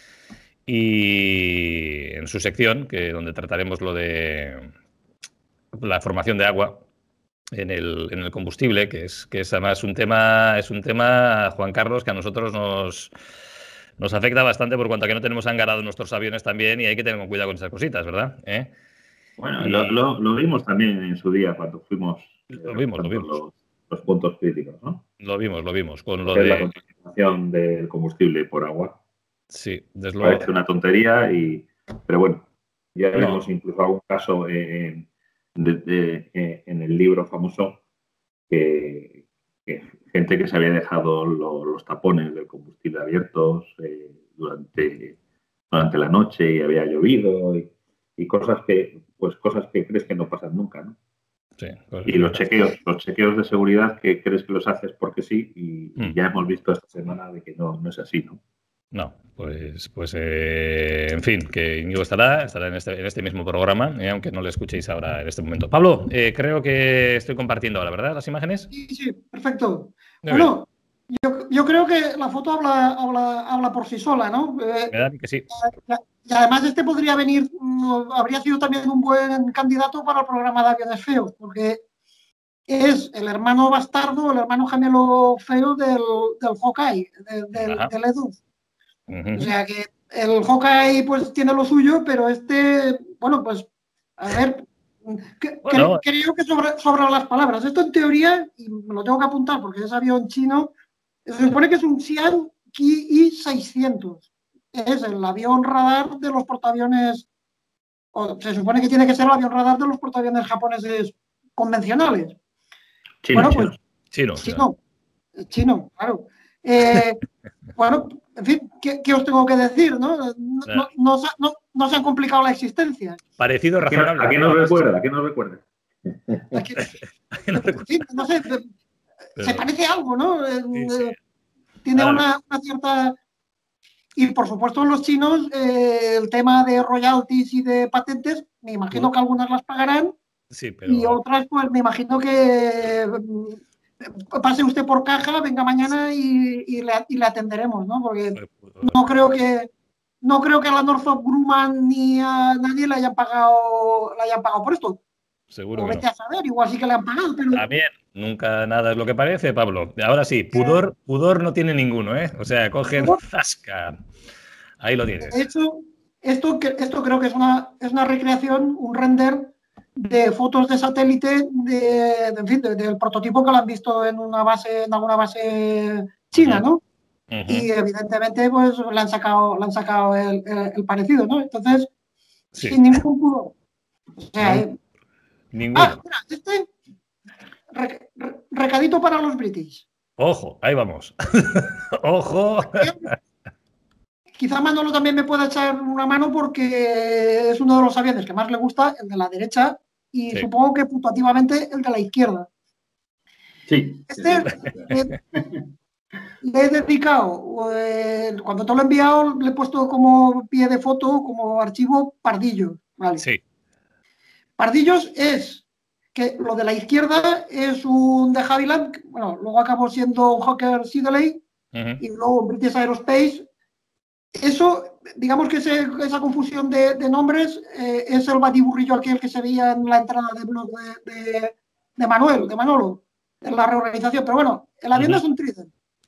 Y en su sección, que donde trataremos lo de la formación de agua en el, en el combustible, que es, que es además un tema, es un tema, Juan Carlos, que a nosotros nos... Nos afecta bastante por cuanto a que no tenemos angarados nuestros aviones también y hay que tener cuidado con esas cositas, ¿verdad? ¿Eh? Bueno, y... lo, lo, lo vimos también en su día cuando fuimos lo vimos, lo vimos. Los, los puntos críticos, ¿no? Lo vimos, lo vimos. Con lo que de es la contaminación del combustible por agua. Sí, desde luego. Parece una tontería, y, pero bueno, ya no. Vimos incluso algún caso eh, de, de, eh, en el libro famoso que... que gente que se había dejado lo, los tapones del combustible abiertos eh, durante, durante la noche y había llovido y, y, y cosas que, pues cosas que crees que no pasan nunca, ¿no? Sí, pues, y los chequeos, los chequeos de seguridad que crees que los haces porque sí, y, mm. y ya hemos visto esta semana de que no, no es así, ¿no? No, pues, pues eh, en fin, que Íñigo estará, estará en este, en este mismo programa, eh, aunque no le escuchéis ahora en este momento. Pablo, eh, creo que estoy compartiendo ahora, ¿verdad? Las imágenes. Sí, sí, perfecto. Muy bueno, yo, yo creo que la foto habla, habla, habla por sí sola, ¿no? Eh, Me da que sí. Y además este podría venir, habría sido también un buen candidato para el programa de aviones feos, porque es el hermano bastardo, el hermano gemelo feo del, del Hawkeye, de, del, del E dos. Uh-huh. O sea que el Hawkeye pues tiene lo suyo, pero este, bueno, pues, a ver, que, bueno. que, creo que sobra, sobran las palabras. Esto en teoría, y me lo tengo que apuntar porque es avión chino, se supone que es un Xi'an Qi seiscientos. Es el avión radar de los portaaviones, o se supone que tiene que ser el avión radar de los portaaviones japoneses convencionales. Chino, bueno, chino. pues chino, chino, chino, claro. Eh, bueno, en fin, ¿qué, ¿qué os tengo que decir? ¿no? No, no, no, no, no se han complicado la existencia. Parecido razonable. ¿A qué nos recuerda? ¿A qué nos recuerda? Aquí, en fin, no sé, pero, se parece a algo, ¿no? Sí, sí. Tiene una, una cierta... Y, por supuesto, los chinos, eh, el tema de royalties y de patentes, me imagino que algunas las pagarán sí, pero... y otras, pues, me imagino que pase usted por caja, venga mañana y, y, le, y le atenderemos, ¿no? Porque no creo que no creo que a la Northrop Grumman ni a nadie le hayan pagado, le hayan pagado por esto. Seguro o que vete no. a saber, igual sí que le han pagado, pero... También, nunca nada es lo que parece, Pablo. Ahora sí, pudor, pudor no tiene ninguno, ¿eh? O sea, cogen zasca. Ahí lo tienes. De hecho, esto, esto creo que es una, es una recreación, un render de fotos de satélite de, de, en fin, de, del prototipo que lo han visto en una base, en alguna base china, ¿no? Uh-huh. Y evidentemente, pues le han sacado, le han sacado el, el, el parecido, ¿no? Entonces, sí. sin ningún pudor. O sea, eh, ninguno. Ah, mira, este re, re, recadito para los british. Ojo, ahí vamos. Ojo. Quizá Manolo también me pueda echar una mano porque es uno de los aviones que más le gusta, el de la derecha, y sí. supongo que puntuativamente el de la izquierda. Sí. Este eh, le he dedicado, eh, cuando te lo he enviado, le he puesto como pie de foto, como archivo Pardillo. ¿Vale? Sí. Pardillos es que lo de la izquierda es un de Havilland, bueno, luego acabó siendo un Hawker Siddeley uh-huh. y luego British Aerospace. Eso, digamos que ese, esa confusión de, de nombres eh, es el batiburrillo aquel que se veía en la entrada de blog de, de, de Manuel, de Manolo, en la reorganización. Pero bueno, el avión uh-huh. es un Trident.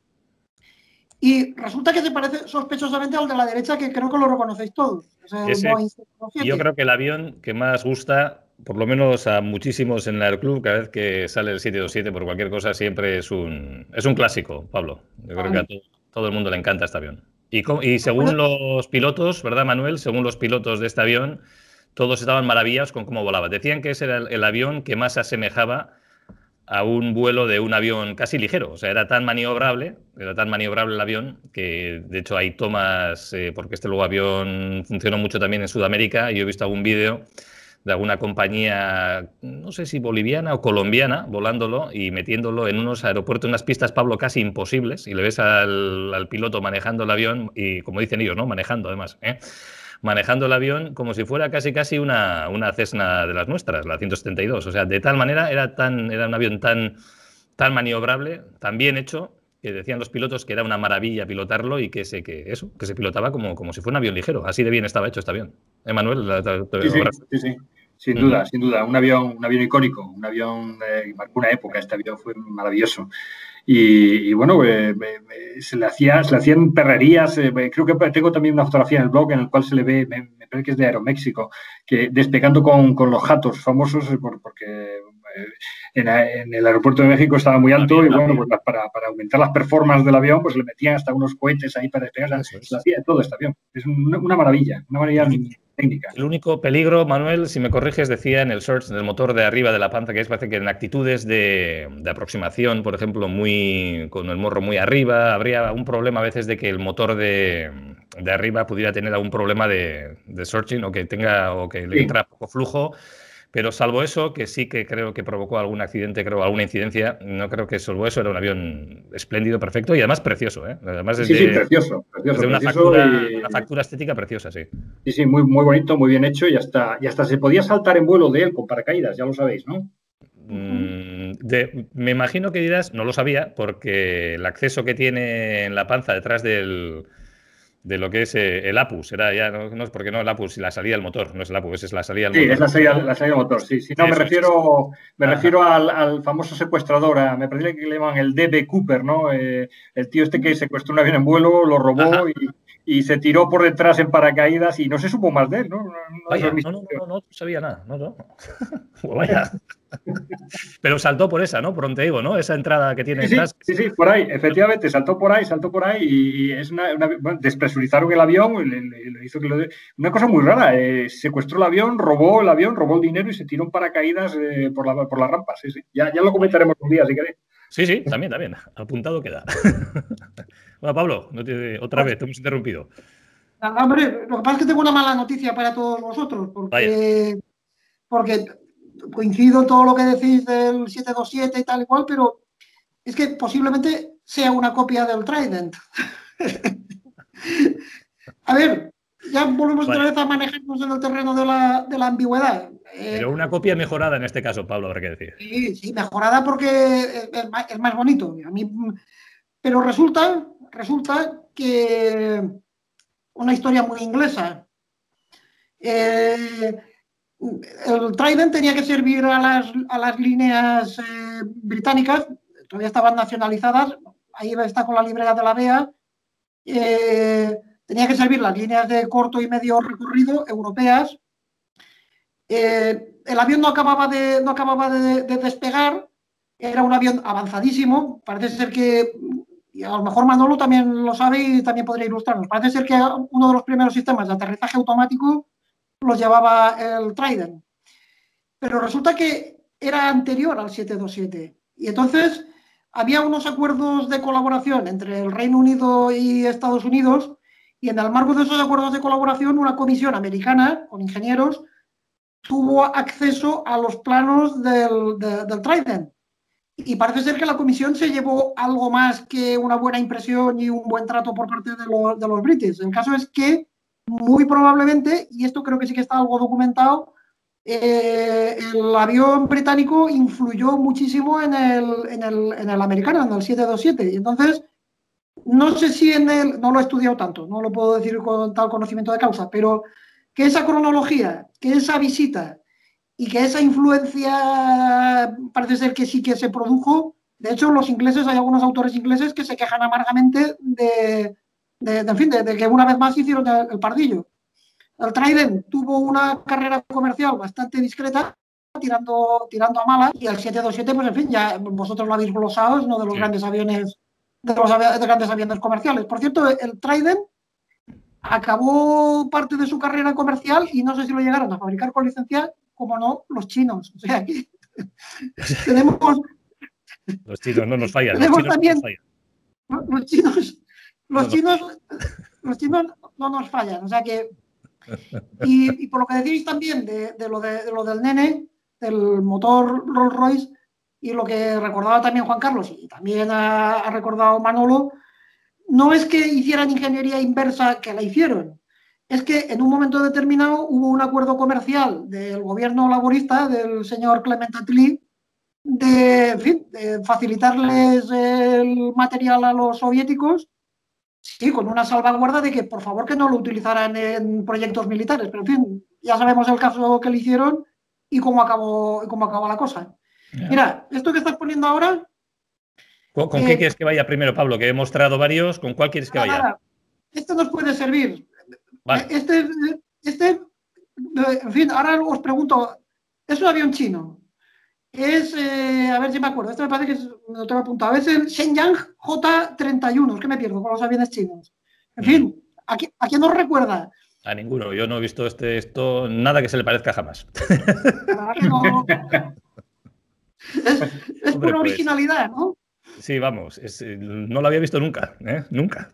Y resulta que se parece sospechosamente al de la derecha, que creo que lo reconocéis todos. Es el Ese, Boeing setecientos siete. Yo creo que el avión que más gusta, por lo menos a muchísimos en el club, cada vez que sale el siete veintisiete por cualquier cosa, siempre es un, es un clásico, Pablo. Yo creo Ay. que a todo, todo el mundo le encanta este avión. Y, y según los pilotos, ¿verdad, Manuel? Según los pilotos de este avión, todos estaban maravillados con cómo volaba. Decían que ese era el, el avión que más se asemejaba a un vuelo de un avión casi ligero. O sea, era tan maniobrable, era tan maniobrable el avión que, de hecho, hay tomas, eh, porque este luego avión funcionó mucho también en Sudamérica, y yo he visto algún vídeo de alguna compañía, no sé si boliviana o colombiana, volándolo y metiéndolo en unos aeropuertos, unas pistas, Pablo, casi imposibles, y le ves al, al piloto manejando el avión, y como dicen ellos, ¿no? Manejando, además, ¿eh? manejando el avión como si fuera casi casi una, una Cessna de las nuestras, la ciento setenta y dos. O sea, de tal manera era, tan, era un avión tan, tan maniobrable, tan bien hecho, que decían los pilotos que era una maravilla pilotarlo y que se, que eso, que se pilotaba como, como si fuera un avión ligero. Así de bien estaba hecho este avión. Emanuel, la, la, la, sí, sí, sí, sí, sin duda, uh-huh. sin duda. Un avión, un avión icónico, un avión que eh, marcó una época. Este avión fue maravilloso. Y, y bueno, eh, eh, se, le hacía, se le hacían perrerías. Eh, creo que tengo también una fotografía en el blog en el cual se le ve, me, me parece que es de Aeroméxico, que despegando con, con los jatos famosos, por, porque en, en el aeropuerto de México estaba muy alto y bueno, pues para, para aumentar las performances del avión, pues le metían hasta unos cohetes ahí para despegar. Se lo hacía todo este avión. Es una, una maravilla, una maravilla técnica. El único peligro, Manuel, si me corriges, decía en el Surge, en el motor de arriba de la panza, que es parece que en actitudes de, de aproximación, por ejemplo, muy con el morro muy arriba, habría un problema a veces de que el motor de, de arriba pudiera tener algún problema de, de surging o que tenga o que le entra poco flujo. Pero salvo eso, que sí que creo que provocó algún accidente, creo, alguna incidencia, no creo que salvo eso, era un avión espléndido, perfecto y además precioso, ¿eh? Además es sí, de, sí, precioso, precioso. De una, precioso factura, y... una factura estética preciosa, sí. Sí, sí, muy, muy bonito, muy bien hecho y hasta, y hasta se podía saltar en vuelo de él con paracaídas, ya lo sabéis, ¿no? Mm, de, me imagino que dirás, no lo sabía, porque el acceso que tiene en la panza detrás del... de lo que es eh, el APUS, era ya, no, no es porque no el APUS, la salida del motor, no es el APUS, es la salida del sí, motor. Sí, es la salida, la salida del motor, sí. sí no, me refiero, me refiero al, al famoso secuestrador, a, me parece que le llaman el D B Cooper, ¿no? Eh, el tío este que secuestró un avión en vuelo, lo robó y, y se tiró por detrás en paracaídas y no se supo más de él, ¿no? No, Vaya, no, no, no, no, no sabía nada, no, no. Vaya. Pero saltó por esa, ¿no? Por donde digo, ¿no? Esa entrada que tiene sí, detrás. Sí, sí, sí, por ahí, efectivamente, saltó por ahí, saltó por ahí y, y es una, una bueno, despresurizaron el avión y le, le, le hizo que lo de, una cosa muy rara, eh, secuestró el avión, robó el avión, robó el dinero y se tiró en paracaídas eh, por, la, por la rampa, sí, sí. Ya, ya lo comentaremos un día, si queréis. Sí, sí, también, también. Apuntado queda. Bueno, Pablo, no te, otra vez, te hemos interrumpido. Hombre, lo que pasa es que tengo una mala noticia para todos vosotros, porque, porque coincido en todo lo que decís del siete dos siete y tal y cual, pero es que posiblemente sea una copia del Trident. A ver, ya volvemos vale. otra vez a manejarnos en el terreno de la, de la ambigüedad. Pero una copia mejorada en este caso, Pablo, habrá que decir. Sí, sí, mejorada porque es más, es más bonito. A mí, pero resulta, resulta que una historia muy inglesa. Eh, el Trident tenía que servir a las, a las líneas eh, británicas, todavía estaban nacionalizadas, ahí está con la libreta de la B E A, eh, tenía que servir las líneas de corto y medio recorrido europeas. Eh, el avión no acababa, de, no acababa de, de despegar, era un avión avanzadísimo, parece ser que, y a lo mejor Manolo también lo sabe y también podría ilustrarnos, parece ser que uno de los primeros sistemas de aterrizaje automático los llevaba el Trident, pero resulta que era anterior al siete dos siete y entonces había unos acuerdos de colaboración entre el Reino Unido y Estados Unidos y en el marco de esos acuerdos de colaboración una comisión americana con ingenieros tuvo acceso a los planos del, de, del Trident y parece ser que la comisión se llevó algo más que una buena impresión y un buen trato por parte de, lo, de los british. El caso es que muy probablemente, y esto creo que sí que está algo documentado, eh, el avión británico influyó muchísimo en el, en, el, en el americano, en el siete dos siete. Y entonces, no sé si en el, no lo he estudiado tanto, no lo puedo decir con tal conocimiento de causa, pero que esa cronología, que esa visita y que esa influencia parece ser que sí que se produjo. De hecho, los ingleses, hay algunos autores ingleses que se quejan amargamente de... De, de, en fin, de, de que una vez más hicieron el, el pardillo. El Trident tuvo una carrera comercial bastante discreta, tirando, tirando a mala, y el siete dos siete, pues en fin, ya vosotros lo habéis glosado, es uno de los sí. grandes aviones, de los avi de grandes aviones comerciales. Por cierto, el Trident acabó parte de su carrera comercial y no sé si lo llegaron a fabricar con licencia, como no, los chinos. O sea, que tenemos... Los chinos no nos fallan. Tenemos los chinos también... no nos fallan. Los chinos... Los, no, chinos, los chinos no nos fallan, o sea que... Y, y por lo que decís también de, de, lo de, de lo del nene, del motor Rolls Royce, y lo que recordaba también Juan Carlos, y también ha, ha recordado Manolo, no es que hicieran ingeniería inversa, que la hicieron, es que en un momento determinado hubo un acuerdo comercial del gobierno laborista, del señor Clement Attlee, de, en fin, de facilitarles el material a los soviéticos. Sí, con una salvaguarda de que, por favor, que no lo utilizaran en proyectos militares. Pero, en fin, ya sabemos el caso que le hicieron y cómo acabó, y cómo acabó la cosa. Yeah. Mira, esto que estás poniendo ahora... ¿Con, con eh, qué quieres que vaya primero, Pablo? Que he mostrado varios. ¿Con cuál quieres que vaya? Nada, este nos puede servir. Vale. Este, este, en fin, ahora os pregunto, es un avión chino. es, eh, a ver si me acuerdo, este me parece que es, me lo tengo apuntado, es el Shenyang J treinta y uno, es que me pierdo con los aviones chinos. En fin, ¿a, qui- ¿a quién nos recuerda? A ninguno. Yo no he visto este, esto, nada que se le parezca jamás. La verdad que no. Es, es Hombre, pura pues, originalidad, ¿no? sí, vamos. Es, eh, no lo había visto nunca. ¿eh? Nunca.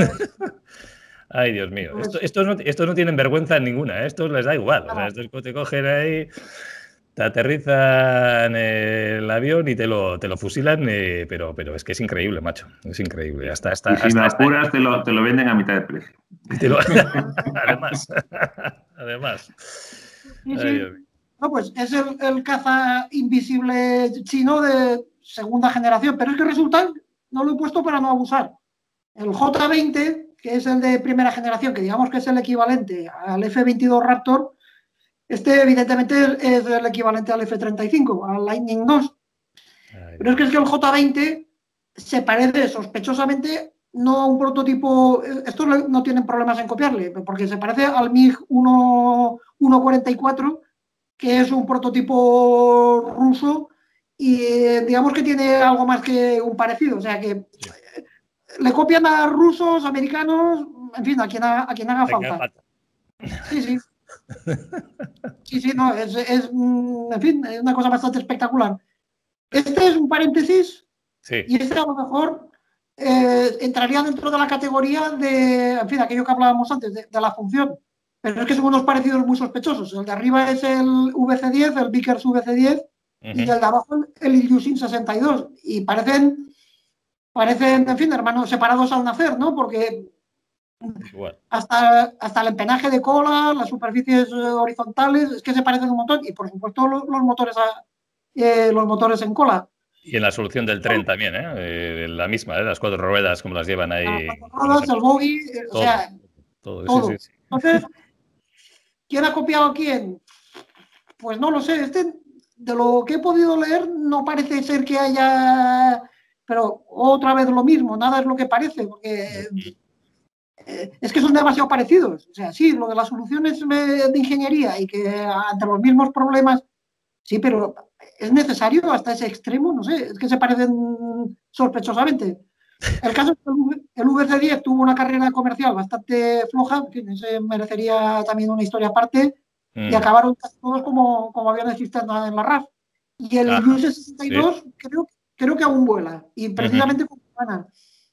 Ay, Dios mío. Pues, Esto, estos, no, estos no tienen vergüenza ninguna. ¿eh? Estos les da igual. O sea, estos te cogen ahí, te aterrizan el avión y te lo, te lo fusilan. Eh, pero, pero es que es increíble, macho. Es increíble. Hasta, hasta, Y si hasta, me hasta- apuras, te lo, te lo venden a mitad de precio. y te lo- además. Además. sí, Ay, sí. Dios mío. No, pues es el, el caza invisible chino de segunda generación, pero es que resulta, no lo he puesto para no abusar. El J veinte, que es el de primera generación, que digamos que es el equivalente al F veintidós Raptor, este evidentemente es el equivalente al F treinta y cinco, al Lightning dos. Ay, Pero es que, es que el J veinte se parece sospechosamente no a un prototipo, estos no tienen problemas en copiarle, porque se parece al MiG uno cuarenta y cuatro, que es un prototipo ruso y eh, digamos que tiene algo más que un parecido, o sea que sí. le copian a rusos, americanos, en fin, a quien, ha, a quien haga Venga, falta. falta. Sí, sí. Sí, sí, no, es, es, en fin, es una cosa bastante espectacular. Este es un paréntesis Sí. y este a lo mejor eh, entraría dentro de la categoría de, en fin, aquello que hablábamos antes, de, de la función. Pero es que son unos parecidos muy sospechosos. El de arriba es el V C diez, el Vickers V C diez, uh-huh. y el de abajo el Ilyushin sesenta y dos. Y parecen, parecen, en fin, hermanos separados al nacer, ¿no? Porque Igual. hasta, hasta el empenaje de cola, las superficies horizontales, es que se parecen un montón. Y por supuesto los, los motores a, eh, los motores en cola. Y en la solución del tren también, ¿eh? eh la misma, ¿eh? Las cuatro ruedas, como las llevan ahí. Las cuatro ruedas, el bogie, todo, o sea, todo. todo. Sí, sí, sí. Entonces, ¿quién ha copiado a quién? Pues no lo sé. Este, de lo que he podido leer, no parece ser que haya... Pero otra vez lo mismo, nada es lo que parece, porque eh, es que son demasiado parecidos. O sea, sí, lo de las soluciones de ingeniería y que ante los mismos problemas, sí, pero ¿es necesario hasta ese extremo? No sé, es que se parecen sospechosamente. El caso es que el V C diez tuvo una carrera comercial bastante floja, que se merecería también una historia aparte, mm. y acabaron casi todos como, como aviones cisterna en la R A F. Y el Ilyushin sesenta y dos ¿sí? creo, creo que aún vuela, y precisamente uh-huh. como ganan.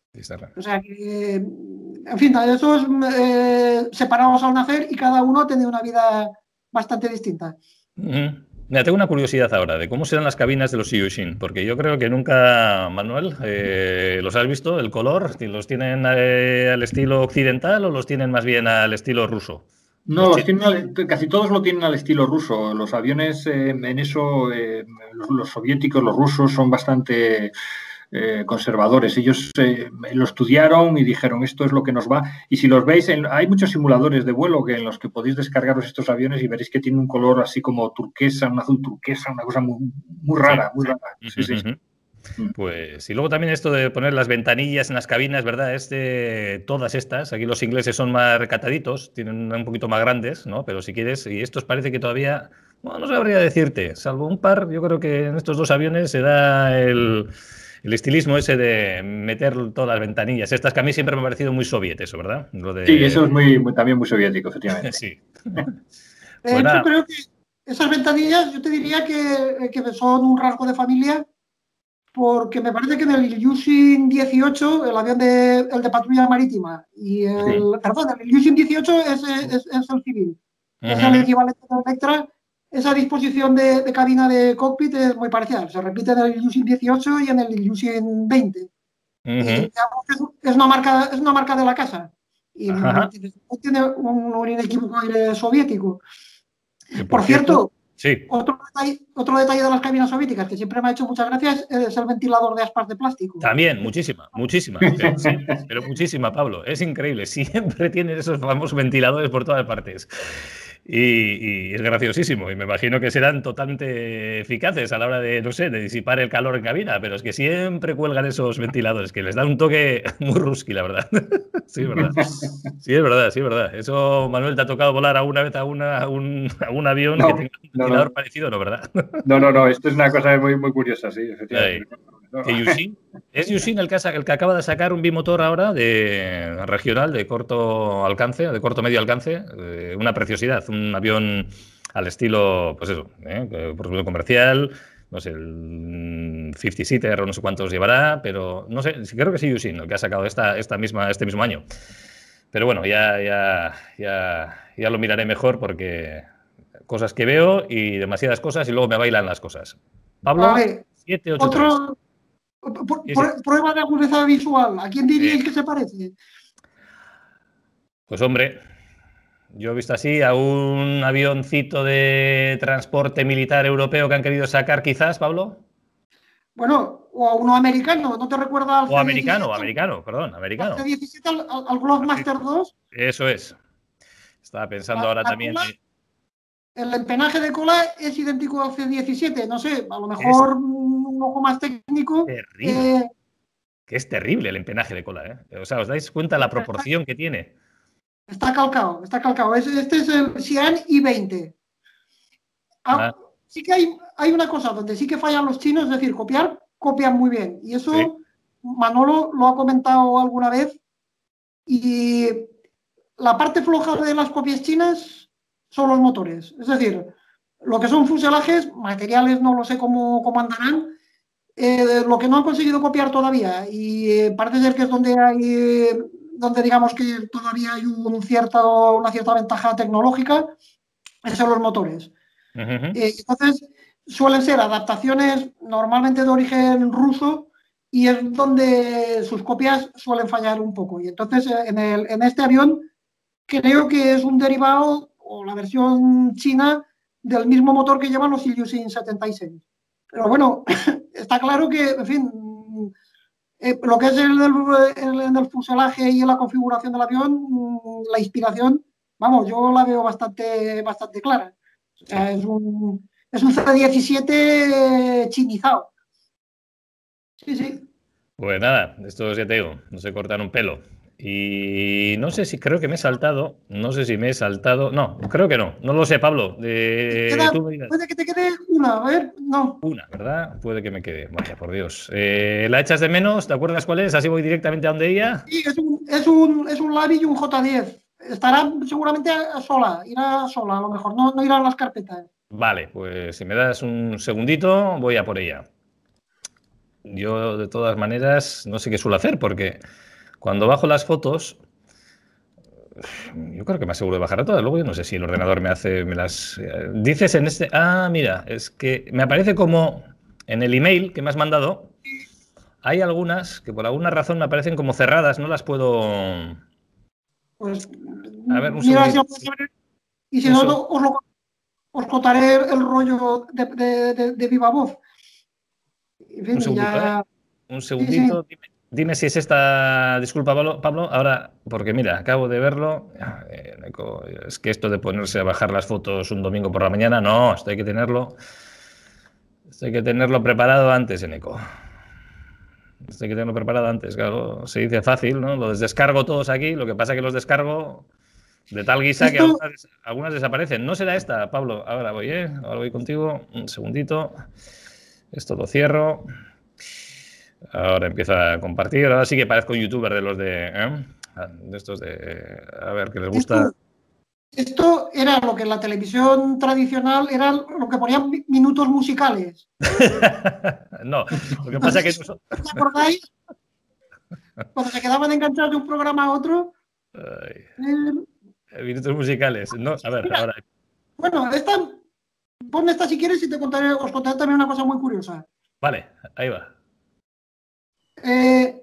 O sea que, en fin, esos eh, separados al nacer y cada uno ha tenido una vida bastante distinta. Uh-huh. Mira, tengo una curiosidad ahora de cómo serán las cabinas de los Ilyushin, porque yo creo que nunca, Manuel, eh, ¿los has visto? ¿El color? ¿Los tienen eh, al estilo occidental o los tienen más bien al estilo ruso? No, los tienen al, casi todos lo tienen al estilo ruso. Los aviones, eh, en eso, eh, los, los soviéticos, los rusos, son bastante... Eh, conservadores. Ellos eh, lo estudiaron y dijeron esto es lo que nos va. Y si los veis, en, hay muchos simuladores de vuelo que en los que podéis descargaros estos aviones y veréis que tienen un color así como turquesa, un azul turquesa, una cosa muy, muy rara, sí. muy rara. Sí, sí, sí. Pues, y luego también esto de poner las ventanillas en las cabinas, ¿verdad? Es de todas estas. Aquí los ingleses son más recataditos, tienen un poquito más grandes, ¿no? Pero si quieres, y estos parece que todavía, bueno, no sabría decirte, salvo un par, yo creo que en estos dos aviones se da el... El estilismo ese de meter todas las ventanillas. Estas que a mí siempre me ha parecido muy soviet, eso, ¿verdad? Lo de... Sí, eso es muy, muy, también muy soviético, efectivamente. Sí. De pues hecho, nada. Creo que esas ventanillas yo te diría que, que son un rasgo de familia, porque me parece que en el Ilyushin dieciocho, el avión de, el de patrulla marítima, y el, sí. perdón, el Ilyushin dieciocho es, es, es el civil. Uh-huh. Es el equivalente de Electra. Esa disposición de, de cabina de cockpit es muy parecida. Se repite en el Ilyushin dieciocho y en el Ilyushin veinte. Uh-huh. Y, es, es, una marca, es una marca de la casa. Y uh-huh. tiene un, un inequívoco aire soviético. Por, por cierto, sí. otro, detalle, otro detalle de las cabinas soviéticas que siempre me ha hecho muchas gracias es el ventilador de aspas de plástico. También, muchísima, muchísima. Pero, sí, pero muchísima, Pablo. Es increíble. Siempre tienen esos famosos ventiladores por todas partes. Y, y es graciosísimo. Y me imagino que serán totalmente eficaces a la hora de, no sé, de disipar el calor en cabina. Pero es que siempre cuelgan esos ventiladores, que les dan un toque muy rusky, la verdad. Sí, es verdad. Sí, es verdad, sí, es verdad. Eso, Manuel, ¿te ha tocado volar alguna vez a, una, a, un, a un avión No, que tenga un ventilador no, no. parecido? No, ¿verdad? No, no, no. Esto es una cosa muy, muy curiosa, sí, efectivamente. Ay, que Yushin, ¿es Yushin el que, ha- el que acaba de sacar un bimotor ahora de regional de corto alcance, de corto medio alcance? Eh, una preciosidad, un avión al estilo, pues eso, ¿eh? Que por supuesto comercial, no sé, el cincuenta seater o no sé cuántos llevará, pero no sé, sí, creo que sí Yushin el que ha sacado esta, esta misma, este mismo año. Pero bueno, ya, ya, ya, ya lo miraré mejor porque cosas que veo y demasiadas cosas y luego me bailan las cosas. Pablo, A ver, siete ocho tres. otro, por- Sí, sí. por- prueba de agudeza visual. ¿A quién diríais Sí. que se parece? Pues hombre, yo he visto así a un avioncito de transporte militar europeo que han querido sacar quizás, Pablo. Bueno, o a uno americano, ¿no te recuerda al O C americano, diecisiete? americano, perdón, Al americano. C diecisiete, al, al- al Globemaster dos, Eso es. Estaba pensando la, ahora la también. cola, eh, el empenaje de cola es idéntico al C diecisiete. No sé, a lo Es mejor mm, un ojo más técnico. terrible. eh, Que es terrible el empenaje de cola, ¿eh? O sea, ¿os dais cuenta la proporción que tiene? Está calcado, está calcado. Es- Este es el Xi'an I veinte. Ah, Ah, sí que hay, hay una cosa donde sí que fallan los chinos, es decir, copiar, copian muy bien. Y eso sí. Manolo lo ha comentado alguna vez. Y la parte floja de las copias chinas son los motores. Es decir, lo que son fuselajes, materiales no lo sé cómo, cómo andarán. Eh, lo que no han conseguido copiar todavía, y eh, parece ser que es donde hay, donde digamos que todavía hay un cierto, una cierta ventaja tecnológica, es en los motores. Ujú. Eh, entonces, suelen ser adaptaciones normalmente de origen ruso y es donde sus copias suelen fallar un poco. Y entonces, eh, en, el, en este avión, creo que es un derivado o la versión china del mismo motor que llevan los Ilyushin setenta y seis. Pero bueno, está claro que, en fin, eh, lo que es el, el, el, el fuselaje y la configuración del avión, la inspiración, vamos, yo la veo bastante, bastante clara. O sea, es un, es un C diecisiete chinizado. Sí, sí. Pues nada, esto ya te digo, no se cortan un pelo. Y no sé si creo que me he saltado, no sé si me he saltado, no, creo que no, no lo sé, Pablo. De, Queda, tú me dirás. puede que te quede una, a ver, no. Una, ¿verdad? Puede que me quede. Vaya, por Dios. Eh, ¿la echas de menos? ¿Te acuerdas cuál es? Así voy directamente a donde ella. Sí, es un, es un, es un Lavi y un J diez. Estará seguramente sola, irá sola, a lo mejor, no, no irá en las carpetas. Vale, pues si me das un segundito, voy a por ella. Yo, de todas maneras, no sé qué suelo hacer, porque cuando bajo las fotos, yo creo que me aseguro de bajar a todas. Luego yo no sé si el ordenador me hace, me las... eh, Dices en este... Ah, mira, es que me aparece como en el email que me has mandado. Hay algunas que por alguna razón me aparecen como cerradas, no las puedo... Pues A ver, un mira si segundito. lo puedes saber, y si Un no, seg- os, lo, os contaré el rollo de, de, de, de viva voz. En fin, un segundito, ¿eh? ya... Un Sí, segundito. sí. Dime, dime si es esta... Disculpa, Pablo, Pablo, ahora, porque mira, acabo de verlo. Eh, Neko, es que esto de ponerse a bajar las fotos un domingo por la mañana, no, esto hay que tenerlo... Esto hay que tenerlo preparado antes, Eneco. Esto hay que tenerlo preparado antes, claro. Se dice fácil, ¿no? Los descargo todos aquí, lo que pasa es que los descargo de tal guisa que Esto, algunas, algunas desaparecen. No será esta, Pablo. Ahora voy, ¿eh? Ahora voy contigo. Un segundito. Esto lo cierro. Ahora empiezo a compartir. Ahora sí que parezco un youtuber de los de... ¿eh? De estos de... A ver, que les gusta... esto, esto era lo que en la televisión tradicional era lo que ponían mi- minutos musicales. No, lo que pasa es que... ¿Os acordáis? Cuando se quedaban enganchados de un programa a otro. Ay, Eh, minutos musicales. No, a ver, mira, ahora... bueno, esta, ponme esta si quieres y te contaré, os contaré también una cosa muy curiosa. Vale, ahí va. Eh,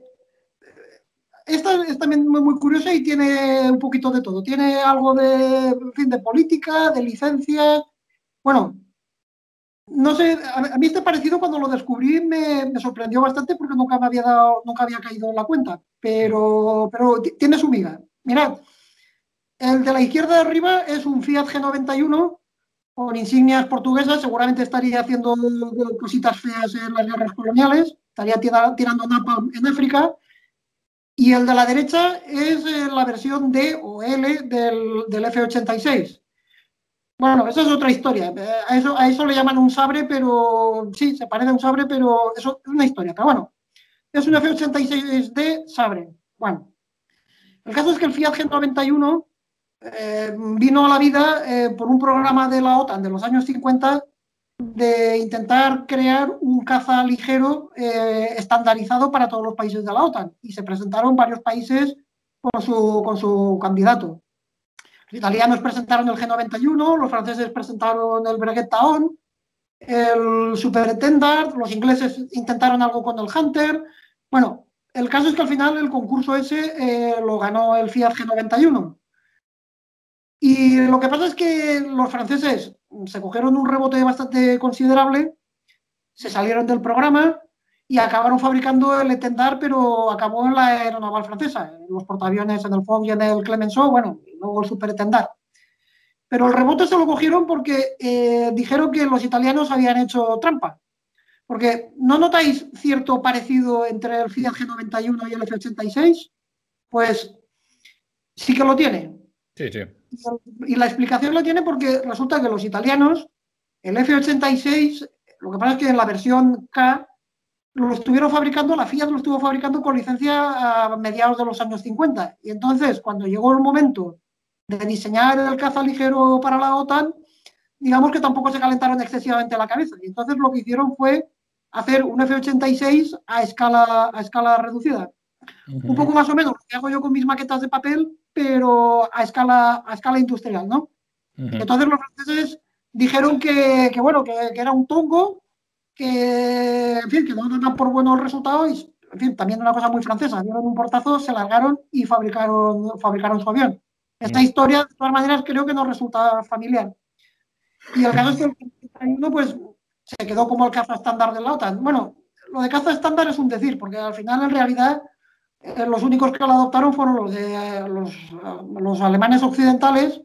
esta es también muy, muy curiosa y tiene un poquito de todo. Tiene algo de, en fin, de política, de licencia. Bueno, no sé, a, a mí este parecido cuando lo descubrí me, me sorprendió bastante porque nunca me había dado, nunca había caído en la cuenta. Pero, pero t- tiene su miga. Mirad, El de la izquierda de arriba es un Fiat G noventa y uno con insignias portuguesas, seguramente estaría haciendo cositas feas en las guerras coloniales, estaría tirando napalm en África. Y el de la derecha es la versión D o L del, del F ochenta y seis. Bueno, esa es otra historia. A eso, a eso le llaman un sabre, pero sí, se parece a un sabre, pero eso es una historia. Pero bueno, es un F ochenta y seis D sabre. Bueno, el caso es que el Fiat G noventa y uno eh, vino a la vida eh, por un programa de la OTAN de los años cincuenta de intentar crear un caza ligero eh, estandarizado para todos los países de la OTAN. Y se presentaron varios países con su, con su candidato. Los italianos presentaron el G noventa y uno, los franceses presentaron el Breguet Taon, el Superintendant, los ingleses intentaron algo con el Hunter. Bueno, el caso es que al final el concurso ese eh, lo ganó el Fiat G noventa y uno. Y lo que pasa es que los franceses se cogieron un rebote bastante considerable, se salieron del programa y acabaron fabricando el Etendard, pero acabó en la aeronaval francesa, en los portaaviones, en el Foch y en el Clemenceau, bueno, y luego el Super Etendard. Pero el rebote se lo cogieron porque eh, dijeron que los italianos habían hecho trampa. Porque ¿no notáis cierto parecido entre el Fiat G noventa y uno y el F ochenta y seis? Pues sí que lo tiene. Sí, sí. Y la explicación la tiene porque resulta que los italianos, el F ochenta y seis, lo que pasa es que en la versión K lo estuvieron fabricando, la Fiat lo estuvo fabricando con licencia a mediados de los años cincuenta. Y entonces, cuando llegó el momento de diseñar el caza ligero para la OTAN, digamos que tampoco se calentaron excesivamente la cabeza. Y entonces lo que hicieron fue hacer un F ochenta y seis a escala, a escala reducida. Uh-huh. Un poco más o menos lo que hago yo con mis maquetas de papel, pero a escala, a escala industrial, ¿no? Uh-huh. Entonces los franceses dijeron que, que bueno, que, que era un tongo, que, en fin, que no daban por buenos resultados y, en fin, también una cosa muy francesa, dieron un portazo, se largaron y fabricaron, fabricaron su avión. Esta uh-huh. historia, de todas maneras, creo que nos resulta familiar. Y el caso es que el treinta y uno, pues, se quedó como el caza estándar de la OTAN. Bueno, lo de caza estándar es un decir, porque al final, en realidad, eh, los únicos que lo adoptaron fueron los, de, eh, los, uh, los alemanes occidentales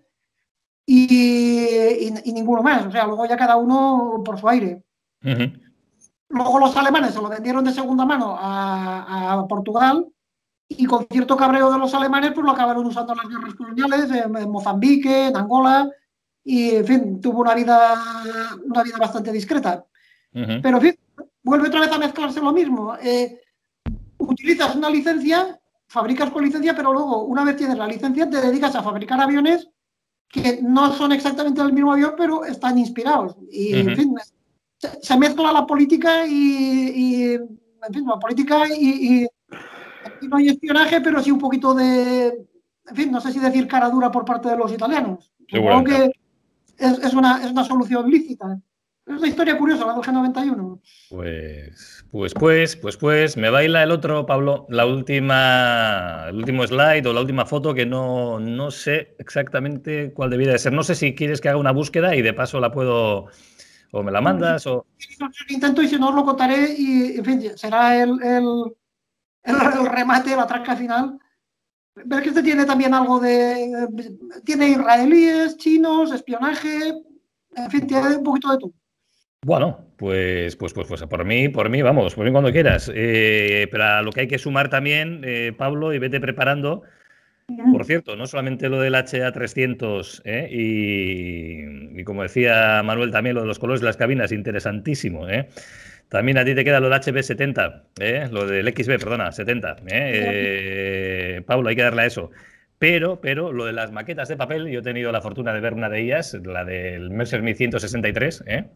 y, y, y ninguno más. O sea, luego ya cada uno por su aire. Uh-huh. Luego los alemanes se lo vendieron de segunda mano a, a Portugal y con cierto cabreo de los alemanes, pues lo acabaron usando en las guerras coloniales, en, en Mozambique, en Angola. Y, en fin, tuvo una vida, una vida bastante discreta. Uh-huh. Pero, en fin, vuelve otra vez a mezclarse lo mismo. Eh, utilizas una licencia, fabricas con licencia, pero luego, una vez tienes la licencia, te dedicas a fabricar aviones que no son exactamente el mismo avión, pero están inspirados. Y, uh-huh. en fin, se, se mezcla la política y, y, en fin, la política y, y aquí no hay espionaje, pero sí un poquito de, en fin, no sé si decir cara dura por parte de los italianos. Supongo que Es, es, una, es una solución lícita. Es una historia curiosa, la del G noventa y uno. Pues, pues, pues, pues, pues, me baila el otro, Pablo, la última, el último slide o la última foto que no, no sé exactamente cuál debía de ser. No sé si quieres que haga una búsqueda y de paso la puedo, o me la mandas, o... Intento y si no os lo contaré y, en fin, será el, el, el, el remate, la tranca final. Pero que este tiene también algo de... Tiene israelíes, chinos, espionaje... En fin, tiene un poquito de todo. Bueno, pues, pues, pues, pues por mí, por mí, vamos, por mí cuando quieras. Eh, pero a lo que hay que sumar también, eh, Pablo, y vete preparando. Mm. Por cierto, no solamente lo del H A trescientos, ¿eh? y, y como decía Manuel también, lo de los colores de las cabinas, interesantísimo, ¿eh? También a ti te queda lo del H B setenta, ¿eh? Lo del X B, perdona, setenta. ¿eh? Eh, Pablo, hay que darle a eso. Pero, pero lo de las maquetas de papel, yo he tenido la fortuna de ver una de ellas, la del Messerschmitt ciento sesenta y tres, ¿eh?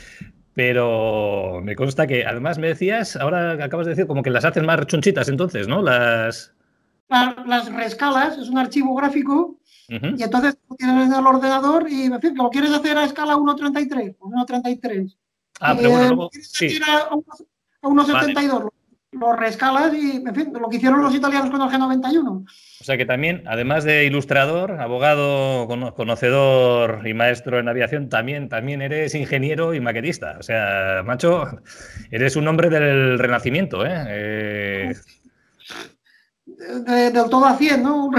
Pero me consta que, además me decías, ahora acabas de decir, como que las hacen más chunchitas entonces, ¿no? Las... Las, las reescalas, es un archivo gráfico, uh-huh. y entonces tú tienes en el ordenador y, en fin, que lo quieres hacer a escala uno treinta y tres, uno treinta y tres. Ah, pero bueno, luego... Sí. A uno setenta y dos, vale. Lo reescalas y, en fin, lo que hicieron los italianos con el G noventa y uno. O sea que también, además de ilustrador, abogado, conocedor y maestro en aviación, también, también eres ingeniero y maquetista. O sea, macho, eres un hombre del Renacimiento, ¿eh? eh... de, del todo a cien, ¿no?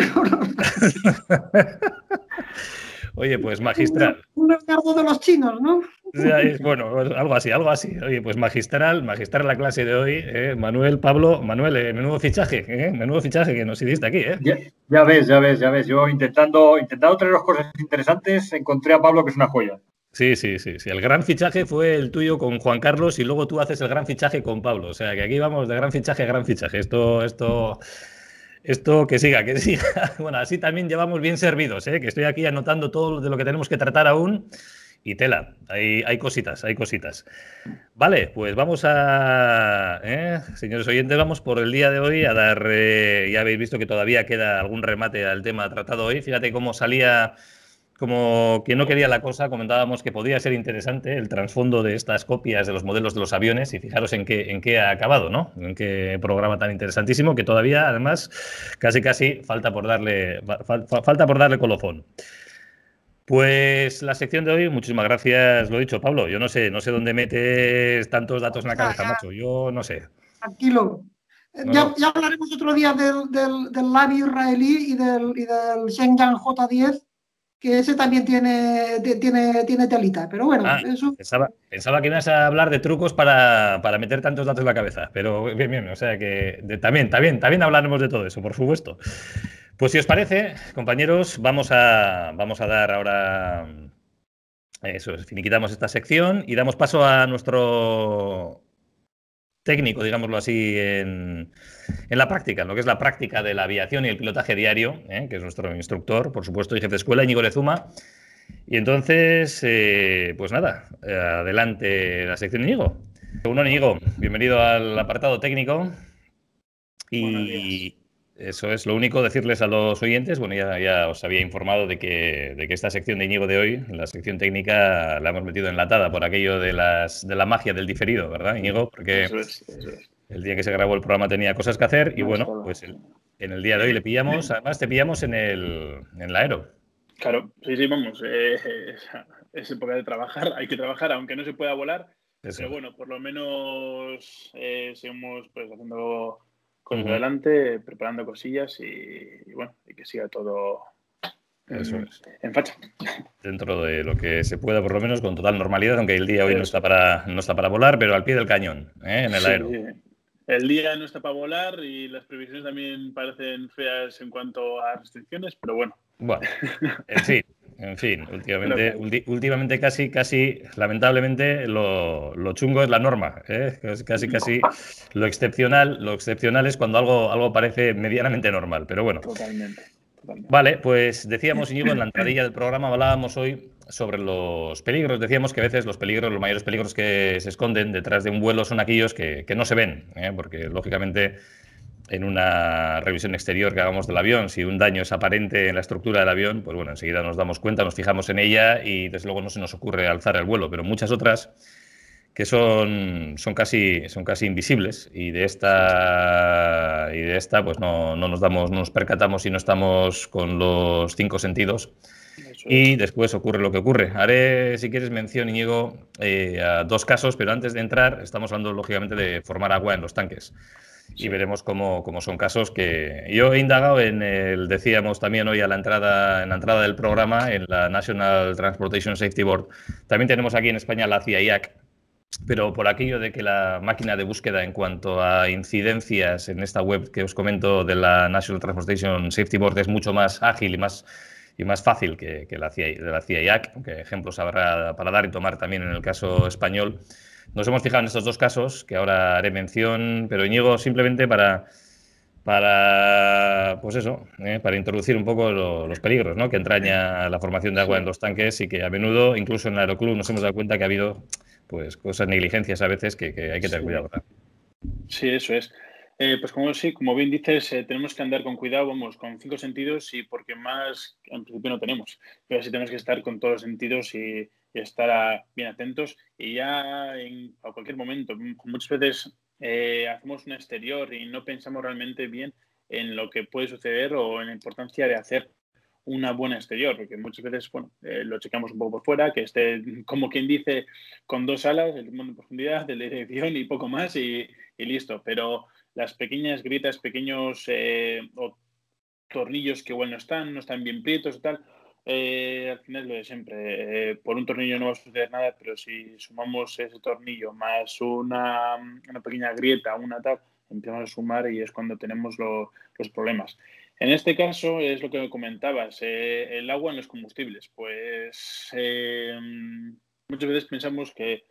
Oye, pues magistral. Un Leonardo de los chinos, ¿no? Bueno, algo así, algo así. Oye, pues magistral, magistral la clase de hoy. ¿eh? Manuel, Pablo, Manuel, eh, menudo fichaje, ¿eh? menudo fichaje que nos hiciste aquí. ¿eh? Ya, ya ves, ya ves, ya ves. Yo intentando, intentando traeros cosas interesantes, encontré a Pablo que es una joya. Sí, sí, sí, sí. El gran fichaje fue el tuyo con Juan Carlos y luego tú haces el gran fichaje con Pablo. O sea, que aquí vamos de gran fichaje a gran fichaje. Esto, esto... Esto que siga, que siga. Bueno, así también llevamos bien servidos, ¿eh? Que estoy aquí anotando todo de lo que tenemos que tratar aún. Y tela, hay, hay cositas, hay cositas. Vale, pues vamos a, ¿eh? señores oyentes, vamos por el día de hoy a dar, eh, ya habéis visto que todavía queda algún remate al tema tratado hoy. Fíjate cómo salía, como quien no quería la cosa, comentábamos que podía ser interesante el trasfondo de estas copias de los modelos de los aviones y fijaros en qué, en qué ha acabado, ¿no? En qué programa tan interesantísimo que todavía, además, casi casi falta por darle, fa, fa, falta por darle colofón. Pues la sección de hoy, muchísimas gracias, lo he dicho, Pablo. Yo no sé, no sé dónde metes tantos datos en la cabeza, macho. Yo no sé. Tranquilo. No, ya, no. ya hablaremos otro día del, del, del Labi israelí y del, y del Shenyang J diez, que ese también tiene, tiene, tiene telita. Pero bueno, ah, eso... Pensaba, pensaba que ibas a hablar de trucos para, para meter tantos datos en la cabeza. Pero bien, bien. O sea que de, también, también, también hablaremos de todo eso, por supuesto. Pues si os parece, compañeros, vamos a, vamos a dar ahora, eso, finiquitamos esta sección y damos paso a nuestro técnico, digámoslo así, en, en la práctica, en lo que es la práctica de la aviación y el pilotaje diario, ¿eh? Que es nuestro instructor, por supuesto, y jefe de escuela, Íñigo Lezuma. Y entonces, eh, pues nada, adelante la sección de Íñigo. Uno, Íñigo, bienvenido al apartado técnico. Y eso es lo único, decirles a los oyentes, bueno, ya, ya os había informado de que, de que esta sección de Íñigo de hoy, la sección técnica, la hemos metido enlatada por aquello de, las, de la magia del diferido, ¿verdad, Íñigo? Porque eso es, eso es. El día que se grabó el programa tenía cosas que hacer y bueno, pues el, en el día de hoy le pillamos, además te pillamos en el, en la Aero. Claro, sí, sí, vamos, eh, es época de trabajar, hay que trabajar, aunque no se pueda volar, eso. Pero bueno, por lo menos eh, seguimos pues haciendo cosas uh-huh. adelante, preparando cosillas y, y bueno, y que siga todo Eso en, es. en facha. Dentro de lo que se pueda, por lo menos, con total normalidad, aunque el día hoy no está para, no está para volar, pero al pie del cañón, ¿eh? En el sí, Aero. El día no está para volar y las previsiones también parecen feas en cuanto a restricciones, pero bueno. Bueno, en fin, en fin, últimamente, ulti, últimamente casi, casi, lamentablemente, lo, lo chungo es la norma, ¿eh? Casi, casi lo excepcional, lo excepcional es cuando algo, algo parece medianamente normal, pero bueno. Totalmente. Totalmente. Vale, pues decíamos, Íñigo, en la entradilla del programa hablábamos hoy sobre los peligros. Decíamos que a veces los peligros, los mayores peligros que se esconden detrás de un vuelo son aquellos que, que no se ven, ¿eh? Porque lógicamente en una revisión exterior que hagamos del avión, si un daño es aparente en la estructura del avión, pues bueno, enseguida nos damos cuenta, nos fijamos en ella y desde luego no se nos ocurre alzar el vuelo, pero muchas otras que son, son, casi, son casi invisibles y de esta, y de esta pues no, no nos damos, no nos percatamos si no estamos con los cinco sentidos. Y después ocurre lo que ocurre. Haré, si quieres, mención, Íñigo, eh, a dos casos, pero antes de entrar estamos hablando, lógicamente, de formar agua en los tanques. Sí. Y veremos cómo, cómo son casos que... Yo he indagado en el, decíamos también hoy a la entrada, en la entrada del programa, en la National Transportation Safety Board. También tenemos aquí en España la C I A I A C, pero por aquello de que la máquina de búsqueda en cuanto a incidencias en esta web que os comento de la National Transportation Safety Board es mucho más ágil y más... y más fácil que, que la C I A, de la C I A I A C, aunque ejemplos habrá para dar y tomar también en el caso español. Nos hemos fijado en estos dos casos, que ahora haré mención, pero Íñigo, simplemente para, para pues eso, ¿eh? para introducir un poco lo, los peligros, ¿no? que entraña la formación de agua en los tanques y que a menudo, incluso en el Aeroclub, nos hemos dado cuenta que ha habido pues cosas, negligencias a veces que, que hay que tener sí. cuidado, ¿verdad? Sí, eso es. Eh, pues como sí, como bien dices, eh, tenemos que andar con cuidado, vamos, con cinco sentidos y porque más en principio no tenemos, pero sí tenemos que estar con todos los sentidos y, y estar a, bien atentos y ya en, a cualquier momento. Muchas veces eh, hacemos un exterior y no pensamos realmente bien en lo que puede suceder o en la importancia de hacer una buena exterior, porque muchas veces bueno, eh, lo checamos un poco por fuera, que esté, como quien dice, con dos alas, el timón de profundidad, de la dirección y poco más y, y listo, pero las pequeñas grietas, pequeños eh, o tornillos que igual no están, no están bien prietos y tal, eh, al final es lo de siempre. Eh, por un tornillo no va a suceder nada, pero si sumamos ese tornillo más una, una pequeña grieta, una tal, empezamos a sumar y es cuando tenemos lo, los problemas. En este caso es lo que comentabas, eh, el agua en los combustibles. Pues eh, muchas veces pensamos que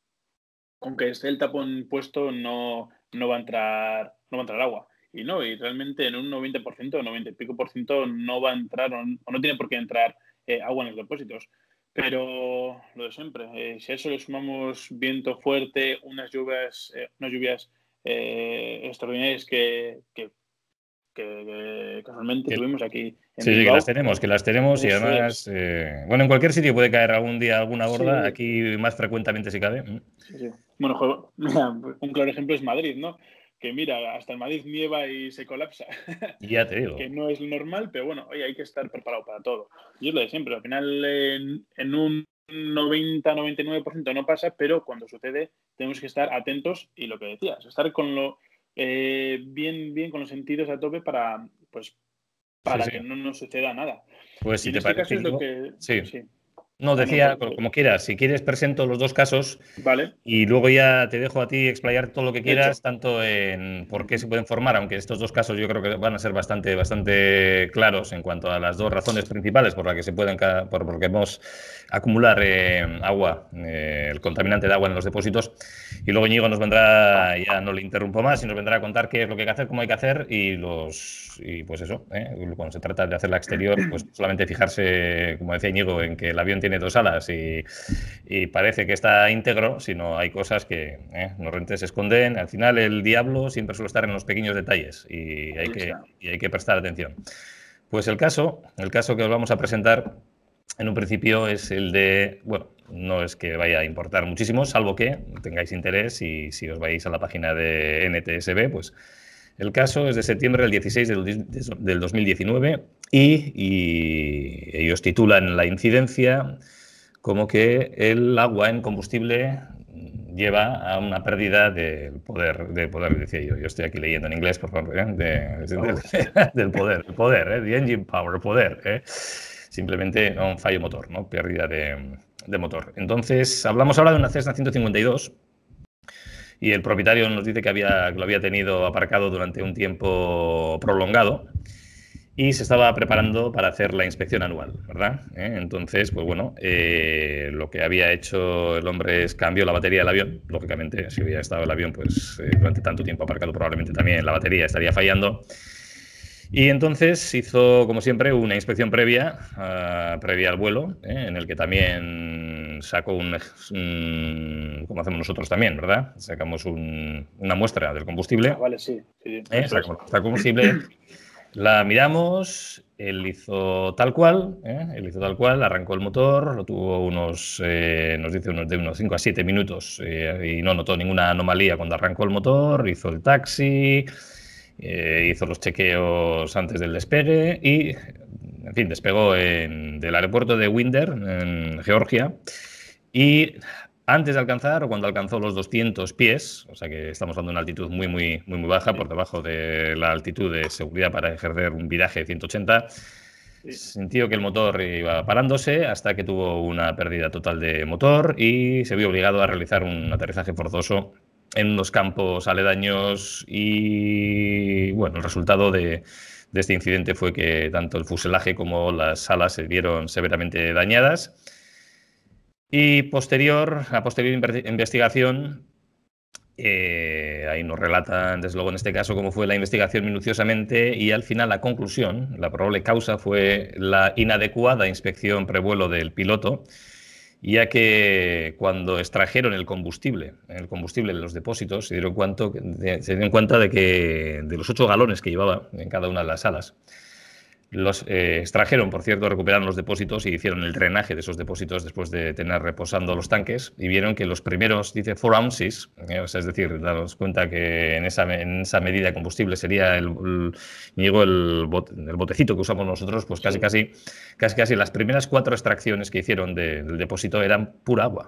aunque esté el tapón puesto no, no va a entrar, no va a entrar agua. Y no, y realmente en un noventa por ciento o noventa y pico por ciento no va a entrar o no, o no tiene por qué entrar eh, agua en los depósitos. Pero lo de siempre, eh, si a eso le sumamos viento fuerte, unas lluvias, eh, unas lluvias eh, extraordinarias que, que, que, que casualmente que, tuvimos aquí en sí, Bilbao. Sí, que las tenemos, que las tenemos y Eso además, es. eh, bueno, en cualquier sitio puede caer algún día alguna gorda, Sí. aquí más frecuentemente si cabe. Sí, sí. Bueno, jo- mira, un claro ejemplo es Madrid, ¿no? Que mira, hasta en Madrid nieva y se colapsa. Ya te digo. Que no es lo normal, pero bueno, oye, hay que estar preparado para todo. Y es lo de siempre. Al final, en, en un noventa a noventa y nueve por ciento no pasa, pero cuando sucede tenemos que estar atentos y lo que decías, estar con lo eh, bien, bien con los sentidos a tope para, pues, para Sí, sí. que no nos suceda nada. Pues Y si en te este parece, caso es lo digo, que... sí. sí. No, Ah, no, decía, pues, como quieras, si quieres presento los dos casos vale, y luego ya te dejo a ti explayar todo lo que quieras, hecho. tanto en por qué se pueden formar, aunque estos dos casos yo creo que van a ser bastante, bastante claros en cuanto a las dos razones principales por las que se pueden, ca- por, por que podemos acumular eh, agua, eh, el contaminante de agua en los depósitos. Y luego Íñigo nos vendrá, ya no le interrumpo más, y nos vendrá a contar qué es lo que hay que hacer, cómo hay que hacer y los y pues eso, ¿eh? Cuando se trata de hacer la exterior, pues solamente fijarse, como decía Íñigo, en que el avión tiene dos alas y, y parece que está íntegro, sino hay cosas que ¿eh? normalmente se esconden. Al final el diablo siempre suele estar en los pequeños detalles y hay, que, y hay que prestar atención. Pues el caso, el caso que os vamos a presentar en un principio es el de, bueno, no es que vaya a importar muchísimo, salvo que tengáis interés y si os vais a la página de N T S B, pues el caso es de septiembre del dieciséis del dos mil diecinueve y, y ellos titulan la incidencia como que el agua en combustible lleva a una pérdida del poder, de poder, decía yo, yo estoy aquí leyendo en inglés, por favor, ¿eh? de, de, del poder, el poder, ¿eh? The engine power, poder, ¿eh? Simplemente un fallo motor, ¿no? Pérdida de, de motor. Entonces, hablamos ahora de una Cessna ciento cincuenta y dos y el propietario nos dice que, había, que lo había tenido aparcado durante un tiempo prolongado y se estaba preparando para hacer la inspección anual, ¿verdad? ¿Eh? Entonces, pues bueno, eh, lo que había hecho el hombre es cambió la batería del avión. Lógicamente, si hubiera estado el avión pues eh, durante tanto tiempo aparcado, probablemente también la batería estaría fallando. Y entonces hizo, como siempre, una inspección previa, uh, previa al vuelo, ¿eh? En el que también sacó un, un, como hacemos nosotros también, ¿verdad? Sacamos un, una muestra del combustible. Ah, vale, sí. sí ¿Eh? Sacamos el combustible. La miramos, él hizo tal cual, ¿eh? él hizo tal cual, arrancó el motor, lo tuvo unos, eh, nos dice unos de unos cinco a siete minutos eh, y no notó ninguna anomalía cuando arrancó el motor, hizo el taxi, eh, hizo los chequeos antes del despegue y, en fin, despegó en, del aeropuerto de Winder, en Georgia, y antes de alcanzar, o cuando alcanzó los doscientos pies, o sea que estamos hablando de una altitud muy, muy, muy, muy baja, por debajo de la altitud de seguridad para ejercer un viraje de ciento ochenta, sí. Sintió que el motor iba parándose hasta que tuvo una pérdida total de motor y se vio obligado a realizar un aterrizaje forzoso en unos campos aledaños y, bueno, el resultado de, de este incidente fue que tanto el fuselaje como las alas se vieron severamente dañadas. Y posterior, a posterior investigación, eh, ahí nos relatan, desde luego en este caso, cómo fue la investigación minuciosamente y al final la conclusión, la probable causa fue la inadecuada inspección prevuelo del piloto, ya que cuando extrajeron el combustible, el combustible de los depósitos, se dieron, cuanto, se dieron cuenta de que de los ocho galones que llevaba en cada una de las salas, los eh, extrajeron, por cierto, recuperaron los depósitos y hicieron el drenaje de esos depósitos después de tener reposando los tanques y vieron que los primeros, dice, four ounces, eh, o sea, es decir, daros cuenta que en esa, en esa medida de combustible sería el, el, llegó el, bot, el botecito que usamos nosotros, pues casi, sí. casi, casi, casi las primeras cuatro extracciones que hicieron de, del depósito eran pura agua.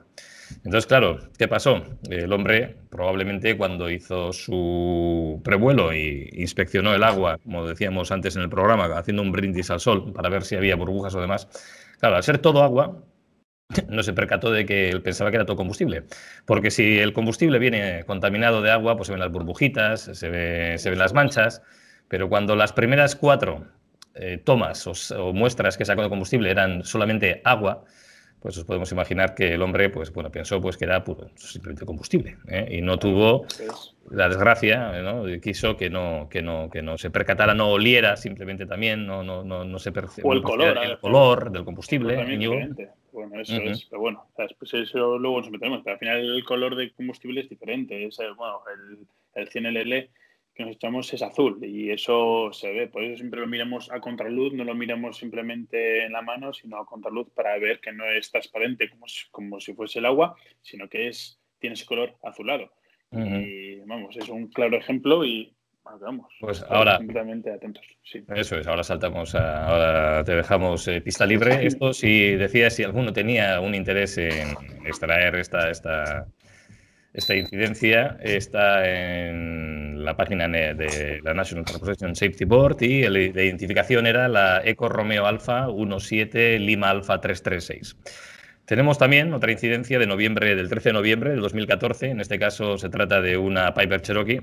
Entonces, claro, ¿qué pasó? El hombre probablemente cuando hizo su prevuelo y inspeccionó el agua, como decíamos antes en el programa, haciendo un brindis al sol para ver si había burbujas o demás, claro, al ser todo agua, no se percató de que él pensaba que era todo combustible. Porque si el combustible viene contaminado de agua, pues se ven las burbujitas, se, ve, se ven las manchas, pero cuando las primeras cuatro eh, tomas o, o muestras que sacó de combustible eran solamente agua, pues os podemos imaginar que el hombre pues, bueno, pensó pues, que era puro, simplemente combustible, ¿eh? Y no tuvo la desgracia, ¿no? Quiso que no, que, no, que no se percatara, no oliera simplemente también, no, no, no, no se percibe o el color, el color del combustible. Bueno, eso uh-huh. es, pero bueno, pues eso luego nos metemos, pero al final el color del combustible es diferente, es, bueno, el, el cien L L que nos echamos es azul y eso se ve, por eso siempre lo miramos a contraluz, no lo miramos simplemente en la mano, sino a contraluz para ver que no es transparente como, como si fuese el agua, sino que es tiene ese color azulado. Uh-huh. Y vamos, es un claro ejemplo y vamos, pues ahora completamente atentos. Sí. Eso es, ahora saltamos, a, ahora te dejamos eh, pista libre. Esto, si decías, si alguno tenía un interés en extraer esta, esta, esta incidencia, está en la página de la National Transportation Safety Board y la identificación era la Eco Romeo Alfa uno siete Lima Alfa tres tres seis. Tenemos también otra incidencia de noviembre, del trece de noviembre del dos mil catorce. En este caso se trata de una Piper Cherokee.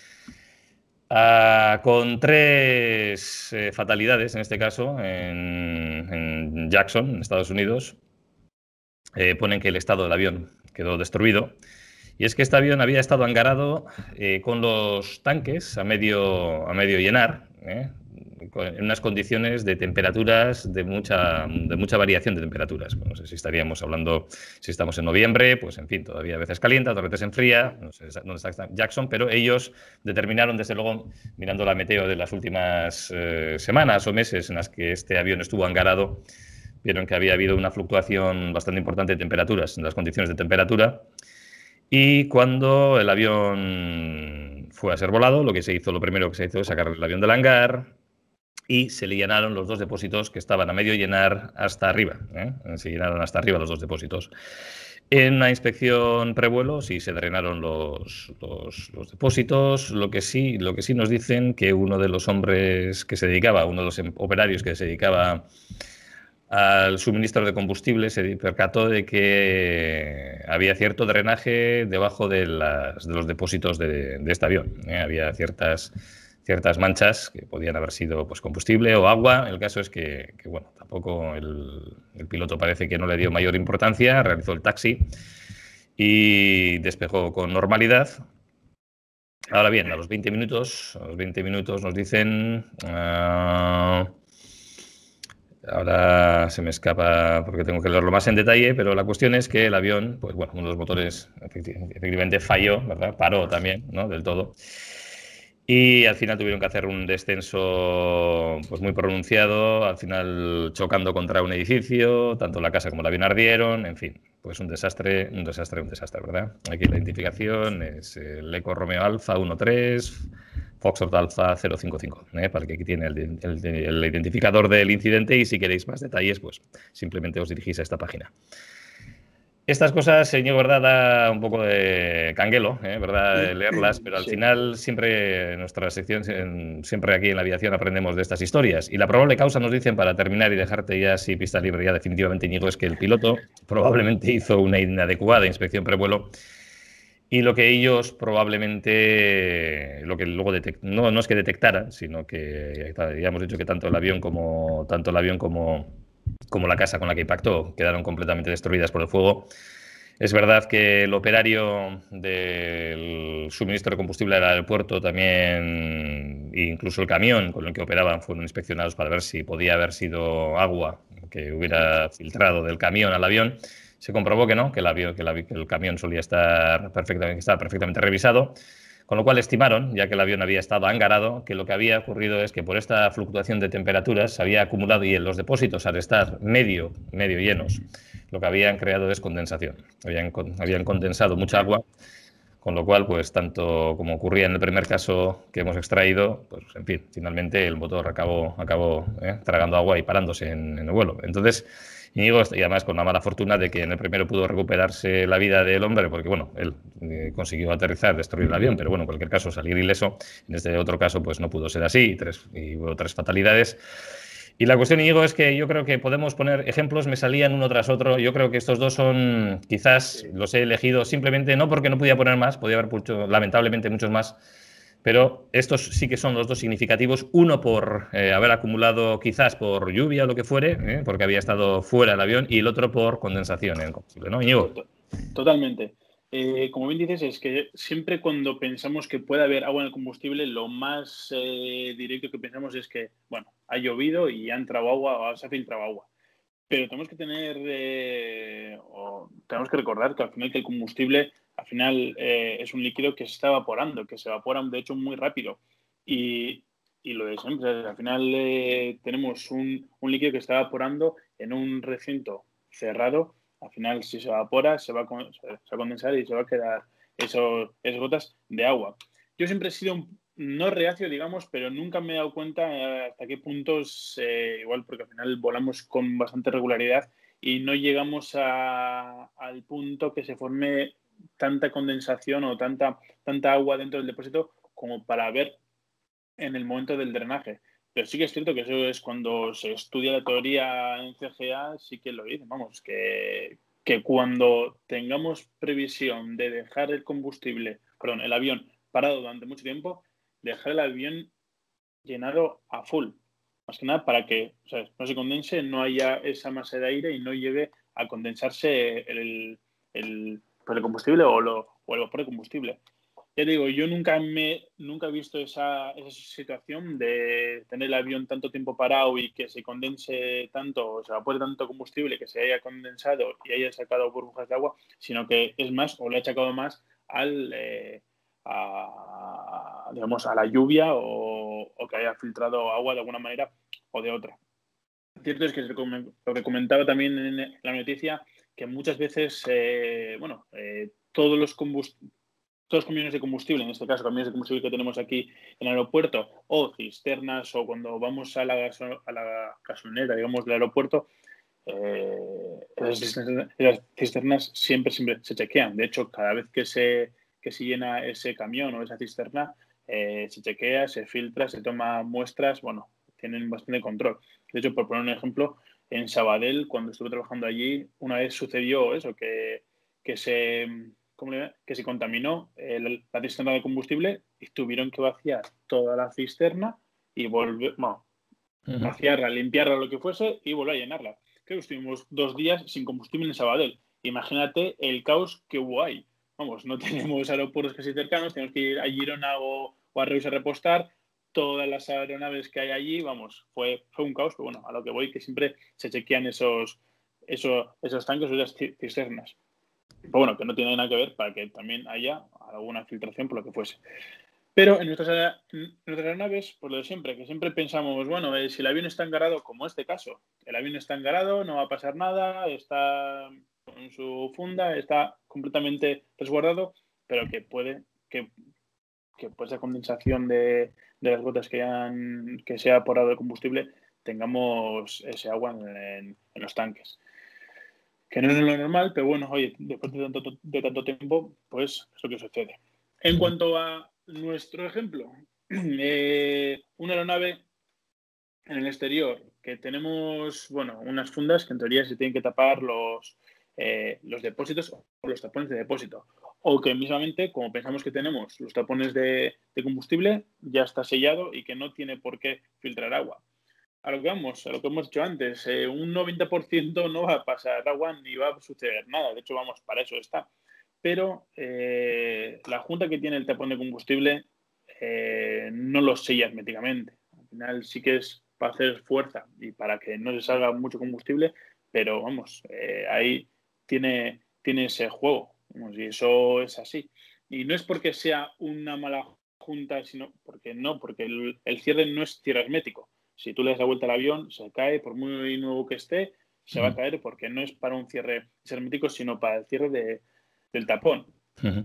Uh, con tres eh, fatalidades, en este caso, en, en Jackson, en Estados Unidos. Eh, ponen que el estado del avión quedó destruido. Y es que este avión había estado angarado eh, con los tanques a medio, a medio llenar, ¿eh? en unas condiciones de temperaturas, de mucha, de mucha variación de temperaturas. No sé si estaríamos hablando, si estamos en noviembre, pues en fin, todavía a veces calienta, otras veces enfría, no sé dónde está Jackson, pero ellos determinaron, desde luego, mirando la meteo de las últimas eh, semanas o meses en las que este avión estuvo angarado, vieron que había habido una fluctuación bastante importante de temperaturas, en las condiciones de temperatura, y cuando el avión fue a ser volado, lo que se hizo, lo primero que se hizo es sacar el avión del hangar, y se le llenaron los dos depósitos que estaban a medio llenar hasta arriba. ¿eh? Se llenaron hasta arriba los dos depósitos. En una inspección prevuelo sí se drenaron los, los, los depósitos. Lo que, sí, lo que sí nos dicen que uno de los hombres que se dedicaba, uno de los operarios que se dedicaba al suministro de combustible, se percató de que había cierto drenaje debajo de, las, de los depósitos de, de este avión. ¿eh? Había ciertas... ciertas manchas que podían haber sido pues, combustible o agua. El caso es que, que bueno, tampoco el, el piloto parece que no le dio mayor importancia, realizó el taxi y despegó con normalidad. Ahora bien, a los veinte minutos, a los veinte minutos nos dicen... Uh, ahora se me escapa porque tengo que leerlo más en detalle, pero la cuestión es que el avión, pues bueno, uno de los motores efectivamente falló, ¿verdad? Paró también, ¿no? Del todo. Y al final tuvieron que hacer un descenso pues muy pronunciado, al final chocando contra un edificio, tanto la casa como el avión ardieron, en fin, pues un desastre, un desastre, un desastre, ¿verdad? Aquí la identificación es el Eco Romeo Alfa uno tres, Foxtrot Alfa cero cinco cinco, ¿eh? Para que aquí tiene el, el, el identificador del incidente y si queréis más detalles, pues simplemente os dirigís a esta página. Estas cosas, señor, verdad, da un poco de canguelo, ¿eh? ¿Verdad? Leerlas, pero al sí. final siempre en nuestra sección, siempre aquí en la aviación aprendemos de estas historias. Y la probable causa, nos dicen, para terminar y dejarte ya así pista libre ya definitivamente, Íñigo, es que el piloto probablemente hizo una inadecuada inspección prevuelo y lo que ellos probablemente, lo que luego detect, no, no es que detectaran, sino que ya hemos dicho que tanto el avión como, tanto el avión como como la casa con la que impactó, quedaron completamente destruidas por el fuego. Es verdad que el operario del suministro de combustible del aeropuerto también, incluso el camión con el que operaban, fueron inspeccionados para ver si podía haber sido agua que hubiera filtrado del camión al avión. Se comprobó que no, que el, avión, que el, que el camión solía estar perfectamente, estaba perfectamente revisado. Con lo cual estimaron, ya que el avión había estado angarado, que lo que había ocurrido es que por esta fluctuación de temperaturas se había acumulado y en los depósitos, al estar medio, medio llenos, lo que habían creado es condensación. Habían, habían condensado mucha agua, con lo cual, pues tanto como ocurría en el primer caso que hemos extraído, pues en fin, finalmente el motor acabó, acabó eh, tragando agua y parándose en, en el vuelo. Entonces, Íñigo, y además con la mala fortuna de que en el primero pudo recuperarse la vida del hombre, porque bueno, él eh, consiguió aterrizar, destruir el avión, pero bueno, en cualquier caso salir ileso. En este otro caso pues no pudo ser así y, tres, y hubo tres fatalidades. Y la cuestión, Íñigo, es que yo creo que podemos poner ejemplos, me salían uno tras otro. Yo creo que estos dos son, quizás los he elegido simplemente no porque no podía poner más, podía haber puesto lamentablemente muchos más, pero estos sí que son los dos significativos. Uno por eh, haber acumulado quizás por lluvia o lo que fuere, eh, porque había estado fuera el avión, y el otro por condensación en el combustible, ¿no, Íñigo? Totalmente. Eh, como bien dices, es que siempre cuando pensamos que puede haber agua en el combustible, lo más eh, directo que pensamos es que, bueno, ha llovido y ha entrado agua o se ha filtrado agua. Pero tenemos que tener, eh, o tenemos que recordar que al final que el combustible, al final eh, es un líquido que se está evaporando, que se evapora de hecho muy rápido. Y, y lo de siempre, al final eh, tenemos un, un líquido que está evaporando en un recinto cerrado. Al final, si se evapora, se va, a, se va a condensar y se va a quedar esos, esas gotas de agua. Yo siempre he sido un, no reacio, digamos, pero nunca me he dado cuenta hasta qué puntos, eh, igual porque al final volamos con bastante regularidad y no llegamos a, al punto que se forme tanta condensación o tanta, tanta agua dentro del depósito como para ver en el momento del drenaje. Pero sí que es cierto que eso es cuando se estudia la teoría en C G A, sí que lo dicen, vamos, que, que cuando tengamos previsión de dejar el combustible, perdón, el avión parado durante mucho tiempo, dejar el avión llenado a full. Más que nada para que, o sea, no se condense, no haya esa masa de aire y no llegue a condensarse el, el, el combustible o, lo, o el vapor de combustible. Ya te digo, yo nunca me nunca he visto esa, esa situación de tener el avión tanto tiempo parado y que se condense tanto, o se evapore tanto combustible, que se haya condensado y haya sacado burbujas de agua, sino que es más, o le ha achacado más al, eh, a, digamos, a la lluvia o, o que haya filtrado agua de alguna manera o de otra. Cierto es que lo que comentaba también en la noticia, que muchas veces, eh, bueno, eh, todos los combustibles, todos los camiones de combustible, en este caso camiones de combustible que tenemos aquí en el aeropuerto, o cisternas, o cuando vamos a la, gaso, a la gasolinera, digamos, del aeropuerto, eh, las cisternas siempre, siempre se chequean. De hecho, cada vez que se, que se llena ese camión o esa cisterna, eh, se chequea, se filtra, se toma muestras, bueno, tienen bastante control. De hecho, por poner un ejemplo, en Sabadell, cuando estuve trabajando allí, una vez sucedió eso, que, que se... ¿Cómo le que se contaminó el, la cisterna de combustible y tuvieron que vaciar toda la cisterna y volver, bueno, uh-huh. vaciarla, limpiarla, lo que fuese y volver a llenarla. Creo que estuvimos dos días sin combustible en Sabadell. Imagínate el caos que hubo ahí. Vamos, no tenemos aeropuertos casi cercanos, tenemos que ir a Girona o, o a Reus a repostar. Todas las aeronaves que hay allí, vamos, fue, fue un caos, pero bueno, a lo que voy, que siempre se chequean esos, esos, esos tanques o esas cisternas. Pero bueno, que no tiene nada que ver para que también haya alguna filtración por lo que fuese. Pero en nuestras, en nuestras aeronaves, por lo de siempre, que siempre pensamos, bueno, eh, si el avión está engarado, como este caso, el avión está engarado, no va a pasar nada, está en su funda, está completamente resguardado, pero que puede que, que por esa condensación de, de las gotas que, han, que se ha evaporado el combustible, tengamos ese agua en, en, en los tanques. Que no es lo normal, pero bueno, oye, después de tanto, de tanto tiempo, pues es lo que sucede. En cuanto a nuestro ejemplo, eh, una aeronave en el exterior, que tenemos, bueno, unas fundas que en teoría se tienen que tapar los, eh, los depósitos o los tapones de depósito. O que mismamente, como pensamos que tenemos los tapones de, de combustible, ya está sellado y que no tiene por qué filtrar agua. A lo que vamos, a lo que hemos dicho antes, eh, un noventa por ciento no va a pasar agua ni va a suceder nada. De hecho, vamos, para eso está. Pero eh, la junta que tiene el tapón de combustible eh, no lo sella herméticamente. Al final sí que es para hacer fuerza y para que no se salga mucho combustible, pero vamos, eh, ahí tiene, tiene ese juego. Vamos, y eso es así. Y no es porque sea una mala junta, sino porque no, porque el, el cierre no es cierre hermético. Si tú le das la vuelta al avión, se cae, por muy nuevo que esté, se uh-huh. va a caer porque no es para un cierre hermético, sino para el cierre de, del tapón. Uh-huh.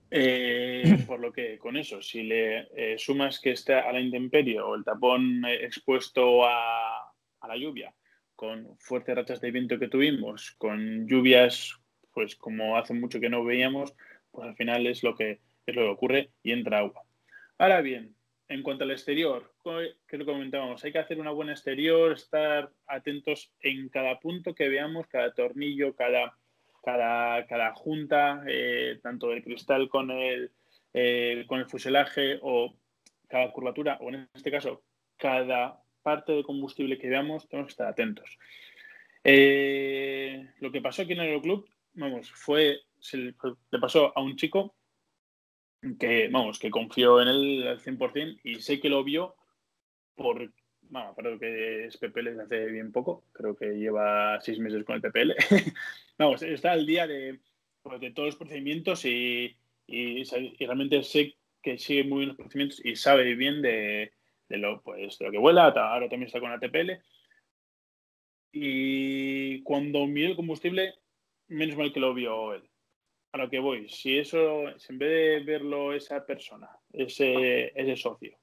Eh, por lo que con eso, si le eh, sumas que está a la intemperie o el tapón eh, expuesto a, a la lluvia con fuertes rachas de viento que tuvimos, con lluvias, pues como hace mucho que no veíamos, pues al final es lo que, es lo que ocurre y entra agua. Ahora bien, en cuanto al exterior, que lo comentábamos, hay que hacer una buena exterior, estar atentos en cada punto que veamos, cada tornillo, cada, cada, cada junta, eh, tanto el cristal con el, eh, con el fuselaje o cada curvatura, o en este caso, cada parte de combustible que veamos, tenemos que estar atentos. Eh, lo que pasó aquí en el aeroclub, vamos, fue, se le, le pasó a un chico que, vamos, que confió en él al cien por cien y sé que lo vio por, bueno, creo que es P P L desde hace bien poco, creo que lleva seis meses con el P P L. Vamos, está al día de, pues, de todos los procedimientos y, y, y realmente sé que sigue muy bien los procedimientos y sabe bien de, de, lo, pues, de lo que vuela, ahora también está con la T P L. Y cuando miré el combustible, menos mal que lo vio él. A lo que voy, si eso, si en vez de verlo esa persona, ese, ese socio,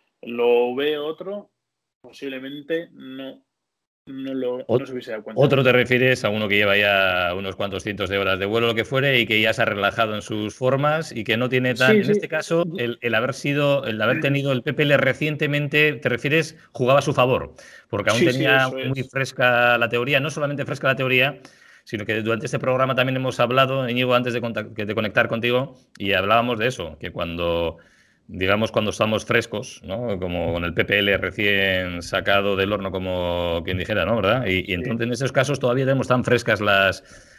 lo ve otro, posiblemente no, no, lo, no se hubiese dado cuenta. Otro te refieres a uno que lleva ya unos cuantos cientos de horas de vuelo, lo que fuere, y que ya se ha relajado en sus formas y que no tiene tan... Sí, en sí. este caso, el, el haber sido, el haber tenido el P P L recientemente, te refieres, jugaba a su favor, porque aún Sí, tenía sí, muy es. fresca la teoría, no solamente fresca la teoría, sino que durante este programa también hemos hablado, Íñigo, antes de, de conectar contigo, y hablábamos de eso, que cuando... digamos, cuando estamos frescos, ¿no? Como con el P P L recién sacado del horno, como quien dijera, ¿no? ¿Verdad? Y, y entonces, sí, en esos casos todavía tenemos tan frescas las,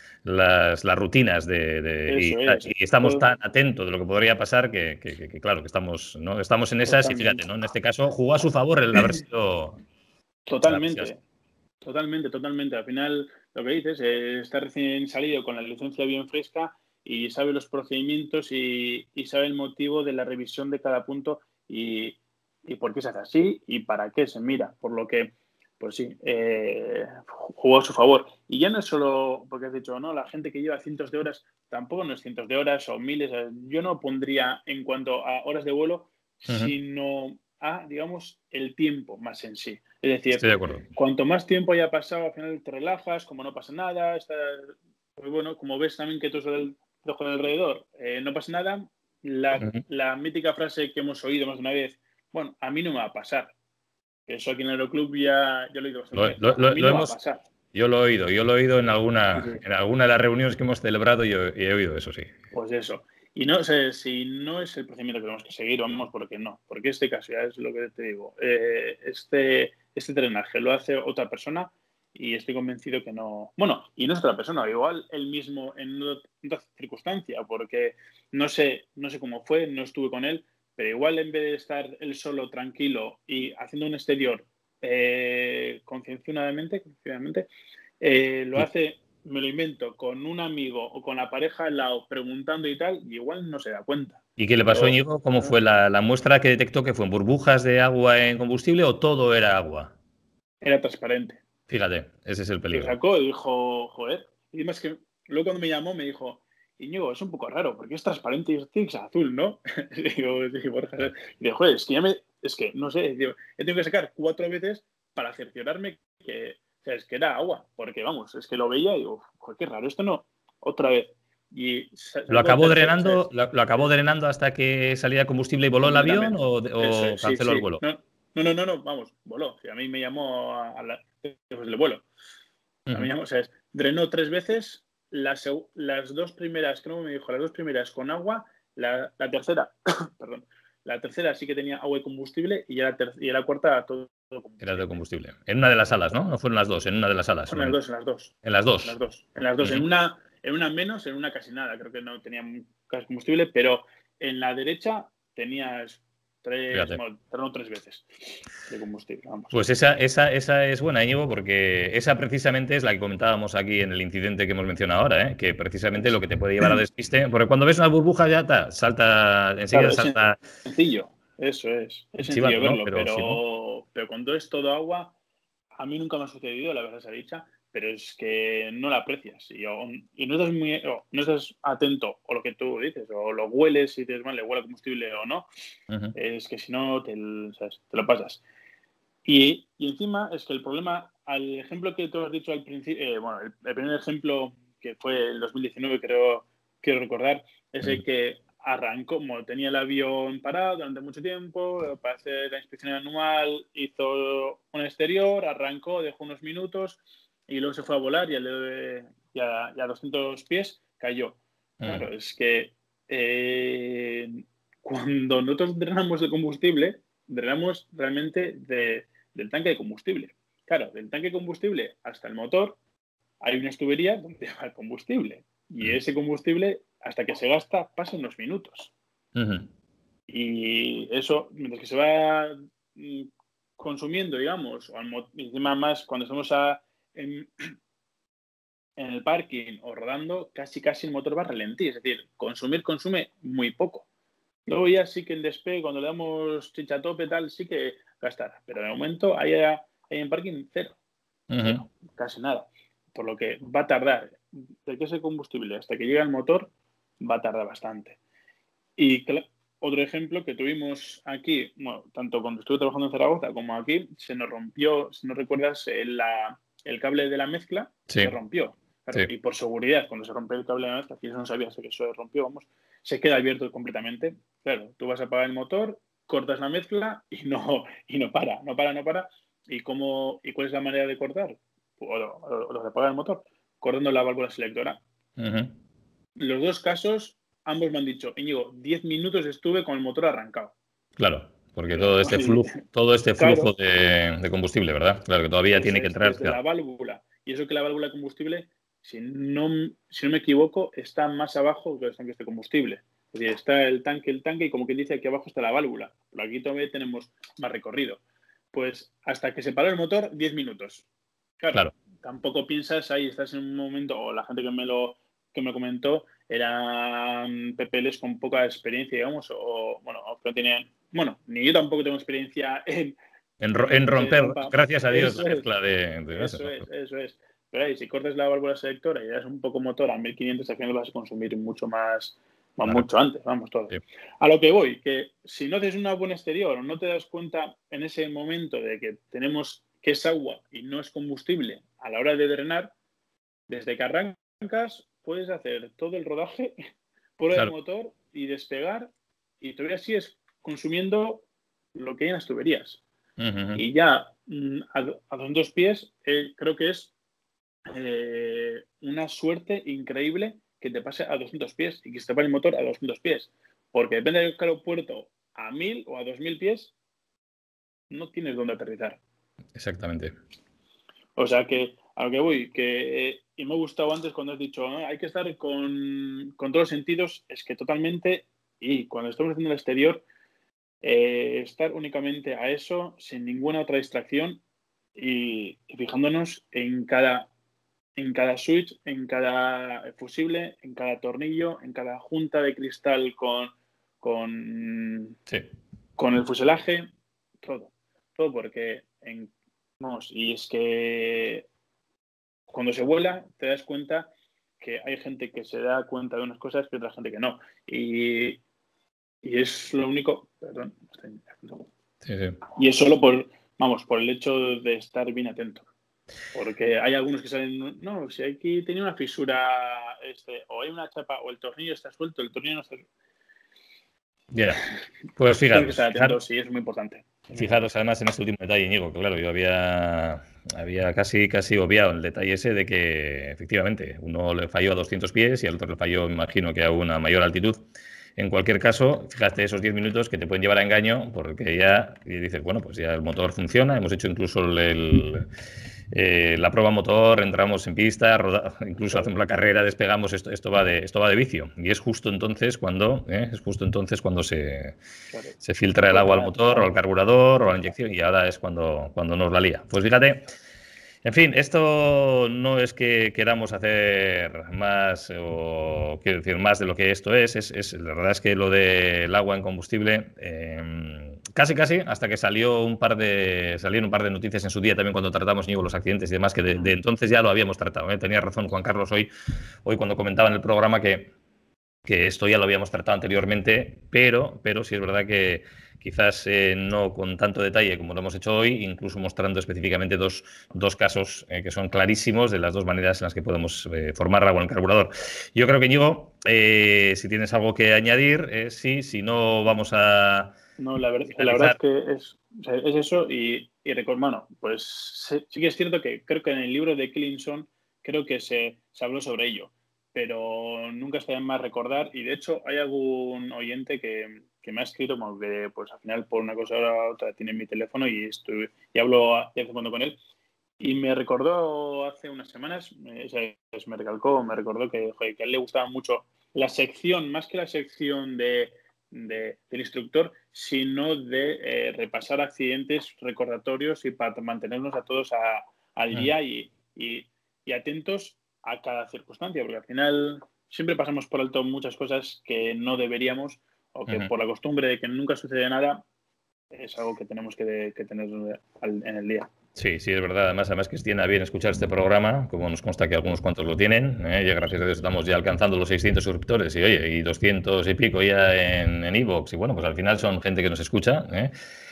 las, las rutinas de, de y, y estamos tan atentos de lo que podría pasar que, que, que, que claro, que estamos, ¿no? Estamos en esas. Totalmente. Y fíjate, ¿no? En este caso jugó a su favor el haber sido... Totalmente, totalmente, totalmente. Al final, lo que dices, eh, está recién salido con la licencia bien fresca y sabe los procedimientos y, y sabe el motivo de la revisión de cada punto y, y por qué se hace así y para qué se mira. Por lo que, pues sí, eh, jugó a su favor. Y ya no es solo porque has dicho, no, la gente que lleva cientos de horas, tampoco no es cientos de horas o miles. Yo no pondría en cuanto a horas de vuelo, uh-huh. sino a, digamos, el tiempo más en sí. Es decir, estoy de acuerdo. Cuanto más tiempo haya pasado, al final te relajas, como no pasa nada, está, pues bueno, como ves también que tú estás del ojo de alrededor, eh, no pasa nada. La, uh-huh. la mítica frase que hemos oído más de una vez, bueno, a mí no me va a pasar. Eso aquí en el Aeroclub ya, ya lo he oído bastante. Lo, lo, a mí lo no hemos, va a pasar. Yo lo he oído, yo lo he oído en alguna, sí, sí. en alguna de las reuniones que hemos celebrado y he, y he oído eso, sí. Pues eso. Y no sé si no es el procedimiento que tenemos que seguir, vamos, porque no. Porque este caso, ya es lo que te digo, eh, este, este drenaje lo hace otra persona y estoy convencido que no... Bueno, y no es otra persona, igual él mismo en otra circunstancia, porque no sé, no sé cómo fue, no estuve con él, pero igual en vez de estar él solo, tranquilo y haciendo un exterior eh, concienzudamente, eh, lo hace... me lo invento, con un amigo o con la pareja al lado preguntando y tal, y igual no se da cuenta. ¿Y qué le pasó, Íñigo? ¿Cómo fue la, la muestra que detectó? ¿Que fue en burbujas de agua en combustible o todo era agua? Era transparente. Fíjate, ese es el peligro. Lo sacó y dijo, joder. Y además que luego cuando me llamó me dijo, Íñigo, es un poco raro, porque es transparente y es azul, ¿no? y digo, y Borja, y digo, joder, es que ya me, es que, no sé, digo, he tenido que sacar cuatro veces para cerciorarme que... O sea, es que era agua, porque vamos, es que lo veía y digo, joder, qué raro, esto no, otra vez. Y ¿Lo acabó drenando lo, lo acabó drenando hasta que salía combustible y voló el avión o, o es, canceló sí, el vuelo? Sí. No, no, no, no, vamos, voló. A mí me llamó a, a la, después del vuelo. Uh-huh. A mí me llamó, o sea, drenó tres veces, las, las dos primeras, creo que me dijo, las dos primeras con agua, la, la tercera, perdón, la tercera sí que tenía agua y combustible y la, ter- y la cuarta todo. Era de combustible. En una de las salas, ¿no? No fueron las dos, en una de las salas. Fueron las dos, en las dos. En las dos. En las dos. En las dos. Uh-huh. En una, en una menos, en una casi nada. Creo que no tenía casi combustible, pero en la derecha tenías tres, bueno, tres veces de combustible. Vamos. Pues esa, esa, esa es buena, Íñigo, porque esa precisamente es la que comentábamos aquí en el incidente que hemos mencionado ahora, ¿eh? Que precisamente lo que te puede llevar a despiste, porque cuando ves una burbuja ya ta, salta, enseguida claro, salta. Es sencillo. Eso es, es sencillo Chivato, verlo, ¿no? pero, pero, sí, ¿no? pero cuando es todo agua, a mí nunca me ha sucedido, la verdad se ha dicho, pero es que no la aprecias y, y no, estás muy, no estás atento o lo que tú dices, o lo hueles y dices, vale, huele a combustible o no, uh-huh. es que si no te, ¿sabes? te lo pasas. Y, y encima es que el problema al ejemplo que tú has dicho al principio, eh, bueno, el, el primer ejemplo que fue el dos mil diecinueve, creo, quiero recordar, es el que arrancó, como tenía el avión parado durante mucho tiempo, para hacer la inspección anual, hizo un exterior, arrancó, dejó unos minutos y luego se fue a volar y, al, y, a, y a doscientos pies cayó. Claro, es que eh, cuando nosotros drenamos de combustible, drenamos realmente de, del tanque de combustible. Claro, del tanque de combustible hasta el motor hay unas tuberías donde va el combustible. Y ese combustible, hasta que se gasta, pasan unos minutos. Uh-huh. Y eso, mientras que se va consumiendo, digamos, o al, encima más cuando estamos a, en, en el parking o rodando, casi casi el motor va a ralentí. Es decir, consumir, consume muy poco. Luego ya sí que el despegue, cuando le damos chicha a tope, tal, sí que gastará. Pero de momento ahí, ahí en parking cero. Uh-huh. Cero, casi nada. Por lo que va a tardar, de que ese combustible hasta que llegue al motor, va a tardar bastante. Y claro, otro ejemplo que tuvimos aquí, bueno, tanto cuando estuve trabajando en Zaragoza como aquí, se nos rompió, si no recuerdas, el, la, el cable de la mezcla, sí. se rompió. Claro, sí. Y por seguridad, cuando se rompe el cable de la mezcla, aquí no sabías que eso se rompió, vamos, se queda abierto completamente. Claro, tú vas a apagar el motor, cortas la mezcla y no, y no para, no para, no para. ¿Y, cómo, ¿Y cuál es la manera de cortar? O los de apagar el motor, cortando la válvula selectora. Uh-huh. Los dos casos, ambos me han dicho, Íñigo, diez minutos estuve con el motor arrancado. Claro, porque todo este flujo, todo este flujo claro. de, de combustible, ¿verdad? Claro, que todavía eso tiene que entrar. Desde claro. la válvula. Y eso que la válvula de combustible, si no, si no me equivoco, está más abajo que los tanques de combustible. Es decir, está el tanque, el tanque, y como quien dice, aquí abajo está la válvula. Pero aquí todavía tenemos más recorrido. Pues hasta que se paró el motor, diez minutos. Claro, claro, tampoco piensas ahí, estás en un momento, o la gente que me lo que me comentó eran P P Ls con poca experiencia, digamos, o bueno, que no tenían, bueno, ni yo tampoco tengo experiencia en en, en romper, en gracias a Dios, eso la es, mezcla de, de eso, eso es, eso es. Pero ahí, si cortas la válvula selectora y das un poco motor a mil quinientos, al final vas a consumir mucho más, más claro. mucho antes, vamos, todo. Sí. A lo que voy, que si no haces una buena exterior o no te das cuenta en ese momento de que tenemos que es agua y no es combustible a la hora de drenar, desde que arrancas puedes hacer todo el rodaje por el claro. motor y despegar y todavía sigues consumiendo lo que hay en las tuberías. Uh-huh. Y ya a, a doscientos pies eh, creo que es eh, una suerte increíble que te pase a doscientos pies y que se te vaya el motor a doscientos pies. Porque depende del aeropuerto a mil o a dos mil pies, no tienes dónde aterrizar. Exactamente. O sea que a lo que voy, que eh, y me ha gustado antes cuando has dicho ¿no? hay que estar con, con todos los sentidos, es que totalmente, y cuando estamos haciendo el exterior, eh, estar únicamente a eso, sin ninguna otra distracción y, y fijándonos en cada, en cada switch, en cada fusible, en cada tornillo, en cada junta de cristal con, con, sí. con el fuselaje, todo, todo porque en Vamos, y es que cuando se vuela te das cuenta que hay gente que se da cuenta de unas cosas y otra gente que no. Y, y es lo único... Perdón. Sí, sí. Y es solo por, vamos, por el hecho de estar bien atento. Porque hay algunos que salen... No, si aquí tenía una fisura este, o hay una chapa o el tornillo está suelto, el tornillo no está suelto. Bien, pues fíjate. Hay que estar atentos, sí, es muy importante. Fijaros además en este último detalle, Íñigo, que claro, yo había, había casi, casi obviado el detalle ese de que efectivamente uno le falló a doscientos pies y al otro le falló, me imagino, que a una mayor altitud. En cualquier caso, fíjate esos diez minutos que te pueden llevar a engaño porque ya y dices, bueno, pues ya el motor funciona, hemos hecho incluso el, el, eh, la prueba motor, entramos en pista, roda, incluso hacemos la carrera, despegamos, esto, esto, va de, esto va de vicio. Y es justo entonces cuando, eh, es justo entonces cuando se, claro. se filtra el agua al motor o al carburador o a la inyección y ahora es cuando, cuando nos la lía. Pues fíjate. En fin, esto no es que queramos hacer más, o quiero decir, más de lo que esto es. es, es la verdad es que lo del agua en combustible, eh, casi casi, hasta que salió un par de, salieron un par de noticias en su día también cuando tratamos Íñigo, los accidentes y demás, que de, de entonces ya lo habíamos tratado. ¿eh? Tenía razón Juan Carlos hoy, hoy cuando comentaba en el programa que que esto ya lo habíamos tratado anteriormente, pero, pero sí es verdad que quizás eh, no con tanto detalle como lo hemos hecho hoy, incluso mostrando específicamente dos, dos casos eh, que son clarísimos de las dos maneras en las que podemos eh, formar agua en el carburador. Yo creo que, Íñigo, eh, si tienes algo que añadir, eh, sí, si no vamos a... No, la verdad, la verdad es que es, o sea, es eso y, y recuerdo, bueno, pues sí, sí que es cierto que creo que en el libro de Killinson creo que se, se habló sobre ello, pero nunca está de más recordar y de hecho hay algún oyente que, que me ha escrito como que pues al final por una cosa o la otra tiene mi teléfono y, estoy, y hablo de vez en cuando con él y me recordó hace unas semanas, me, me recalcó, me recordó que, joder, que a él le gustaba mucho la sección, más que la sección de, de, del instructor, sino de eh, repasar accidentes recordatorios y para mantenernos a todos a, al día y, y, y atentos a cada circunstancia, porque al final siempre pasamos por alto muchas cosas que no deberíamos o que uh-huh. por la costumbre de que nunca sucede nada es algo que tenemos que, que tener en el día. Sí, sí, es verdad. Además, además que tiene a bien escuchar este programa, como nos consta que algunos cuantos lo tienen, ¿eh? Y gracias a Dios estamos ya alcanzando los seiscientos suscriptores y, oye, y doscientos y pico ya en en iVoox. Y bueno, pues al final son gente que nos escucha, ¿eh?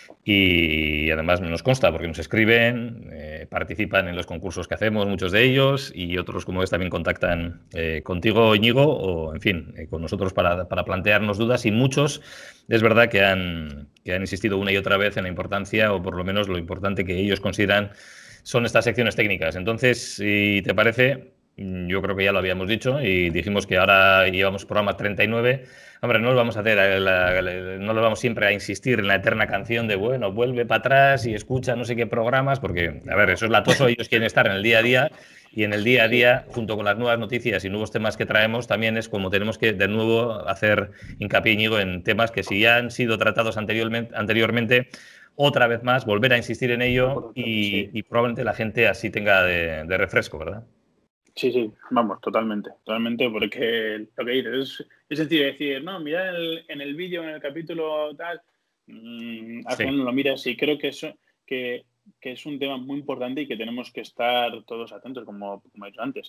Y además nos consta porque nos escriben, eh, participan en los concursos que hacemos, muchos de ellos, y otros como ves también contactan eh, contigo, Íñigo, o en fin, eh, con nosotros para, para plantearnos dudas, y muchos es verdad que han, que han insistido una y otra vez en la importancia, o por lo menos lo importante que ellos consideran son estas secciones técnicas. Entonces, si te parece, yo creo que ya lo habíamos dicho y dijimos que ahora llevamos programa treinta y nueve. Hombre, no lo vamos a hacer, la, la, no lo vamos siempre a insistir en la eterna canción de, bueno, vuelve para atrás y escucha no sé qué programas, porque, a ver, eso es latoso, ellos quieren estar en el día a día y en el día a día, junto con las nuevas noticias y nuevos temas que traemos, también es como tenemos que, de nuevo, hacer hincapié, Íñigo, en temas que si ya han sido tratados anteriormente, anteriormente otra vez más, volver a insistir en ello y, y probablemente la gente así tenga de, de refresco, ¿verdad? Sí, sí, vamos, totalmente, totalmente, porque lo que dices es, es sencillo decir, no, mira en el, en el vídeo, en el capítulo tal, mmm, al final sí. No lo miras y creo que, eso, que, que es un tema muy importante y que tenemos que estar todos atentos, como, como he dicho antes,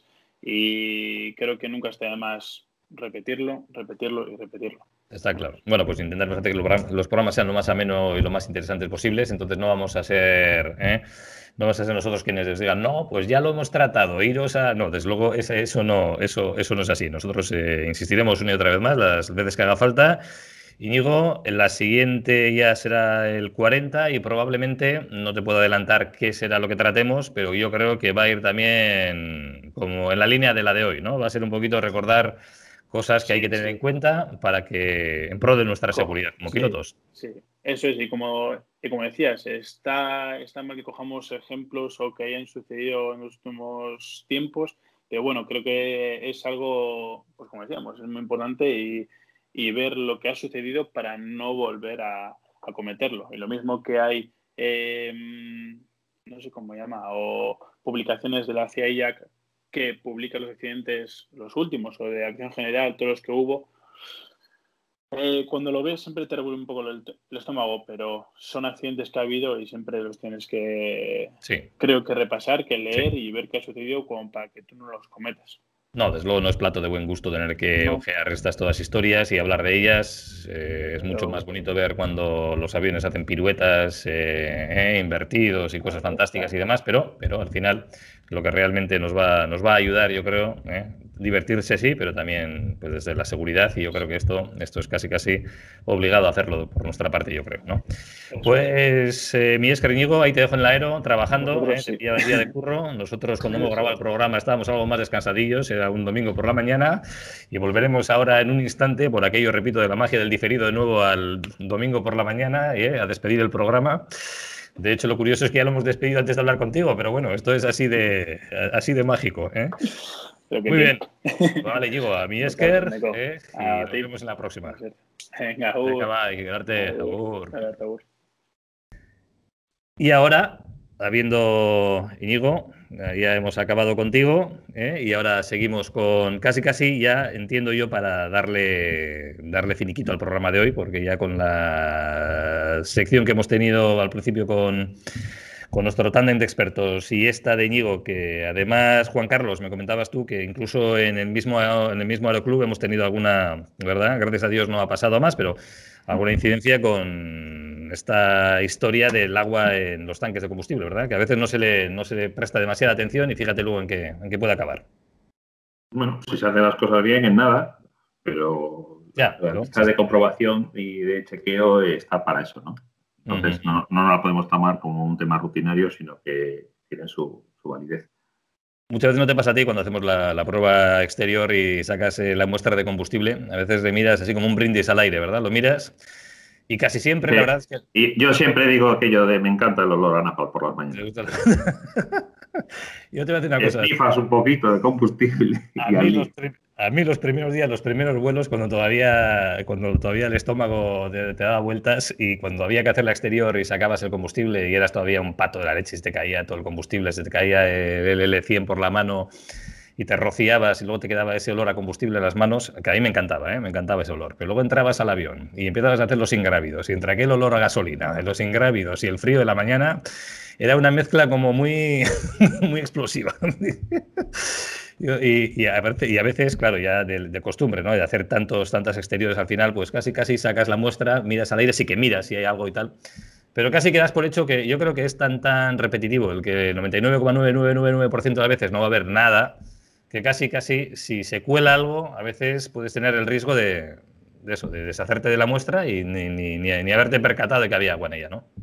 y creo que nunca está de más repetirlo, repetirlo y repetirlo. Está claro. Bueno, pues intentar fíjate, que los programas sean lo más ameno y lo más interesantes posibles, entonces no vamos a ser... ¿eh? No vamos a ser nosotros quienes les digan, no, pues ya lo hemos tratado, iros a... No, desde luego ese, eso, no, eso, eso no es así. Nosotros eh, insistiremos una y otra vez más las veces que haga falta. Íñigo, en la siguiente ya será el cuarenta y probablemente, no te puedo adelantar qué será lo que tratemos, pero yo creo que va a ir también como en la línea de la de hoy, ¿no? Va a ser un poquito recordar cosas que hay que tener en cuenta para que, en pro de nuestra seguridad como sí, pilotos. Sí, eso es, y como, y como decías, está, está mal que cojamos ejemplos o que hayan sucedido en los últimos tiempos, pero bueno, creo que es algo, pues como decíamos, es muy importante y, y ver lo que ha sucedido para no volver a, a cometerlo. Y lo mismo que hay, eh, no sé cómo llama, o publicaciones de la C I A que publica los accidentes, los últimos, o de acción general, todos los que hubo, eh, cuando lo ves siempre te revuelve un poco el, el estómago, pero son accidentes que ha habido y siempre los tienes que, sí. creo que repasar, que leer sí. y ver qué ha sucedido como para que tú no los cometas. No, desde luego no es plato de buen gusto tener que no. ojear estas todas historias y hablar de ellas. Eh, es mucho Pero... más bonito ver cuando los aviones hacen piruetas eh, eh, invertidos y cosas fantásticas y demás, pero, pero al final lo que realmente nos va, nos va a ayudar, yo creo, eh, divertirse sí, pero también pues, desde la seguridad, y yo creo que esto, esto es casi casi obligado a hacerlo por nuestra parte, yo creo, ¿no? Pues eh, mi Óscar Íñigo, ahí te dejo en el aero trabajando, eh, sí. día, día de curro. Nosotros cuando hemos grabado el programa estábamos algo más descansadillos, era un domingo por la mañana, y volveremos ahora en un instante, por aquello, repito, de la magia del diferido, de nuevo al domingo por la mañana, eh, a despedir el programa. De hecho, lo curioso es que ya lo hemos despedido antes de hablar contigo, pero bueno, esto es así de, así de mágico, ¿eh? Muy bien. Vale, Íñigo, a mi Esker, eh, y ah, nos vemos en la próxima. Venga, agur. Venga, va, y quedarte, agur. Agur. Agur. Y ahora, habiendo, Íñigo, ya hemos acabado contigo, ¿eh? Y ahora seguimos con casi casi, ya entiendo yo, para darle, darle finiquito al programa de hoy, porque ya con la sección que hemos tenido al principio con... con nuestro tándem de expertos y esta de Íñigo, que además, Juan Carlos, me comentabas tú que incluso en el mismo, en el mismo Aeroclub hemos tenido alguna, ¿verdad? Gracias a Dios no ha pasado a más, pero alguna incidencia con esta historia del agua en los tanques de combustible, ¿verdad? Que a veces no se le, no se le presta demasiada atención y fíjate luego en qué, en qué puede acabar. Bueno, si se hacen las cosas bien, en nada, pero ya, la ¿no? lista de comprobación y de chequeo está para eso, ¿no? Entonces, uh-huh. no, no la podemos tomar como un tema rutinario, sino que tiene su, su validez. Muchas veces no te pasa a ti cuando hacemos la, la prueba exterior y sacas eh, la muestra de combustible. A veces le miras así como un brindis al aire, ¿verdad? Lo miras y casi siempre, sí. La verdad es que... Y yo siempre digo aquello de me encanta el olor a napalm por las mañanas. Yo te voy a decir una cosa. Esnifas un poquito de combustible. A mí, los, a mí los primeros días, los primeros vuelos, cuando todavía, cuando todavía el estómago te, te daba vueltas y cuando había que hacer la exterior y sacabas el combustible y eras todavía un pato de la leche y se te caía todo el combustible, se te caía el L cien por la mano y te rociabas y luego te quedaba ese olor a combustible en las manos, que a mí me encantaba, ¿eh? Me encantaba ese olor. Pero luego entrabas al avión y empiezas a hacer los ingrávidos y entre aquel olor a gasolina, los ingrávidos y el frío de la mañana, era una mezcla como muy, muy explosiva. Y, y, a veces, y a veces, claro, ya de, de costumbre, ¿no? De hacer tantos, tantas exteriores al final, pues casi, casi sacas la muestra, miras al aire, sí que miras si hay algo y tal. Pero casi quedas por hecho que yo creo que es tan, tan repetitivo el que el noventa y nueve coma nueve nueve nueve nueve por ciento de las veces no va a haber nada, que casi, casi, si se cuela algo, a veces puedes tener el riesgo de, de eso, de deshacerte de la muestra y ni, ni, ni, ni haberte percatado de que había agua en ella, ¿no?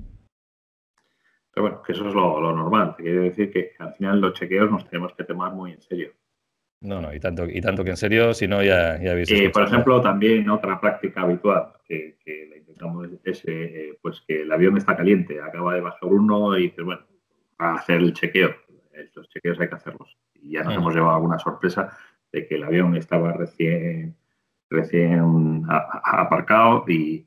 Pero bueno, que eso es lo, lo normal. Quiere decir que al final los chequeos nos tenemos que tomar muy en serio. No, no, y tanto, y tanto que en serio, si no, ya, ya habéis eh, Por ejemplo, también otra práctica habitual que, que la intentamos es eh, pues que el avión está caliente, acaba de bajar uno y dices, bueno, a hacer el chequeo. Los chequeos hay que hacerlos. Y ya nos uh-huh. hemos llevado alguna sorpresa de que el avión estaba recién, recién a, a aparcado y,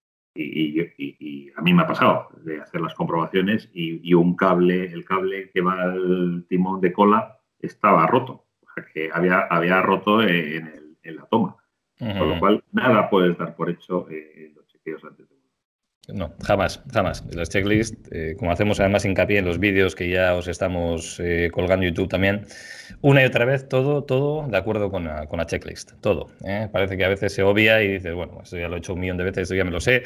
y, y, y a mí me ha pasado de hacer las comprobaciones y, y un cable, el cable que va al timón de cola estaba roto. Que había, había roto en, el, en la toma. Uh-huh. Con lo cual, nada puedes dar por hecho eh, en los chequeos antes de No, jamás, jamás. Las checklists, eh, como hacemos además hincapié en los vídeos que ya os estamos eh, colgando en YouTube también, una y otra vez todo, todo de acuerdo con la, con la checklist, todo. ¿eh? Parece que a veces se obvia y dices, bueno, eso ya lo he hecho un millón de veces, eso ya me lo sé.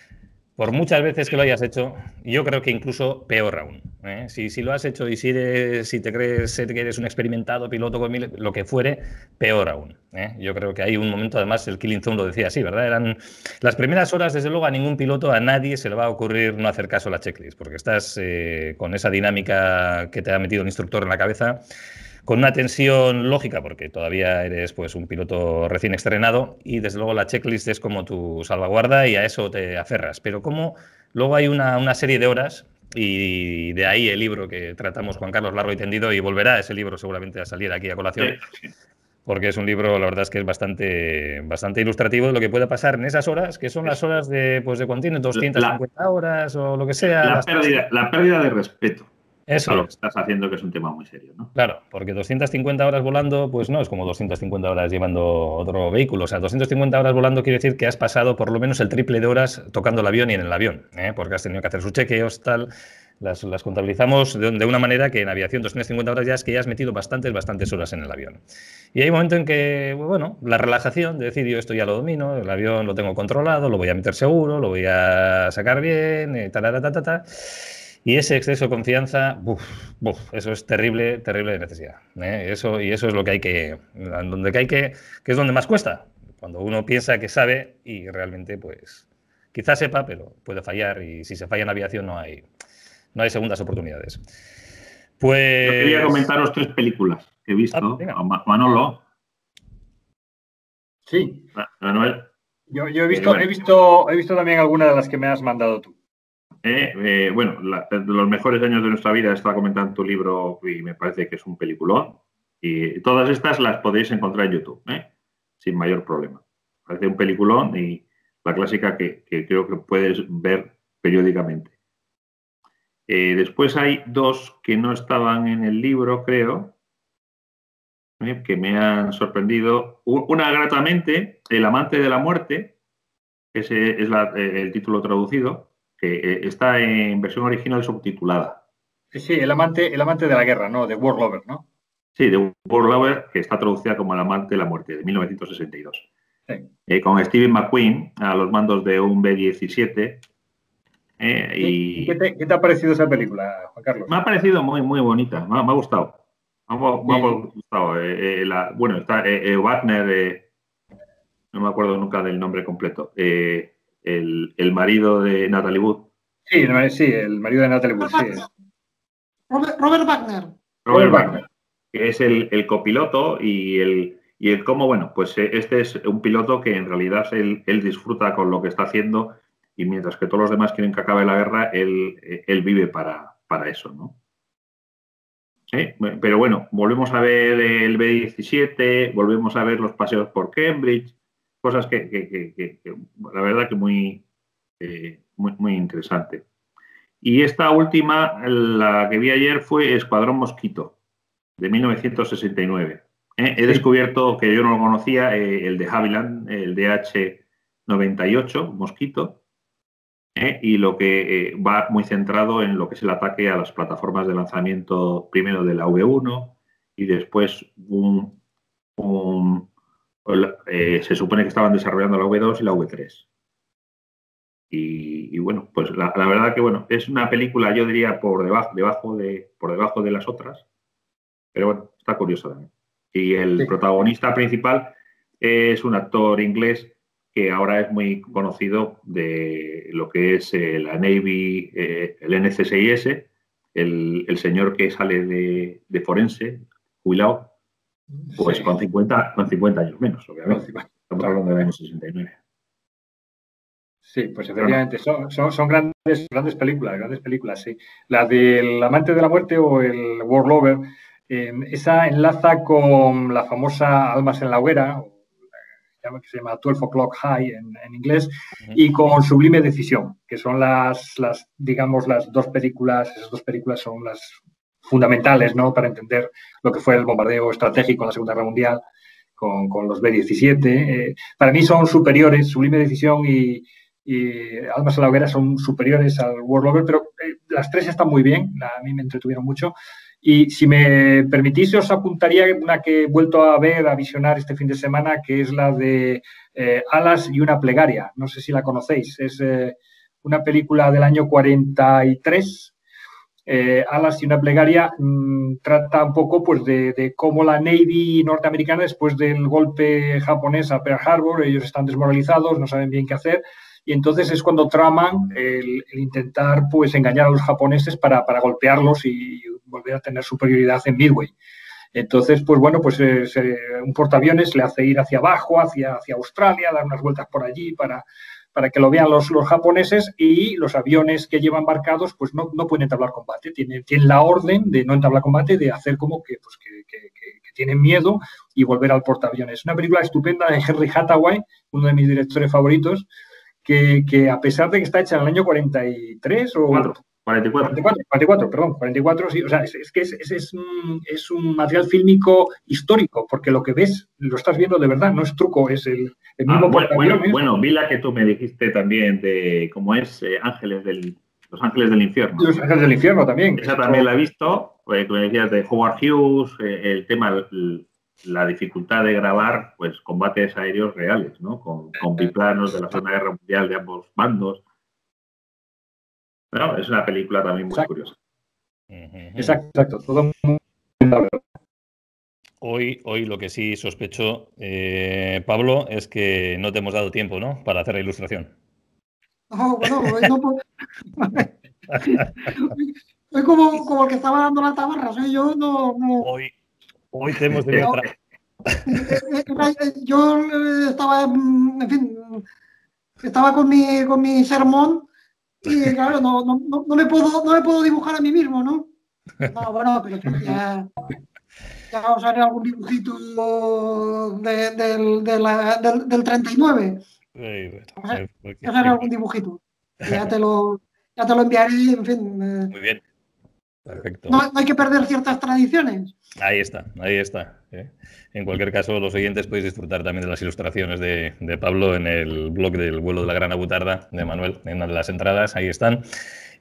Por muchas veces que lo hayas hecho, yo creo que incluso peor aún. ¿eh? Si, si lo has hecho y si, eres, si te crees que eres un experimentado piloto con mil, lo que fuere, peor aún. ¿eh? Yo creo que hay un momento, además, el Killing Zone lo decía así, ¿verdad? Eran las primeras horas, desde luego, a ningún piloto, a nadie se le va a ocurrir no hacer caso a la checklist, porque estás eh, con esa dinámica que te ha metido el instructor en la cabeza, con una tensión lógica, porque todavía eres pues un piloto recién estrenado y desde luego la checklist es como tu salvaguarda y a eso te aferras. Pero como luego hay una, una serie de horas y de ahí el libro que tratamos, Juan Carlos, largo y tendido, y volverá ese libro seguramente a salir aquí a colación, sí, sí. Porque es un libro, la verdad es que es bastante, bastante ilustrativo de lo que puede pasar en esas horas, que son las horas de, pues, de cuando tienes doscientas cincuenta la, horas o lo que sea. La pérdida, la pérdida de respeto. Eso a lo que estás haciendo, que es un tema muy serio, ¿no? Claro, porque doscientas cincuenta horas volando, pues no es como doscientas cincuenta horas llevando otro vehículo. O sea, doscientas cincuenta horas volando quiere decir que has pasado por lo menos el triple de horas tocando el avión y en el avión, ¿eh? Porque has tenido que hacer sus chequeos, tal. Las, las contabilizamos de, de una manera que en aviación doscientas cincuenta horas ya es que ya has metido bastantes, bastantes horas en el avión. Y hay un momento en que, bueno, la relajación de decir yo esto ya lo domino, el avión lo tengo controlado, lo voy a meter seguro, lo voy a sacar bien, eh, ta. Y ese exceso de confianza, uf, uf, eso es terrible, terrible de necesidad. ¿eh? Eso, y eso es lo que hay que, donde hay que, que es donde más cuesta. Cuando uno piensa que sabe y realmente, pues, quizás sepa, pero puede fallar. Y si se falla en aviación no hay, no hay segundas oportunidades. Pues... Yo quería comentaros tres películas que he visto. Ah, Manolo. Sí. Manuel. Yo, yo he visto, eh, bueno. he visto, he visto también algunas de las que me has mandado tú. Eh, eh, bueno, la, de los mejores años de nuestra vida está comentando tu libro y me parece que es un peliculón. Y todas estas las podéis encontrar en YouTube, ¿eh? Sin mayor problema. Parece un peliculón y la clásica que, que creo que puedes ver periódicamente. Eh, después hay dos que no estaban en el libro, creo, ¿eh? que me han sorprendido. Una, gratamente, El amante de la muerte, ese es la, el título traducido, que está en versión original subtitulada. Sí, sí, el amante, el amante de la guerra, ¿no? De War Lover, ¿no? Sí, de War Lover, que está traducida como El amante de la muerte, de mil novecientos sesenta y dos. Sí. Eh, con Steve McQueen a los mandos de un B diecisiete. Eh, y ¿Qué te, ¿Qué te ha parecido esa película, Juan Carlos? Me ha parecido muy, muy bonita, me ha, me ha gustado. Me ha, me ha gustado. Eh, eh, la, bueno, está eh, eh, Wagner, eh, no me acuerdo nunca del nombre completo, eh, el, el marido de Natalie Wood. Sí, el, sí, el marido de Natalie Wood, sí. Robert, Robert Wagner. Robert Wagner, que es el, el copiloto y el, y el cómo, bueno, pues este es un piloto que en realidad él, él disfruta con lo que está haciendo y mientras que todos los demás quieren que acabe la guerra, él, él vive para, para eso, ¿no? Sí, pero bueno, volvemos a ver el B diecisiete, volvemos a ver los paseos por Cambridge, cosas que, que, que, que, que la verdad que muy, eh, muy, muy interesante. Y esta última, la que vi ayer, fue Escuadrón Mosquito, de mil novecientos sesenta y nueve. ¿Eh? He sí. descubierto que yo no lo conocía, eh, el de Havilland, el D H noventa y ocho, Mosquito, ¿eh? Y lo que eh, va muy centrado en lo que es el ataque a las plataformas de lanzamiento, primero de la V uno y después un, un, eh, se supone que estaban desarrollando la V dos y la V tres. Y, y bueno, pues la, la verdad que bueno, es una película, yo diría, por debajo, debajo de, por debajo de las otras, pero bueno, está curiosa también. Y el sí. protagonista principal es un actor inglés que ahora es muy conocido de lo que es eh, la Navy, eh, el N C seis S, el, el señor que sale de, de forense, jubilado, pues sí. con, cincuenta, con cincuenta años menos, obviamente. Estamos hablando del año sesenta y nueve. Sí, pues efectivamente, son, son, son grandes, grandes películas, grandes películas, sí. La del Amante de la Muerte o el War Lover, eh, esa enlaza con la famosa Almas en la Hoguera, que se llama twelve o'clock High en, en inglés, uh-huh. y con Sublime Decisión, que son las, las, digamos, las dos películas, esas dos películas son las fundamentales, ¿no?, para entender lo que fue el bombardeo estratégico en la Segunda Guerra Mundial con, con los B diecisiete. Eh, para mí son superiores, Sublime Decisión y, y Almas en la Hoguera son superiores al War Lover, pero eh, las tres están muy bien, la, a mí me entretuvieron mucho. Y si me permitís, os apuntaría una que he vuelto a ver, a visionar este fin de semana, que es la de eh, Alas y una plegaria. No sé si la conocéis. Es eh, una película del año cuarenta y tres. Eh, Alas y una plegaria mmm, trata un poco pues, de, de cómo la Navy norteamericana, después del golpe japonés a Pearl Harbor, ellos están desmoralizados, no saben bien qué hacer. Y entonces es cuando traman el, el intentar pues, engañar a los japoneses para, para golpearlos y volver a tener superioridad en Midway. Entonces, pues bueno, pues eh, se, un portaaviones le hace ir hacia abajo, hacia, hacia Australia, dar unas vueltas por allí para, para que lo vean los, los japoneses, y los aviones que llevan embarcados pues no, no pueden entablar combate. Tienen, tienen la orden de no entablar combate, de hacer como que, pues, que, que, que, que tienen miedo y volver al portaaviones. Una película estupenda de Henry Hathaway, uno de mis directores favoritos, Que, que a pesar de que está hecha en el año cuarenta y tres o cuarenta y cuatro, cuarenta y cuatro, cuarenta y cuatro, perdón, cuarenta y cuatro, sí, o sea, es, es que es, es, es, un, es un material fílmico histórico, porque lo que ves, lo estás viendo de verdad, no es truco, es el, el mismo. Ah, bueno, bueno, bueno, vi la que tú me dijiste también de cómo es eh, Ángeles del, Los Ángeles del Infierno. Los Ángeles del Infierno también. Esa también la he visto, eh, como decías, de Howard Hughes, eh, el tema, el, la dificultad de grabar pues combates aéreos reales, ¿no? Con, con biplanos de la Segunda Guerra Mundial de ambos bandos. No, es una película también muy exacto. curiosa. Exacto, exacto. Todo muy... Hoy, hoy lo que sí sospecho, eh, Pablo, es que no te hemos dado tiempo, ¿no?, para hacer la ilustración. No, bueno, hoy no puedo... Soy como, como el que estaba dando la tabarra, soy yo, no... no... Hoy... Hoy te hemos de otra. Yo estaba, en fin, estaba con mi, con mi sermón y claro, no, no, no, me puedo, no me puedo dibujar a mí mismo, ¿no? No, bueno, pero ya, ya os haré algún dibujito de, de, de la, del, del treinta y nueve. Sí, bueno, o sea, ya os haré algún dibujito. Ya te lo, ya te lo enviaré, en fin. Muy bien. Perfecto. No, no hay que perder ciertas tradiciones. Ahí está, ahí está. ¿eh? En cualquier caso, los oyentes podéis disfrutar también de las ilustraciones de, de Pablo en el blog del vuelo de la Gran Abutarda de Manuel, en una de las entradas, ahí están.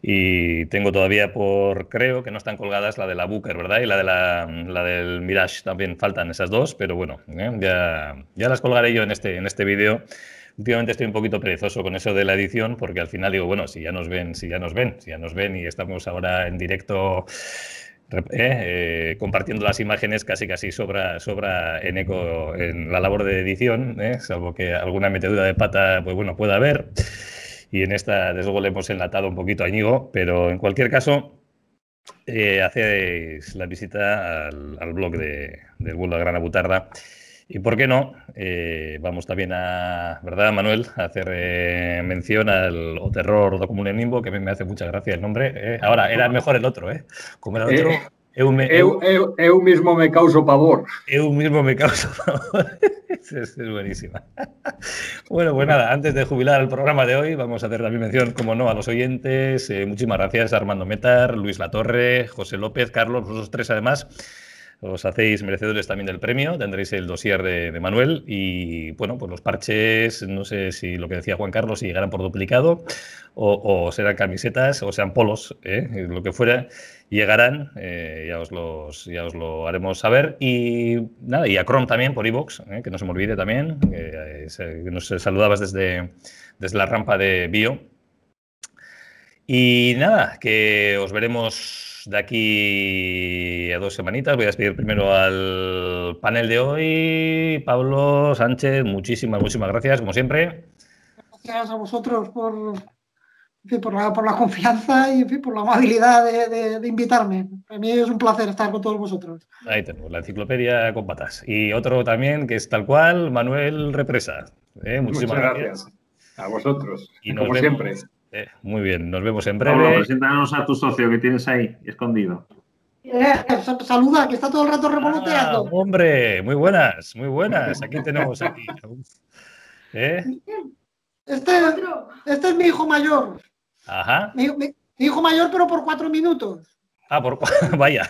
Y tengo todavía por, creo que no están colgadas la de la Booker, ¿verdad? Y la, de la, la del Mirage, también faltan esas dos, pero bueno, ¿eh? ya, ya las colgaré yo en este, en este vídeo. Últimamente estoy un poquito perezoso con eso de la edición, porque al final digo, bueno, si ya nos ven, si ya nos ven, si ya nos ven y estamos ahora en directo eh, eh, compartiendo las imágenes, casi casi sobra, sobra en eco en la labor de edición, ¿eh? Salvo que alguna metedura de pata, pues bueno, pueda haber. Y en esta, desde luego, le hemos enlatado un poquito a Íñigo, pero en cualquier caso, eh, hacéis la visita al, al blog de, del Vuelo a Gran Abutarda. Y por qué no, eh, vamos también a, ¿verdad, Manuel?, a hacer eh, mención al O Terror do Comune Nimbo, que a mí me hace mucha gracia el nombre. Eh. Ahora, era mejor el otro, ¿eh? Como era el otro... Eh. Eu, me, eu, eu, eu mismo me causo pavor. Eu mismo me causo pavor. es, es buenísima. Bueno, pues nada, antes de jubilar el programa de hoy, vamos a hacer también mención, como no, a los oyentes. Eh, muchísimas gracias a Armando Métar, Luis Latorre, José López, Carlos, vosotros tres además. Os hacéis merecedores también del premio, tendréis el dossier de, de Manuel y, bueno, pues los parches, no sé si lo que decía Juan Carlos, si llegarán por duplicado o, o serán camisetas o sean polos, ¿eh? Lo que fuera, llegarán, eh, ya, os los, ya os lo haremos saber. Y nada, y a Chrome también por iVoox, ¿eh? Que no se me olvide también, que, eh, que nos saludabas desde, desde la rampa de Bio. Y nada, que os veremos de aquí a dos semanitas. Voy a despedir primero al panel de hoy. Pablo Sánchez, muchísimas, muchísimas gracias, como siempre. Gracias a vosotros por, en fin, por, la, por la confianza y en fin, por la amabilidad de, de, de invitarme. Para mí es un placer estar con todos vosotros. Ahí tenemos, la enciclopedia con patas. Y otro también que es tal cual, Manuel Represa. ¿Eh? Muchísimas Muchas gracias. gracias. A vosotros, y como vemos, siempre. Eh, muy bien, nos vemos en breve. Pablo, preséntanos a tu socio que tienes ahí, escondido. Eh, saluda, que está todo el rato revoloteando. Ah, hombre, muy buenas, muy buenas. Aquí tenemos aquí. ¿Eh? Este, este es mi hijo mayor. Ajá. Mi, mi, mi hijo mayor, pero por cuatro minutos. Ah, por vaya.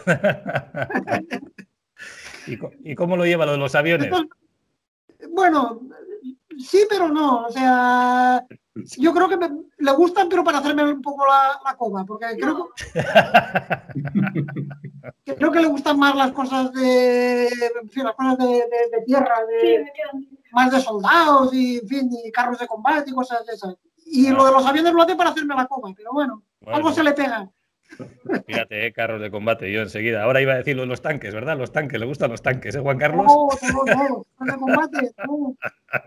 ¿Y, ¿Y cómo lo lleva lo de los aviones? Esto, bueno, sí, pero no. O sea, yo creo que me, le gustan, pero para hacerme un poco la, la coma, porque creo que, creo que le gustan más las cosas de, en fin, las cosas de, de, de tierra, de, más de soldados y, en fin, y carros de combate y cosas de esas. Y lo de los aviones lo hace para hacerme la coma, pero bueno, bueno, algo se le pega. Fíjate, eh, carros de combate, yo enseguida. Ahora iba a decir lo de los tanques, ¿verdad? Los tanques, le gustan los tanques, ¿eh, Juan Carlos? No, no, no, carros de combate, no.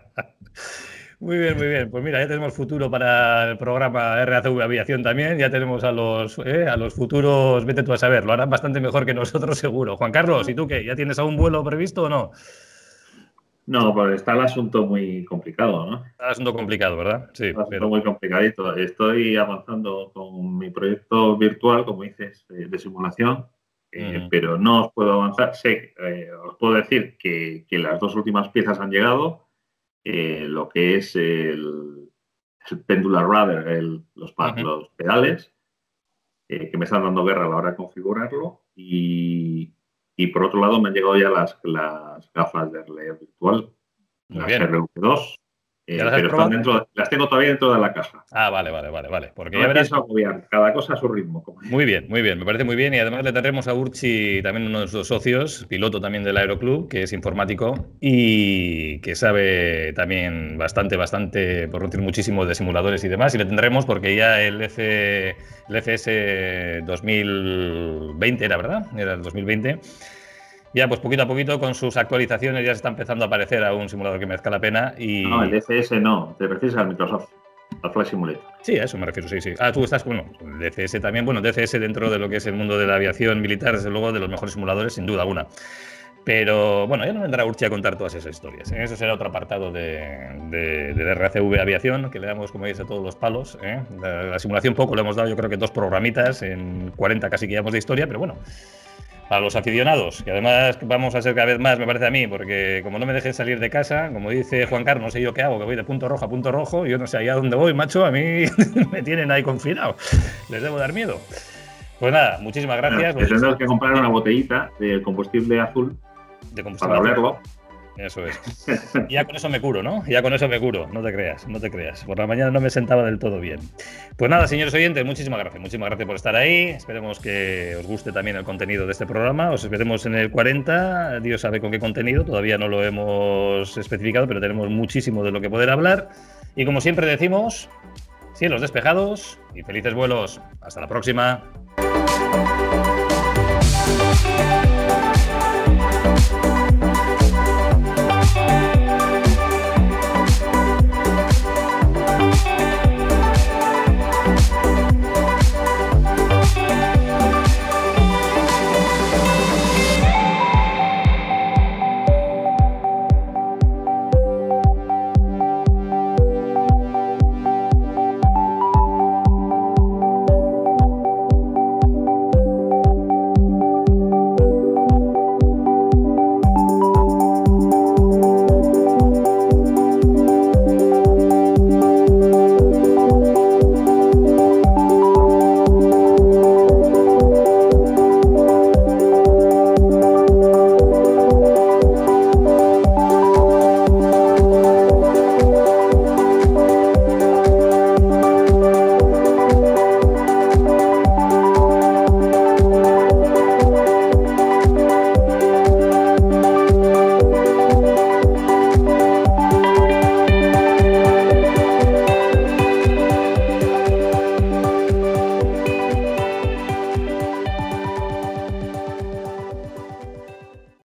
Muy bien, muy bien. Pues mira, ya tenemos futuro para el programa R A C V Aviación también. Ya tenemos a los, eh, a los futuros, vete tú a saber, lo harán bastante mejor que nosotros seguro. Juan Carlos, ¿y tú qué? ¿Ya tienes algún vuelo previsto o no? No, pues está el asunto muy complicado, ¿no? Está el asunto complicado, ¿verdad? Sí, está pero... muy complicadito. Estoy avanzando con mi proyecto virtual, como dices, de simulación, eh, mm. pero no os puedo avanzar. Sé, eh, os puedo decir que, que las dos últimas piezas han llegado. Eh, lo que es el, el pendular rudder, el, los, uh-huh. los pedales, eh, que me están dando guerra a la hora de configurarlo. Y, y por otro lado me han llegado ya las, las gafas de realidad virtual, Muy las bien. R V dos, eh, las pero están dentro, las tengo todavía dentro de la caja. Ah, vale, vale, vale, vale. Porque no ya me verás... pienso agobiar, cada cosa a su ritmo. Como muy bien, muy bien, me parece muy bien. Y además le tendremos a Urchi, también uno de nuestros socios, piloto también del Aeroclub, que es informático y que sabe también bastante, bastante, por no decir muchísimo, de simuladores y demás. Y le tendremos porque ya el, F, el F S dos mil veinte era, ¿verdad? Era el dos mil veinte. Ya, pues poquito a poquito, con sus actualizaciones, ya se está empezando a aparecer a un simulador que merezca la pena. Y... No, el D C S no, te refieres al Microsoft, al Flight Simulator. Sí, a eso me refiero, sí, sí. Ah, tú estás, bueno, el D C S también, bueno, D C S dentro de lo que es el mundo de la aviación militar, desde luego, de los mejores simuladores, sin duda alguna. Pero, bueno, ya no vendrá Urchi a contar todas esas historias, ¿eh? Eso será otro apartado de, de, de R A C V Aviación, que le damos, como dice, todos los palos, ¿eh? La, la simulación poco, le hemos dado, yo creo que dos programitas en cuarenta casi que llevamos de historia, pero bueno. Para los aficionados, que además vamos a ser cada vez más, me parece a mí, porque como no me dejen salir de casa, como dice Juan Carlos, no sé yo qué hago, que voy de punto rojo a punto rojo, yo no sé allá dónde voy, macho, a mí me tienen ahí confinado, les debo dar miedo. Pues nada, muchísimas gracias. Bueno, tendrás que comprar una botellita de combustible azul de combustible para olerlo. Eso es. Y ya con eso me curo, ¿no? Ya con eso me curo, no te creas, no te creas. Por la mañana no me sentaba del todo bien. Pues nada, señores oyentes, muchísimas gracias. Muchísimas gracias por estar ahí. Esperemos que os guste también el contenido de este programa. Os veremos en el cuarenta. Dios sabe con qué contenido. Todavía no lo hemos especificado, pero tenemos muchísimo de lo que poder hablar. Y como siempre decimos, cielos despejados y felices vuelos. Hasta la próxima.